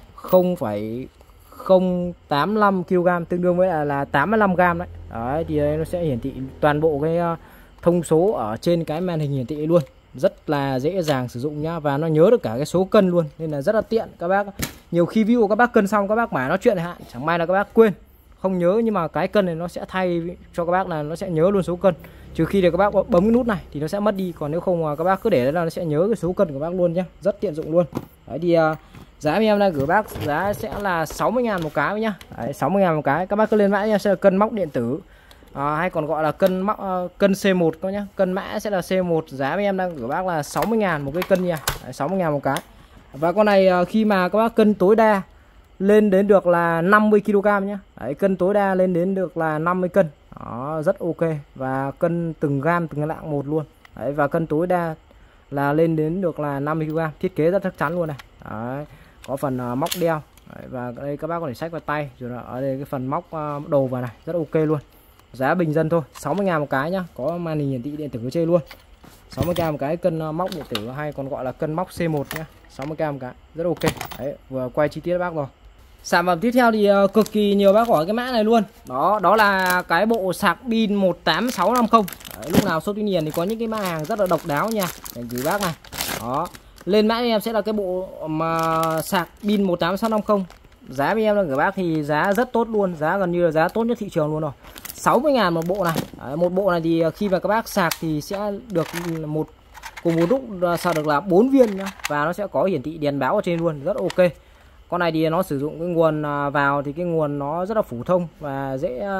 0,085 kg tương đương với là 85 g đấy. Đấy thì đây nó sẽ hiển thị toàn bộ cái thông số ở trên cái màn hình hiển thị luôn, rất là dễ dàng sử dụng nhá, và nó nhớ được cả cái số cân luôn, nên là rất là tiện các bác. Nhiều khi ví dụ các bác cân xong các bác mãi nói chuyện hạn, chẳng may là các bác quên không nhớ, nhưng mà cái cân này nó sẽ thay cho các bác là nó sẽ nhớ luôn số cân, trừ khi để các bác bấm cái nút này thì nó sẽ mất đi, còn nếu không mà các bác cứ để đấy là nó sẽ nhớ cái số cân của bác luôn nhá, rất tiện dụng luôn. Đấy thì giá em đang gửi bác giá sẽ là 60.000 một cái nhá. Đấy, 60.000 một cái. Các bác cứ lên mã nha, sẽ là cân móc điện tử, hay còn gọi là cân C1 các nhá. Cân mã sẽ là C1, giá em đang gửi bác là 60.000 một cái cân nha. Đấy, 60.000 một cái. Và con này khi mà các bác cân tối đa lên đến được là 50 kg nhá. Đấy, cân tối đa lên đến được là 50 cân. Đó, rất ok, và cân từng gam từng lạng một luôn. Đấy, và cân tối đa là lên đến được là 50 kg, thiết kế rất chắc chắn luôn này. Đấy, có phần móc đeo. Đấy, và đây các bác có thể xách vào tay, rồi là ở đây cái phần móc đồ vào này, rất ok luôn. Giá bình dân thôi, 60.000 một cái nhá, có màn hình hiển thị điện tử ở trên luôn. 60k một cái cân móc điện tử, hay còn gọi là cân móc C1 nhá. 60k một cái, rất ok. Đấy, vừa quay chi tiết bác rồi. Sản phẩm tiếp theo thì cực kỳ nhiều bác hỏi cái mã này luôn. Đó là cái bộ sạc pin 18650. Đấy, lúc nào shop Tuy Nhiên thì có những cái mã hàng rất là độc đáo nha, để gửi bác này. Đó. Lên mã em sẽ là cái bộ mà sạc pin 18650. Giá với em là gửi bác thì giá rất tốt luôn, giá gần như là giá tốt nhất thị trường luôn rồi. 60.000 một bộ này. Đấy, một bộ này thì khi mà các bác sạc thì sẽ được cùng một lúc sạc được là 4 viên nhá, và nó sẽ có hiển thị đèn báo ở trên luôn, rất ok. Con này thì nó sử dụng cái nguồn vào thì cái nguồn nó rất là phổ thông và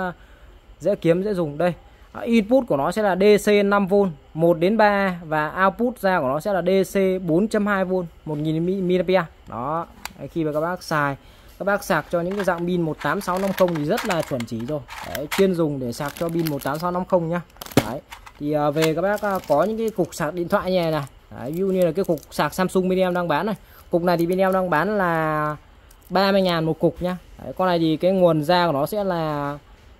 dễ kiếm, dễ dùng. Đây, input của nó sẽ là DC 5V 1 đến 3, và output ra của nó sẽ là DC 4.2V 1000 mAh. Đó, khi mà các bác xài, các bác sạc cho những cái dạng pin 18650 thì rất là chuẩn chỉ rồi. Đấy, chuyên dùng để sạc cho pin 18650 nhá. Đấy, thì về các bác có những cái cục sạc điện thoại như này này. Đấy, ví dụ như là cái cục sạc Samsung bên em đang bán này, cục này thì bên em đang bán là 30.000 một cục nhá. Đấy, con này thì cái nguồn ra của nó sẽ là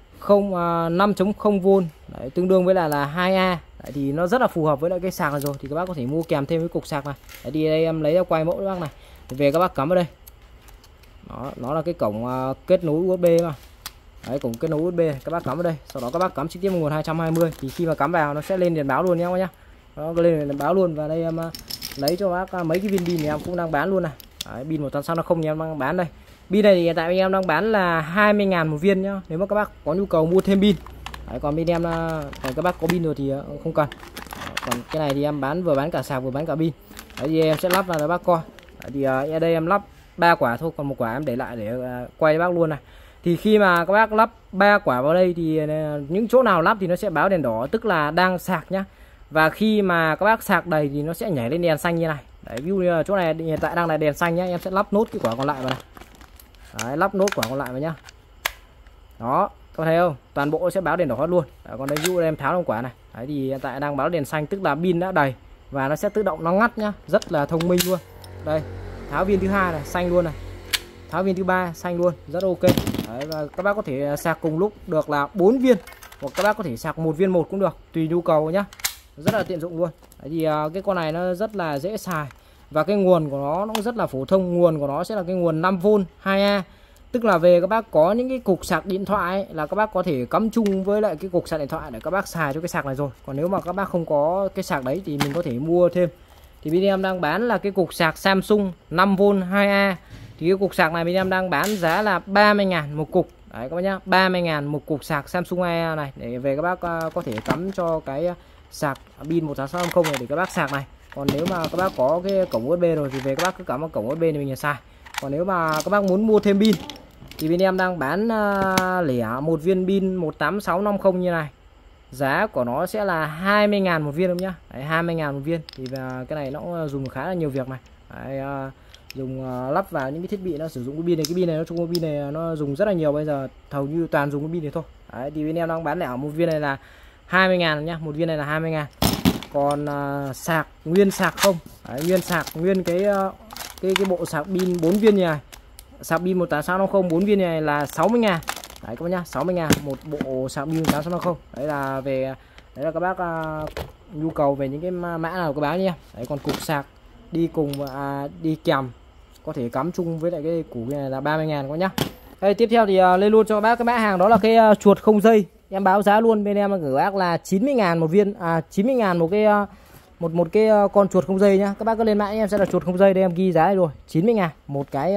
5.0V, đấy, tương đương với là 2A. Đấy, thì nó rất là phù hợp với lại cái sạc này rồi, thì các bác có thể mua kèm thêm với cục sạc này. Đấy, thì đây em lấy ra quay mẫu các bác này, thì về các bác cắm vào đây. Đó, nó là cái cổng kết nối USB mà. Đấy, cổng kết nối USB các bác cắm vào đây, sau đó các bác cắm trực tiếp vào nguồn 220, thì khi mà cắm vào nó sẽ lên đèn báo luôn nhé các bác nhá. Nó lên đèn báo luôn. Và đây em lấy cho bác mấy cái viên pin thì em cũng đang bán luôn này. Đấy, pin 160 thì em đang bán đây. Pin này thì hiện tại em đang bán là 20.000 một viên nhá, nếu mà các bác có nhu cầu mua thêm pin. Đấy, còn bên em các bác có pin rồi thì không cần. Còn cái này thì em vừa bán cả sạc vừa bán cả pin. Đấy, thì em sẽ lắp vào để bác coi. Đấy, thì ở đây em lắp 3 quả thôi, còn một quả em để lại để quay cho bác luôn này. Thì khi mà các bác lắp 3 quả vào đây thì những chỗ nào lắp thì nó sẽ báo đèn đỏ, tức là đang sạc nhá. Và khi mà các bác sạc đầy thì nó sẽ nhảy lên đèn xanh như này. Đấy, ví dụ như là chỗ này hiện tại đang là đèn xanh nhá, em sẽ lắp nốt cái quả còn lại vào này. Đấy, lắp nốt quả còn lại vào nhá. Đó, có thấy không? Toàn bộ sẽ báo đèn đỏ hết luôn. Đấy, còn đây ví dụ em tháo trong quả này. Đấy, thì hiện tại đang báo đèn xanh, tức là pin đã đầy và nó sẽ tự động nó ngắt nhá, rất là thông minh luôn. Đây, tháo viên thứ hai này, xanh luôn này. Tháo viên thứ ba xanh luôn, rất ok. Đấy, và các bác có thể sạc cùng lúc được là 4 viên, hoặc các bác có thể sạc 1 viên một cũng được, tùy nhu cầu nhá. Rất là tiện dụng luôn. Đấy, thì cái con này nó rất là dễ xài. Và cái nguồn của nó cũng rất là phổ thông. Nguồn của nó sẽ là cái nguồn 5V 2A. Tức là về các bác có những cái cục sạc điện thoại ấy, là các bác có thể cắm chung với lại cái cục sạc điện thoại để các bác xài cho cái sạc này rồi. Còn nếu mà các bác không có cái sạc đấy thì mình có thể mua thêm. Thì bên em đang bán là cái cục sạc Samsung 5V 2A. Thì cái cục sạc này bên em đang bán giá là 30.000 một cục. Đấy các bác nhá, 30.000 một cục sạc Samsung 2A này, để về các bác có thể cắm cho cái sạc pin 18650 này để các bác sạc này. Còn nếu mà các bác có cái cổng USB rồi thì về các bác cứ cắm vào cổng USB này mình xài. Còn nếu mà các bác muốn mua thêm pin thì bên em đang bán lẻ một viên pin 18650 như này. Giá của nó sẽ là 20.000 một viên không nhá. Đấy, 20.000 một viên. Thì cái này nó dùng khá là nhiều việc này. Đấy, dùng lắp vào những cái thiết bị nó sử dụng cái pin này. Cái pin này nó chung, cái pin này nó dùng rất là nhiều, bây giờ hầu như toàn dùng cái pin này thôi. Đấy, thì bên em đang bán lẻ một viên này là 20.000 nhá, một viên này là 20.000. Còn sạc nguyên sạc không. Đấy, nguyên sạc nguyên cái bộ sạc pin 4 viên như này. Sạc pin 18650 4 viên này là 60.000. Đấy các bác nhá, 60.000 một bộ sạc pin 18650. Đấy là về, đấy là các bác nhu cầu về những cái mã nào các bác nhé. Đấy, còn cục sạc đi cùng đi kèm có thể cắm chung với lại cái củ này là 30.000 các bác nhá. Đây, tiếp theo thì lên luôn cho các bác cái mã hàng đó là cái chuột không dây. Em báo giá luôn, bên em gửi bác là 90.000 một viên, 90.000 một cái một cái con chuột không dây nhá. Các bác cứ lên mạng em sẽ là chuột không dây, đây em ghi giá đây rồi, 90.000 một cái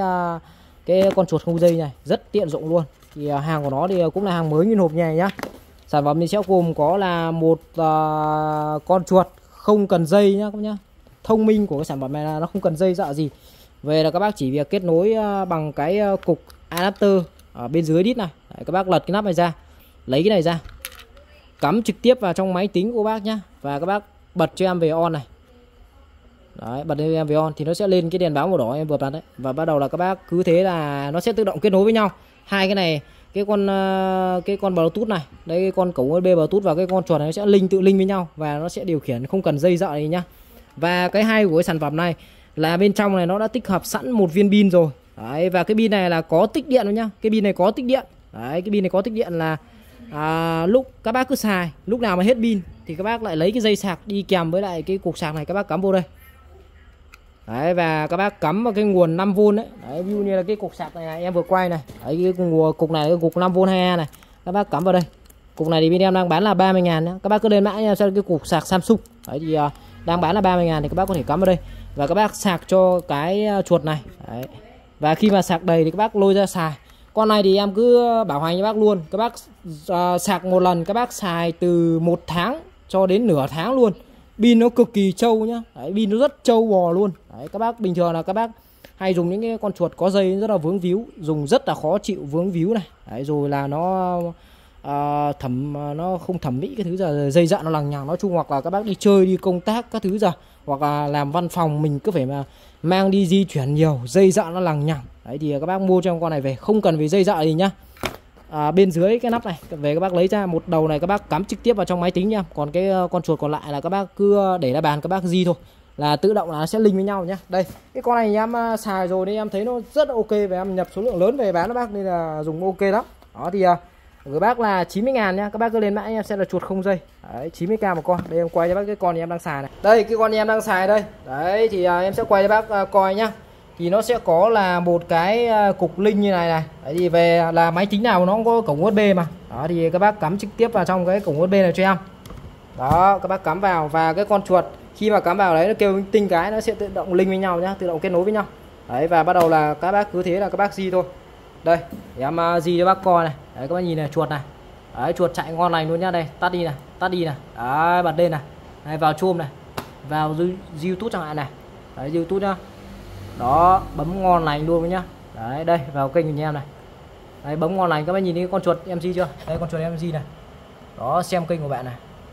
con chuột không dây này, rất tiện dụng luôn. Thì hàng của nó thì cũng là hàng mới nguyên hộp này nhá. Sản phẩm thì sẽ gồm có là một con chuột không cần dây nhá các bác nhá. Thông minh của cái sản phẩm này là nó không cần dây dợ gì. Về là các bác chỉ việc kết nối bằng cái cục adapter ở bên dưới đít này. Đấy, các bác lật cái nắp này ra, lấy cái này ra, cắm trực tiếp vào trong máy tính của bác nhá. Và các bác bật cho em về on này. Đấy, bật cho em về on thì nó sẽ lên cái đèn báo màu đỏ em vừa bật đấy. Và bắt đầu là các bác cứ thế là nó sẽ tự động kết nối với nhau. Hai cái này, cái con Bluetooth này, đây cái con cổng USB Bluetooth và cái con chuột này nó sẽ tự linh với nhau và nó sẽ điều khiển không cần dây dợ này nhá. Và cái hay của cái sản phẩm này là bên trong này nó đã tích hợp sẵn một viên pin rồi. Đấy, và cái pin này là có tích điện nhá. Cái pin này có tích điện. Đấy, cái pin này có tích điện là lúc các bác cứ xài, lúc nào mà hết pin thì các bác lại lấy cái dây sạc đi kèm với lại cái cục sạc này, các bác cắm vô đây. Đấy, và các bác cắm vào cái nguồn 5V đấy. Đấy, ví dụ như là cái cục sạc này, em vừa quay này. Đấy, cái cục này, cái cục 5V 2A này, các bác cắm vào đây. Cục này thì bên em đang bán là 30.000 nhá. Các bác cứ lên mã nha, cho cái cục sạc Samsung. Đấy thì đang bán là 30.000 thì các bác có thể cắm vào đây và các bác sạc cho cái chuột này. Đấy. Và khi mà sạc đầy thì các bác lôi ra xài. Con này thì em cứ bảo hành cho bác luôn. Các bác sạc một lần các bác xài từ 1 tháng cho đến nửa tháng luôn. Pin nó cực kỳ trâu nhá. Đấy, pin nó rất trâu bò luôn. Đấy, các bác bình thường là các bác hay dùng những cái con chuột có dây rất là vướng víu, dùng rất là khó chịu vướng víu này. Đấy, rồi là nó nó không thẩm mỹ cái thứ giờ dây dợ nó lằng nhằng, nói chung, hoặc là các bác đi chơi đi công tác các thứ giờ, hoặc là làm văn phòng mình cứ phải mà mang đi di chuyển nhiều, dây dợ nó lằng nhằng. Đấy thì các bác mua cho con này về không cần phải dây dợ gì nhá. Bên dưới cái nắp này về các bác lấy ra một đầu này, các bác cắm trực tiếp vào trong máy tính nha. Còn cái con chuột còn lại là các bác cứ để ra bàn các bác di thôi. là tự động là nó sẽ link với nhau nhá. Đây cái con này em xài rồi nên em thấy nó rất ok và em nhập số lượng lớn về bán các bác nên là dùng ok lắm. Đó thì các bác là 90.000 nhá, các bác cứ lên mã em sẽ là chuột không dây. Đấy, 90k một con. Đây em quay cho bác cái con em đang xài này. Đây cái con em đang xài đây. Đấy thì em sẽ quay cho bác coi nhá. Thì nó sẽ có là một cái cục link như này này. Đấy thì về là máy tính nào nó cũng có cổng USB mà. Đó thì các bác cắm trực tiếp vào trong cái cổng USB này cho em. Đó, các bác cắm vào và cái con chuột khi mà cắm vào đấy nó kêu tinh cái nó sẽ tự động link với nhau nhá, tự động kết nối với nhau. Đấy và bắt đầu là các bác cứ thế là các bác di thôi. Đây, em di cho bác coi này. Đấy các bác nhìn này, chuột này. Đấy, chuột chạy ngon lành luôn nhá. Đây, tắt đi này, tắt đi này. Đấy, bật lên này. Đây, vào Chrome này. Vào YouTube chẳng hạn này. Đấy, YouTube nhá. Đó, bấm ngon lành luôn nhá. Đấy, đây, vào kênh của em này. Đấy, bấm ngon lành, các bác nhìn thấy con chuột em di chưa? Đây con chuột em di này. Đó, xem kênh của bạn này.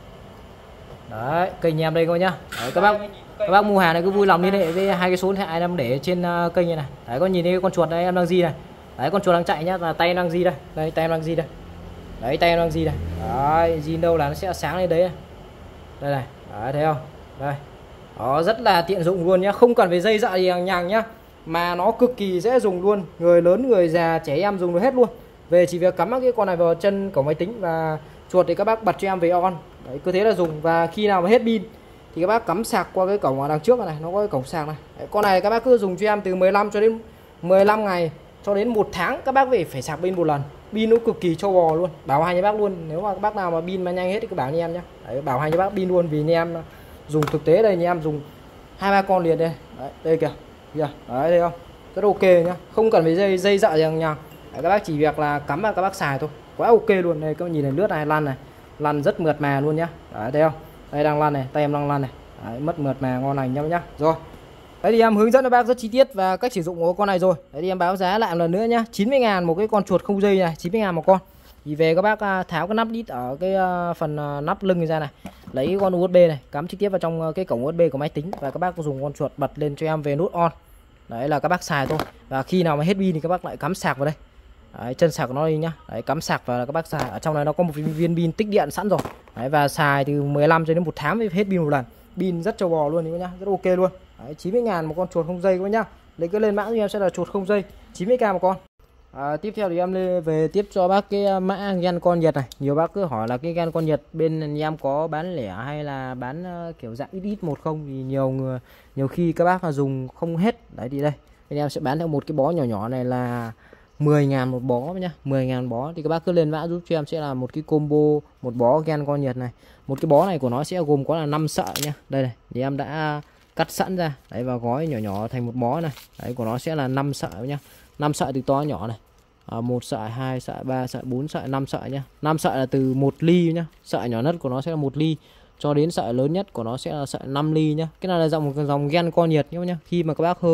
Đấy, kênh em đây các bác nhá. Đấy, các bác mua hàng này cứ vui lòng liên hệ với hai cái số điện thoại em để trên kênh này này. Đấy, có nhìn thấy con chuột đây em đang di này. Đấy, con chuột đang chạy nhá, là tay em đang di đây. Đây, tay em đang di đây. Đấy, tay em đang di này. Đấy, di đâu là nó sẽ sáng lên đấy này. Đây này, đấy thấy không? Đây. Đó, rất là tiện dụng luôn nhá, không cần phải dây dợ gì hàng nhằng nhá. Mà nó cực kỳ dễ dùng luôn, người lớn, người già, trẻ em dùng được hết luôn. Về chỉ việc cắm cái con này vào chân cổng máy tính và chuột thì các bác bật cho em về on. Đấy, cứ thế là dùng và khi nào mà hết pin thì các bác cắm sạc qua cái cổng ở đằng trước này, nó có cái cổng sạc này. Đấy, con này các bác cứ dùng cho em từ 15 cho đến 15 ngày cho đến 1 tháng các bác phải sạc pin một lần. Pin nó cực kỳ trâu bò luôn, bảo hành cho bác luôn. Nếu mà các bác nào mà pin mà nhanh hết thì cứ bảo như em nhé. Đấy, bảo hành cho bác pin luôn vì như em dùng thực tế đây, như em dùng 2-3 con liền đây. Đấy, đây kìa. Đấy thấy không? Rất ok nhá, không cần phải dây dợ gì nhằng. Các bác chỉ việc là cắm vào các bác xài thôi, quá ok luôn. Đây các bác nhìn này, lướt này, lăn rất mượt mà luôn nhá. Đấy thấy không? Đây đang lăn này, tay em đang lăn này. Đấy, mất mượt mà ngon lành nhau nhá. Rồi. Đấy thì em hướng dẫn cho bác rất chi tiết và cách sử dụng của con này rồi. Đấy thì em báo giá lại một lần nữa nhá. 90.000 một cái con chuột không dây này, 90.000 một con. Thì về các bác tháo cái nắp đít ở cái phần nắp lưng ra này, lấy cái con USB này cắm trực tiếp vào trong cái cổng USB của máy tính và các bác dùng con chuột bật lên cho em về nút on. Đấy là các bác xài thôi. Và khi nào mà hết pin thì các bác lại cắm sạc vào đây. Đấy, chân sạc của nó đi nhá. Đấy, cắm sạc vào là các bác xài. Ở trong này nó có một viên pin tích điện sẵn rồi. Đấy, và xài từ 15 cho đến 1 tháng mới hết pin một lần. Pin rất trâu bò luôn các nhá, rất ok luôn. Đấy, 90.000 một con chuột không dây các bác nhá. Lấy cứ lên mã cho em sẽ là chuột không dây, 90k một con. Tiếp theo thì em về tiếp cho bác cái mã gan con Nhật này. Nhiều bác cứ hỏi là cái gan con Nhật bên em có bán lẻ hay là bán kiểu dạng ít một không, thì nhiều khi các bác là dùng không hết. Đấy thì đây bên em sẽ bán theo một cái bó nhỏ nhỏ này là 10.000 một bó nhá, 10.000 bó. Thì các bác cứ lên mã giúp cho em sẽ là một cái combo một bó gan con Nhật này. Một cái bó này của nó sẽ gồm có là 5 sợi nhá. Đây này, thì em đã cắt sẵn ra đấy và gói nhỏ nhỏ thành một bó này. Đấy của nó sẽ là 5 sợi nhá. 5 sợi từ to nhỏ này. 1 sợi, 2 sợi, 3 sợi, 4 sợi, 5 sợi nhá. 5 sợi là từ 1 ly nhá. Sợi nhỏ nhất của nó sẽ là 1 ly cho đến sợi lớn nhất của nó sẽ là sợi 5 ly nhá. Cái này là dòng gan con Nhật nhá. Khi mà các bác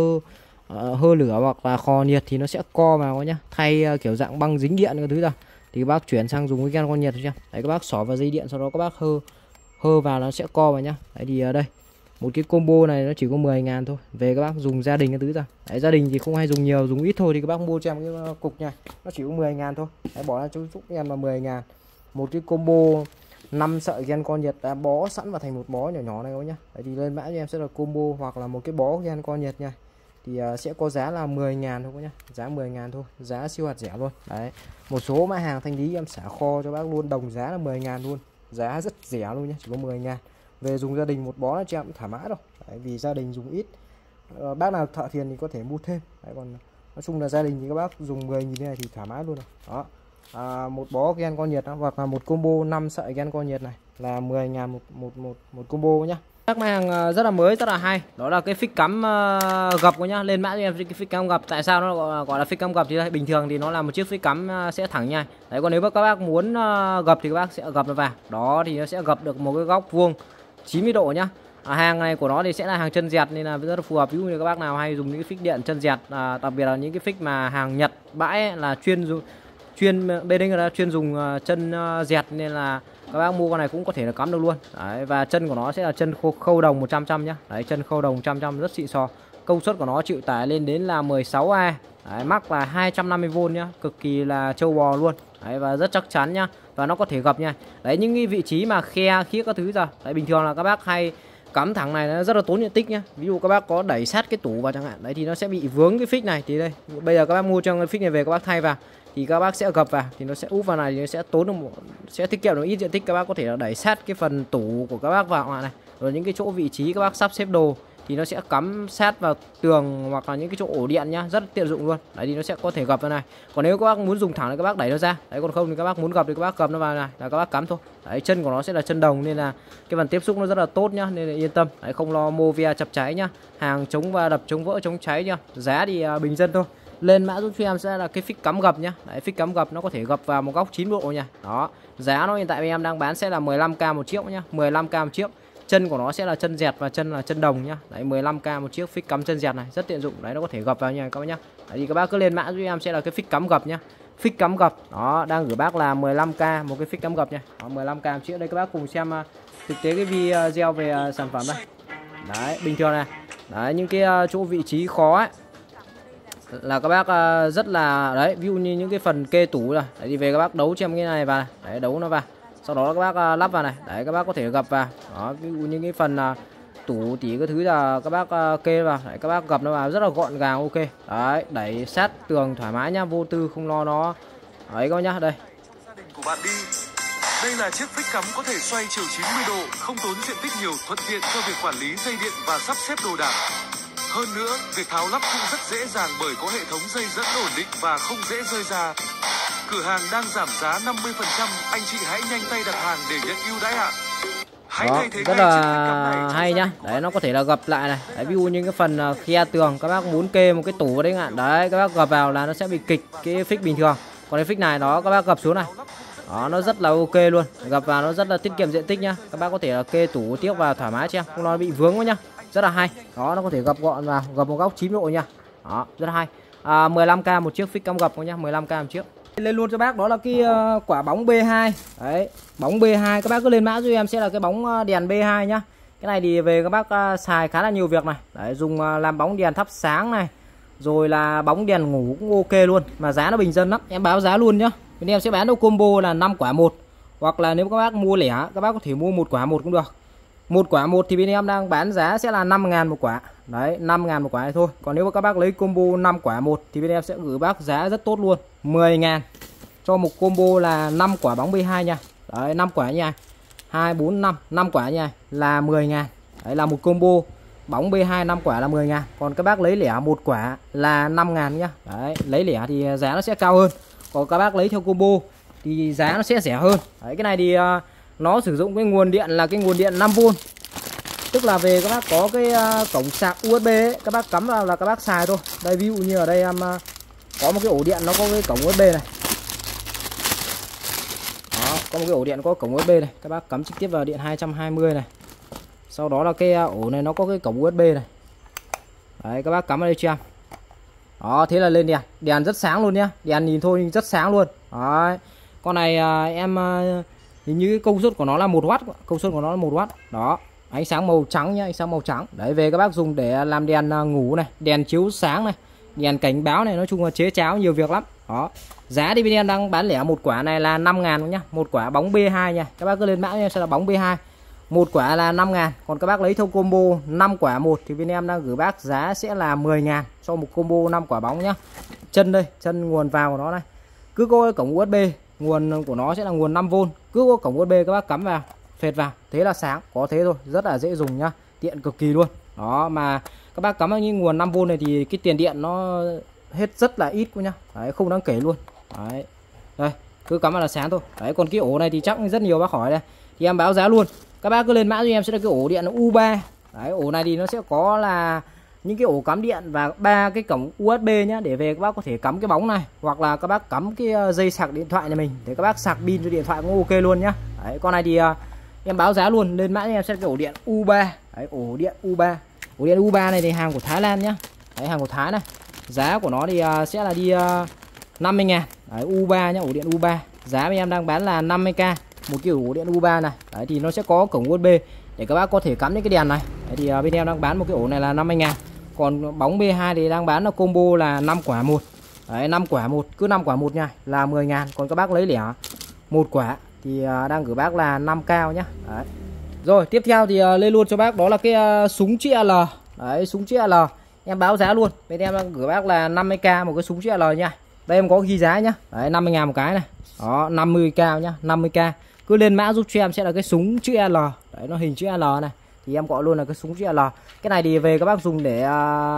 hơ lửa hoặc là kho nhiệt thì nó sẽ co vào nhá. Thay kiểu dạng băng dính điện cái thứ ra thì các bác chuyển sang dùng cái gan con Nhật thôi nhá. Đấy các bác xỏ vào dây điện sau đó các bác hơ vào nó sẽ co vào nhá. Đấy thì đây một cái combo này nó chỉ có 10.000 thôi. Về các bác dùng gia đình cái thứ ra. Đấy, gia đình thì không hay dùng nhiều, dùng ít thôi thì các bác mua cho em cái cục này. Nó chỉ có 10.000 thôi. Đấy, bỏ ra giúp em là 10.000. Một cái combo 5 sợi gan con Nhật đã bó sẵn vào thành một bó nhỏ nhỏ này các bác nhá. Đấy thì lên mã cho em sẽ là combo hoặc là một cái bó gan con Nhật nha. Thì sẽ có giá là 10.000 thôi các nhá. Giá 10.000 thôi, giá siêu hạt rẻ luôn. Đấy. Một số mã hàng thanh lý em xả kho cho bác luôn, đồng giá là 10.000 luôn. Giá rất rẻ luôn nhá, chỉ có 10.000. Về dùng gia đình một bó là cho em cũng thoải mái đâu. Đấy, vì gia đình dùng ít. Bác nào thợ thiền thì có thể mua thêm. Đấy, còn nói chung là gia đình thì các bác dùng 10.000 này thì thoải mái luôn rồi. Đó. Một bó gan con Nhật đó, hoặc là một combo 5 sợi gan con Nhật này là 10.000 một combo nhá. Các hàng rất là mới, rất là hay. Đó là cái phích cắm gập của nhá. Lên mã cho em cái phích cắm gập. Tại sao nó gọi là phích cắm gập thì đây, bình thường thì nó là một chiếc phích cắm sẽ thẳng nha. Đấy, còn nếu mà các bác muốn gập thì các bác sẽ gập nó vào. Đó thì nó sẽ gập được một cái góc vuông 90 độ nhá. Hàng này của nó thì sẽ là hàng chân dẹt nên là rất là phù hợp. Ví dụ như các bác nào hay dùng những cái phích điện chân dẹt, đặc biệt là những cái phích mà hàng Nhật bãi ấy, là chuyên bên đây là chuyên dùng chân dẹt nên là các bác mua con này cũng có thể là cắm được luôn. Đấy, và chân của nó sẽ là chân khâu đồng 100% nhá. Đấy, chân khâu đồng 100% rất xịn sò. Công suất của nó chịu tải lên đến là 16A. Đấy, mắc là 250V nhá, cực kỳ là trâu bò luôn. Đấy, và rất chắc chắn nhá. Và nó có thể gập nha. Đấy, những cái vị trí mà khe khiếc các thứ ra. Đấy, bình thường là các bác hay cắm thẳng này nó rất là tốn diện tích nhá. Ví dụ các bác có đẩy sát cái tủ vào chẳng hạn đấy thì nó sẽ bị vướng cái phích này. Thì đây bây giờ các bác mua trong cái phích này về các bác thay vào thì các bác sẽ gập vào thì nó sẽ úp vào này thì nó sẽ tốn được sẽ tiết kiệm được ít diện tích. Các bác có thể là đẩy sát cái phần tủ của các bác vào này, rồi những cái chỗ vị trí các bác sắp xếp đồ thì nó sẽ cắm sát vào tường hoặc là những cái chỗ ổ điện nhá, rất tiện dụng luôn. Đấy thì nó sẽ có thể gập vào này. Còn nếu các bác muốn dùng thẳng thì các bác đẩy nó ra. Đấy, còn không thì các bác muốn gập thì các bác gập nó vào này là các bác cắm thôi. Đấy, chân của nó sẽ là chân đồng nên là cái phần tiếp xúc nó rất là tốt nhá, nên là yên tâm. Đấy, không lo mô vea chập cháy nhá. Hàng chống va đập, chống vỡ, chống cháy nhá. Giá thì bình dân thôi. Lên mã giúp cho em sẽ là cái phích cắm gập nhá. Đấy, phích cắm gập nó có thể gập vào một góc 9 độ nha. Đó. Giá nó hiện tại em đang bán sẽ là 15k một chiếc nhá, 15k một chiếc. Chân của nó sẽ là chân dẹt và chân là chân đồng nhá. Đấy, 15k một chiếc phích cắm chân dẹt này, rất tiện dụng. Đấy, nó có thể gập vào nha các bác nhá. Đấy, thì các bác cứ lên mã giúp em sẽ là cái phích cắm gập nhá. Phích cắm gập. Đó, đang gửi bác là 15k một cái phích cắm gập nha. Đó, 15k một chiếc. Đây các bác cùng xem thực tế cái video về sản phẩm đây. Đấy, bình thường này. Đấy, những cái chỗ vị trí khó ấy là các bác rất là đấy, ví dụ như những cái phần kê tủ rồi. Đấy thì về các bác đấu cho em cái này vào này. Đấy, đấu nó vào. Sau đó các bác lắp vào này. Đấy, các bác có thể gập vào. Đó, ví dụ những cái phần tủ tỉ cái thứ là các bác kê vào. Đấy, các bác gập nó vào rất là gọn gàng, ok. Đấy, đẩy sát tường thoải mái nhá, vô tư không lo nó. Đấy các bác nhá, đây. Của bạn đi. Đây là chiếc phích cắm có thể xoay chiều 90 độ, không tốn diện tích nhiều, thuận tiện cho việc quản lý dây điện và sắp xếp đồ đạc. Hơn nữa, việc tháo lắp cũng rất dễ dàng bởi có hệ thống dây dẫn ổn định và không dễ rơi ra. Cửa hàng đang giảm giá 50%, anh chị hãy nhanh tay đặt hàng để nhận ưu đãi ạ. Đó, rất là hay nhá. Đấy, nó có thể là gập lại này. Đấy, ví dụ như cái phần khe tường các bác muốn kê một cái tủ vào đấy ạ. Đấy, các bác gập vào là nó sẽ bị kịch cái phích bình thường. Còn cái phích này đó các bác gập xuống này. Đó, nó rất là ok luôn. Gập vào nó rất là tiết kiệm diện tích nhá. Các bác có thể là kê tủ tiếp vào thoải mái cho em, không nó bị vướng quá nhá. Rất là hay. Đó, nó có thể gập gọn vào, gập một góc 9 độ nha. Đó, rất là hay. 15k một chiếc phích cắm gập nhá, 15k một chiếc. Lên luôn cho bác đó là cái quả bóng B2. Đấy, bóng B2 các bác cứ lên mã giúp em sẽ là cái bóng đèn B2 nhá. Cái này thì về các bác xài khá là nhiều việc này. Đấy, dùng làm bóng đèn thắp sáng này, rồi là bóng đèn ngủ cũng ok luôn, mà giá nó bình dân lắm. Em báo giá luôn nhá. Bên em sẽ bán được combo là 5 quả một, hoặc là nếu các bác mua lẻ các bác có thể mua một quả một cũng được. Một quả một thì bên em đang bán giá sẽ là 5.000 một quả. Đấy, 5.000 một quả này thôi. Còn nếu mà các bác lấy combo 5 quả một thì bên em sẽ gửi bác giá rất tốt luôn, 10.000 cho một combo là 5 quả bóng B2 nha. Đấy, 5 quả nha. 2 4 5, 5 quả nha là 10.000. Đấy là một combo bóng B2 5 quả là 10.000. Còn các bác lấy lẻ một quả là 5.000 nhá. Đấy, lấy lẻ thì giá nó sẽ cao hơn. Còn các bác lấy theo combo thì giá nó sẽ rẻ hơn. Đấy, cái này thì nó sử dụng cái nguồn điện là cái nguồn điện 5V. Tức là về các bác có cái cổng sạc USB ấy, các bác cắm vào là các bác xài thôi. Đây ví dụ như ở đây em có một cái ổ điện nó có cái cổng USB này. Đó, có một cái ổ điện có cổng USB này, các bác cắm trực tiếp vào điện 220 này. Sau đó là cái ổ này nó có cái cổng USB này. Đấy, các bác cắm vào đây cho em. Đó, thế là lên đèn, đèn rất sáng luôn nhá. Đèn nhìn thôi nhưng rất sáng luôn. Đấy. Con này em hình như công suất của nó là 1W, công suất của nó là 1W. Đó, ánh sáng màu trắng nhá, ánh sáng màu trắng. Đấy, về các bác dùng để làm đèn ngủ này, đèn chiếu sáng này, đèn cảnh báo này, nói chung là chế cháo nhiều việc lắm. Đó. Giá thì bên em đang bán lẻ một quả này là 5.000 nhá, một quả bóng B2 nha. Các bác cứ lên mã em sẽ là bóng B2. Một quả là 5.000. Còn các bác lấy theo combo 5 quả một thì bên em đang gửi bác giá sẽ là 10.000 cho một combo 5 quả bóng nhá. Chân đây, chân nguồn vào của nó này. Cứ có cổng USB, nguồn của nó sẽ là nguồn 5V. Cứ có cổng USB các bác cắm vào, phệt vào, thế là sáng, có thế thôi, rất là dễ dùng nhá, tiện cực kỳ luôn. Đó, mà các bác cắm vào những nguồn 5V này thì cái tiền điện nó hết rất là ít quá nhá. Đấy, không đáng kể luôn. Đấy. Đây, cứ cắm vào là sáng thôi. Đấy, còn cái ổ này thì chắc rất nhiều bác hỏi đây. Thì em báo giá luôn. Các bác cứ lên mã cho em sẽ là cái ổ điện U3. Đấy, ổ này thì nó sẽ có là những cái ổ cắm điện và 3 cái cổng USB nhá, để về các bác có thể cắm cái bóng này, hoặc là các bác cắm cái dây sạc điện thoại này mình để các bác sạc pin cho điện thoại cũng ok luôn nhá. Đấy, con này thì em báo giá luôn, lên mã cho em sẽ là cái ổ điện U3. Đấy, ổ điện U3. Ổ điện U3 này thì hàng của Thái Lan nhá. Đấy, hàng của Thái này. Giá của nó thì sẽ là đi 50.000. Đấy, U3 nhá, ổ điện U3. Giá bên em đang bán là 50k một cái ổ điện U3 này. Đấy, thì nó sẽ có cổng USB để các bác có thể cắm những cái đèn này. Đấy, thì bên em đang bán một cái ổ này là 50.000. Còn bóng B2 thì đang bán là combo là 5 quả một. Đấy, 5 quả một, cứ 5 quả một nha là 10.000. Còn các bác lấy lẻ một quả thì đang gửi bác là 5k nhá. Đấy, Rồi tiếp theo thì lên luôn cho bác đó là cái súng chĩa L. Đấy, súng chĩa L em báo giá luôn. Bên em đang gửi bác là 50k một cái súng chĩa L nha. Đây em có ghi giá nhá. Đấy 50.000 một cái này. Đó 50k nhá, 50k. Cứ lên mã giúp cho em sẽ là cái súng chữ L. Đấy nó hình chữ L này. Thì em gọi luôn là cái súng chữ L. Cái này thì về các bác dùng để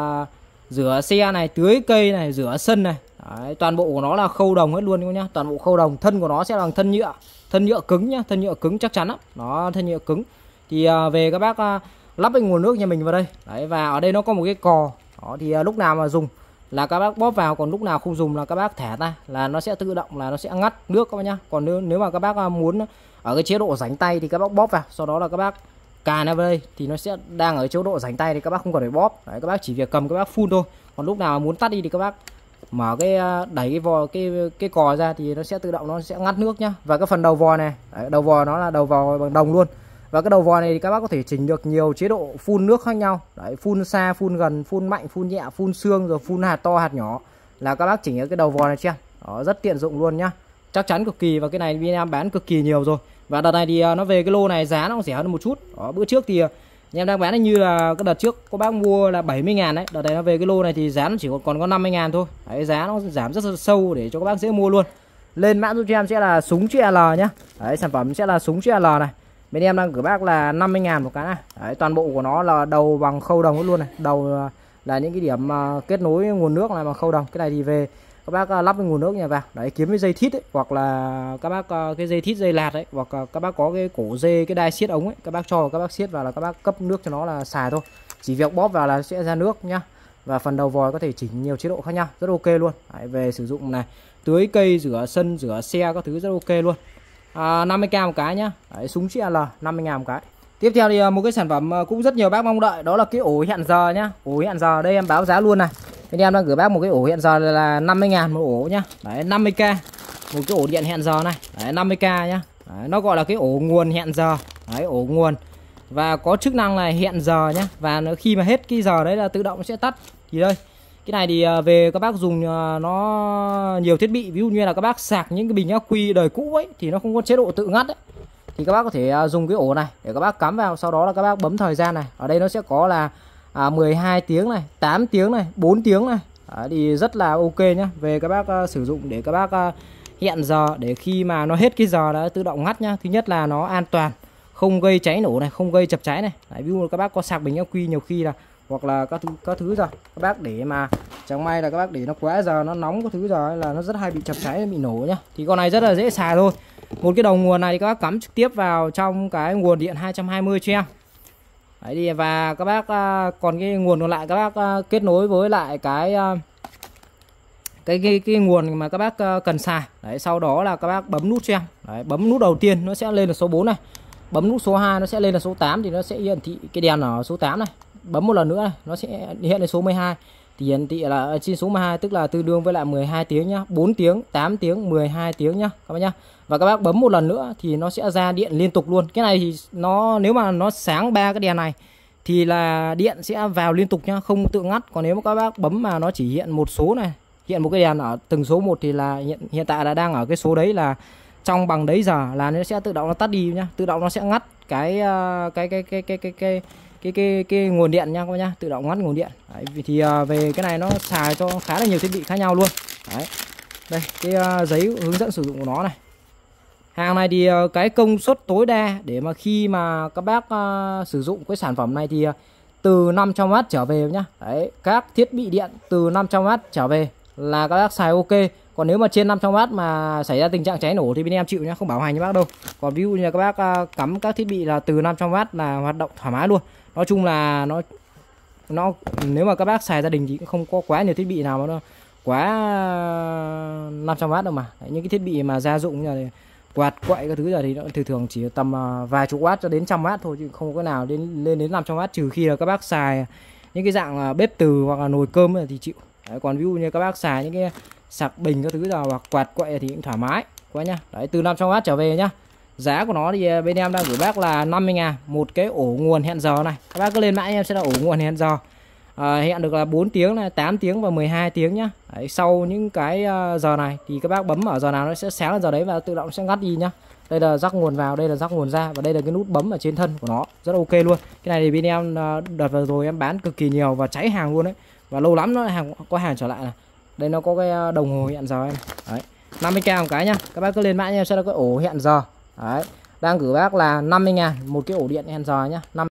rửa xe này, tưới cây này, rửa sân này. Đấy, toàn bộ của nó là khâu đồng hết luôn nhá. Toàn bộ khâu đồng, thân của nó sẽ bằng thân nhựa. Thân nhựa cứng nhá, thân nhựa cứng chắc chắn lắm. Nó thân nhựa cứng. Thì về các bác lắp cái nguồn nước nhà mình vào đây. Đấy, và ở đây nó có một cái cò. Đó, thì lúc nào mà dùng là các bác bóp vào, còn lúc nào không dùng là các bác thả ra là nó sẽ tự động là nó sẽ ngắt nước các bác nhá. Còn nếu mà các bác muốn ở cái chế độ rảnh tay thì các bác bóp vào, sau đó là các bác cà nó vào đây thì nó sẽ đang ở chế độ rảnh tay thì các bác không cần phải bóp. Đấy, các bác chỉ việc cầm các bác phun thôi. Còn lúc nào muốn tắt đi thì các bác mở cái đẩy cái vò cái cò ra thì nó sẽ tự động nó sẽ ngắt nước nhá. Và cái phần đầu vò này, đấy, đầu vò nó là đầu vò bằng đồng luôn. Và cái đầu vò này thì các bác có thể chỉnh được nhiều chế độ phun nước khác nhau. Đấy, phun xa, phun gần, phun mạnh, phun nhẹ, phun xương, rồi phun hạt to, hạt nhỏ là các bác chỉnh ở cái đầu vò này chưa. Đó, rất tiện dụng luôn nhá. Chắc chắn cực kỳ, và cái này bên em bán cực kỳ nhiều rồi. Và đợt này thì nó về cái lô này giá nó cũng rẻ hơn một chút. Đó, bữa trước thì em đang bán như là cái đợt trước có bác mua là 70.000 đấy. Đợt này nó về cái lô này thì giá nó chỉ còn có 50.000 thôi. Đấy, giá nó giảm rất là sâu để cho các bác dễ mua luôn. Lên mã giúp cho em sẽ là súng chữ L nhá. Đấy, sản phẩm sẽ là súng chữ L này. Bên em đang gửi bác là 50.000 một cái này. Đấy, toàn bộ của nó là đầu bằng khâu đồng luôn này. Đầu là những cái điểm kết nối nguồn nước này bằng khâu đồng. Cái này thì về các bác lắp cái nguồn nước nhà vào. Đấy, kiếm cái dây thít ấy, hoặc là các bác cái dây thít dây lạt ấy, hoặc các bác có cái cổ dây cái đai siết ống ấy, các bác cho các bác siết vào là các bác cấp nước cho nó là xài thôi. Chỉ việc bóp vào là sẽ ra nước nhá. Và phần đầu vòi có thể chỉnh nhiều chế độ khác nhau, rất ok luôn. Đấy, về sử dụng này, tưới cây, rửa sân, rửa xe các thứ rất ok luôn. 50k một cái nhá. Đấy, súng chĩa L 50.000 một cái. Tiếp theo thì một cái sản phẩm cũng rất nhiều bác mong đợi, đó là cái ổ hẹn giờ nhá. Ổ hẹn giờ đây em báo giá luôn này. Bên em đang gửi bác một cái ổ hẹn giờ là 50.000 một ổ nhá. Đấy, 50k một cái ổ điện hẹn giờ này. Đấy, 50k nhá. Đấy, nó gọi là cái ổ nguồn hẹn giờ. Đấy, ổ nguồn. Và có chức năng là hẹn giờ nhá. Và khi mà hết cái giờ đấy là tự động sẽ tắt. Thì đây, cái này thì về các bác dùng nó nhiều thiết bị, ví dụ như là các bác sạc những cái bình ắc quy đời cũ ấy thì nó không có chế độ tự ngắt ấy. Thì các bác có thể dùng cái ổ này để các bác cắm vào, sau đó là các bác bấm thời gian này. Ở đây nó sẽ có là 12 tiếng này, 8 tiếng này, 4 tiếng này. Đấy, thì rất là ok nhá. Về các bác sử dụng để các bác hẹn giờ, để khi mà nó hết cái giờ đã tự động ngắt nhá. Thứ nhất là nó an toàn, không gây cháy nổ này, không gây chập cháy này. Đấy, ví dụ các bác có sạc bình ắc quy nhiều khi là hoặc là các thứ giờ các bác để mà chẳng may là các bác để nó quá giờ, nó nóng các thứ giờ ấy, là nó rất hay bị chập cháy, bị nổ nhá. Thì con này rất là dễ xài thôi. Một cái đầu nguồn này thì các bác cắm trực tiếp vào trong cái nguồn điện 220 cho em. Đấy đi. Và các bác còn cái nguồn còn lại các bác kết nối với lại cái nguồn mà các bác cần xài. Đấy, sau đó là các bác bấm nút cho em. Đấy, bấm nút đầu tiên nó sẽ lên là số 4 này. Bấm nút số 2 nó sẽ lên là số 8, thì nó sẽ hiển thị cái đèn ở số 8 này. Bấm một lần nữa này, nó sẽ hiện lên số 12. Thì hiển thị là trên số 12 tức là tương đương với lại 12 tiếng nhá, 4 tiếng, 8 tiếng, 12 tiếng nhá các bác nhá. Và các bác bấm một lần nữa thì nó sẽ ra điện liên tục luôn. Cái này thì nó nếu mà nó sáng 3 cái đèn này thì là điện sẽ vào liên tục nhá, không tự ngắt. Còn nếu mà các bác bấm mà nó chỉ hiện một số này, hiện một cái đèn ở từng số một thì là hiện tại là đang ở cái số đấy, là trong bằng đấy giờ là nó sẽ tự động nó tắt đi nhá, tự động nó sẽ ngắt cái nguồn điện nha các bác nhá, tự động ngắt nguồn điện. Đấy, thì về cái này nó xài cho khá là nhiều thiết bị khác nhau luôn. Đấy, đây cái giấy hướng dẫn sử dụng của nó này. Hàng này thì cái công suất tối đa để mà khi mà các bác sử dụng cái sản phẩm này thì từ 500W trở về nhá. Đấy, các thiết bị điện từ 500W trở về là các bác xài ok. Còn nếu mà trên 500W mà xảy ra tình trạng cháy nổ thì bên em chịu nhá, không bảo hành cho bác đâu. Còn ví dụ như là các bác cắm các thiết bị là từ 500W là hoạt động thoải mái luôn. Nói chung là nó nếu mà các bác xài gia đình thì cũng không có quá nhiều thiết bị nào mà nó quá 500W đâu mà. Đấy, những cái thiết bị mà gia dụng như là quạt quậy các thứ giờ thì nó thường chỉ tầm vài chục watt cho đến 100W thôi, chứ không có nào lên đến 500W, trừ khi là các bác xài những cái dạng bếp từ hoặc là nồi cơm thì chịu. Đấy, còn ví dụ như các bác xài những cái sạc bình các thứ giờ hoặc quạt quậy thì cũng thoải mái quá nhá. Đấy, từ 500W trở về nhá. Giá của nó thì bên em đang gửi bác là 50.000 một cái ổ nguồn hẹn giờ này. Các bác cứ lên mã em sẽ là ổ nguồn hẹn giờ. Hẹn được là 4 tiếng này, 8 tiếng và 12 tiếng nhá. Đấy, sau những cái giờ này thì các bác bấm ở giờ nào nó sẽ sáng là giờ đấy và tự động sẽ ngắt đi nhá. Đây là rắc nguồn vào, đây là rắc nguồn ra, và đây là cái nút bấm ở trên thân của nó, rất ok luôn. Cái này thì bên em đợt vừa rồi em bán cực kỳ nhiều và cháy hàng luôn đấy, và lâu lắm nó có hàng trở lại này. Đây nó có cái đồng hồ hẹn giờ này. Đấy, 50k một cái nhá. Các bác cứ lên mã nha, sẽ là cái ổ hẹn giờ. Đấy, đang gửi bác là 50.000 một cái ổ điện hẹn giờ nhá.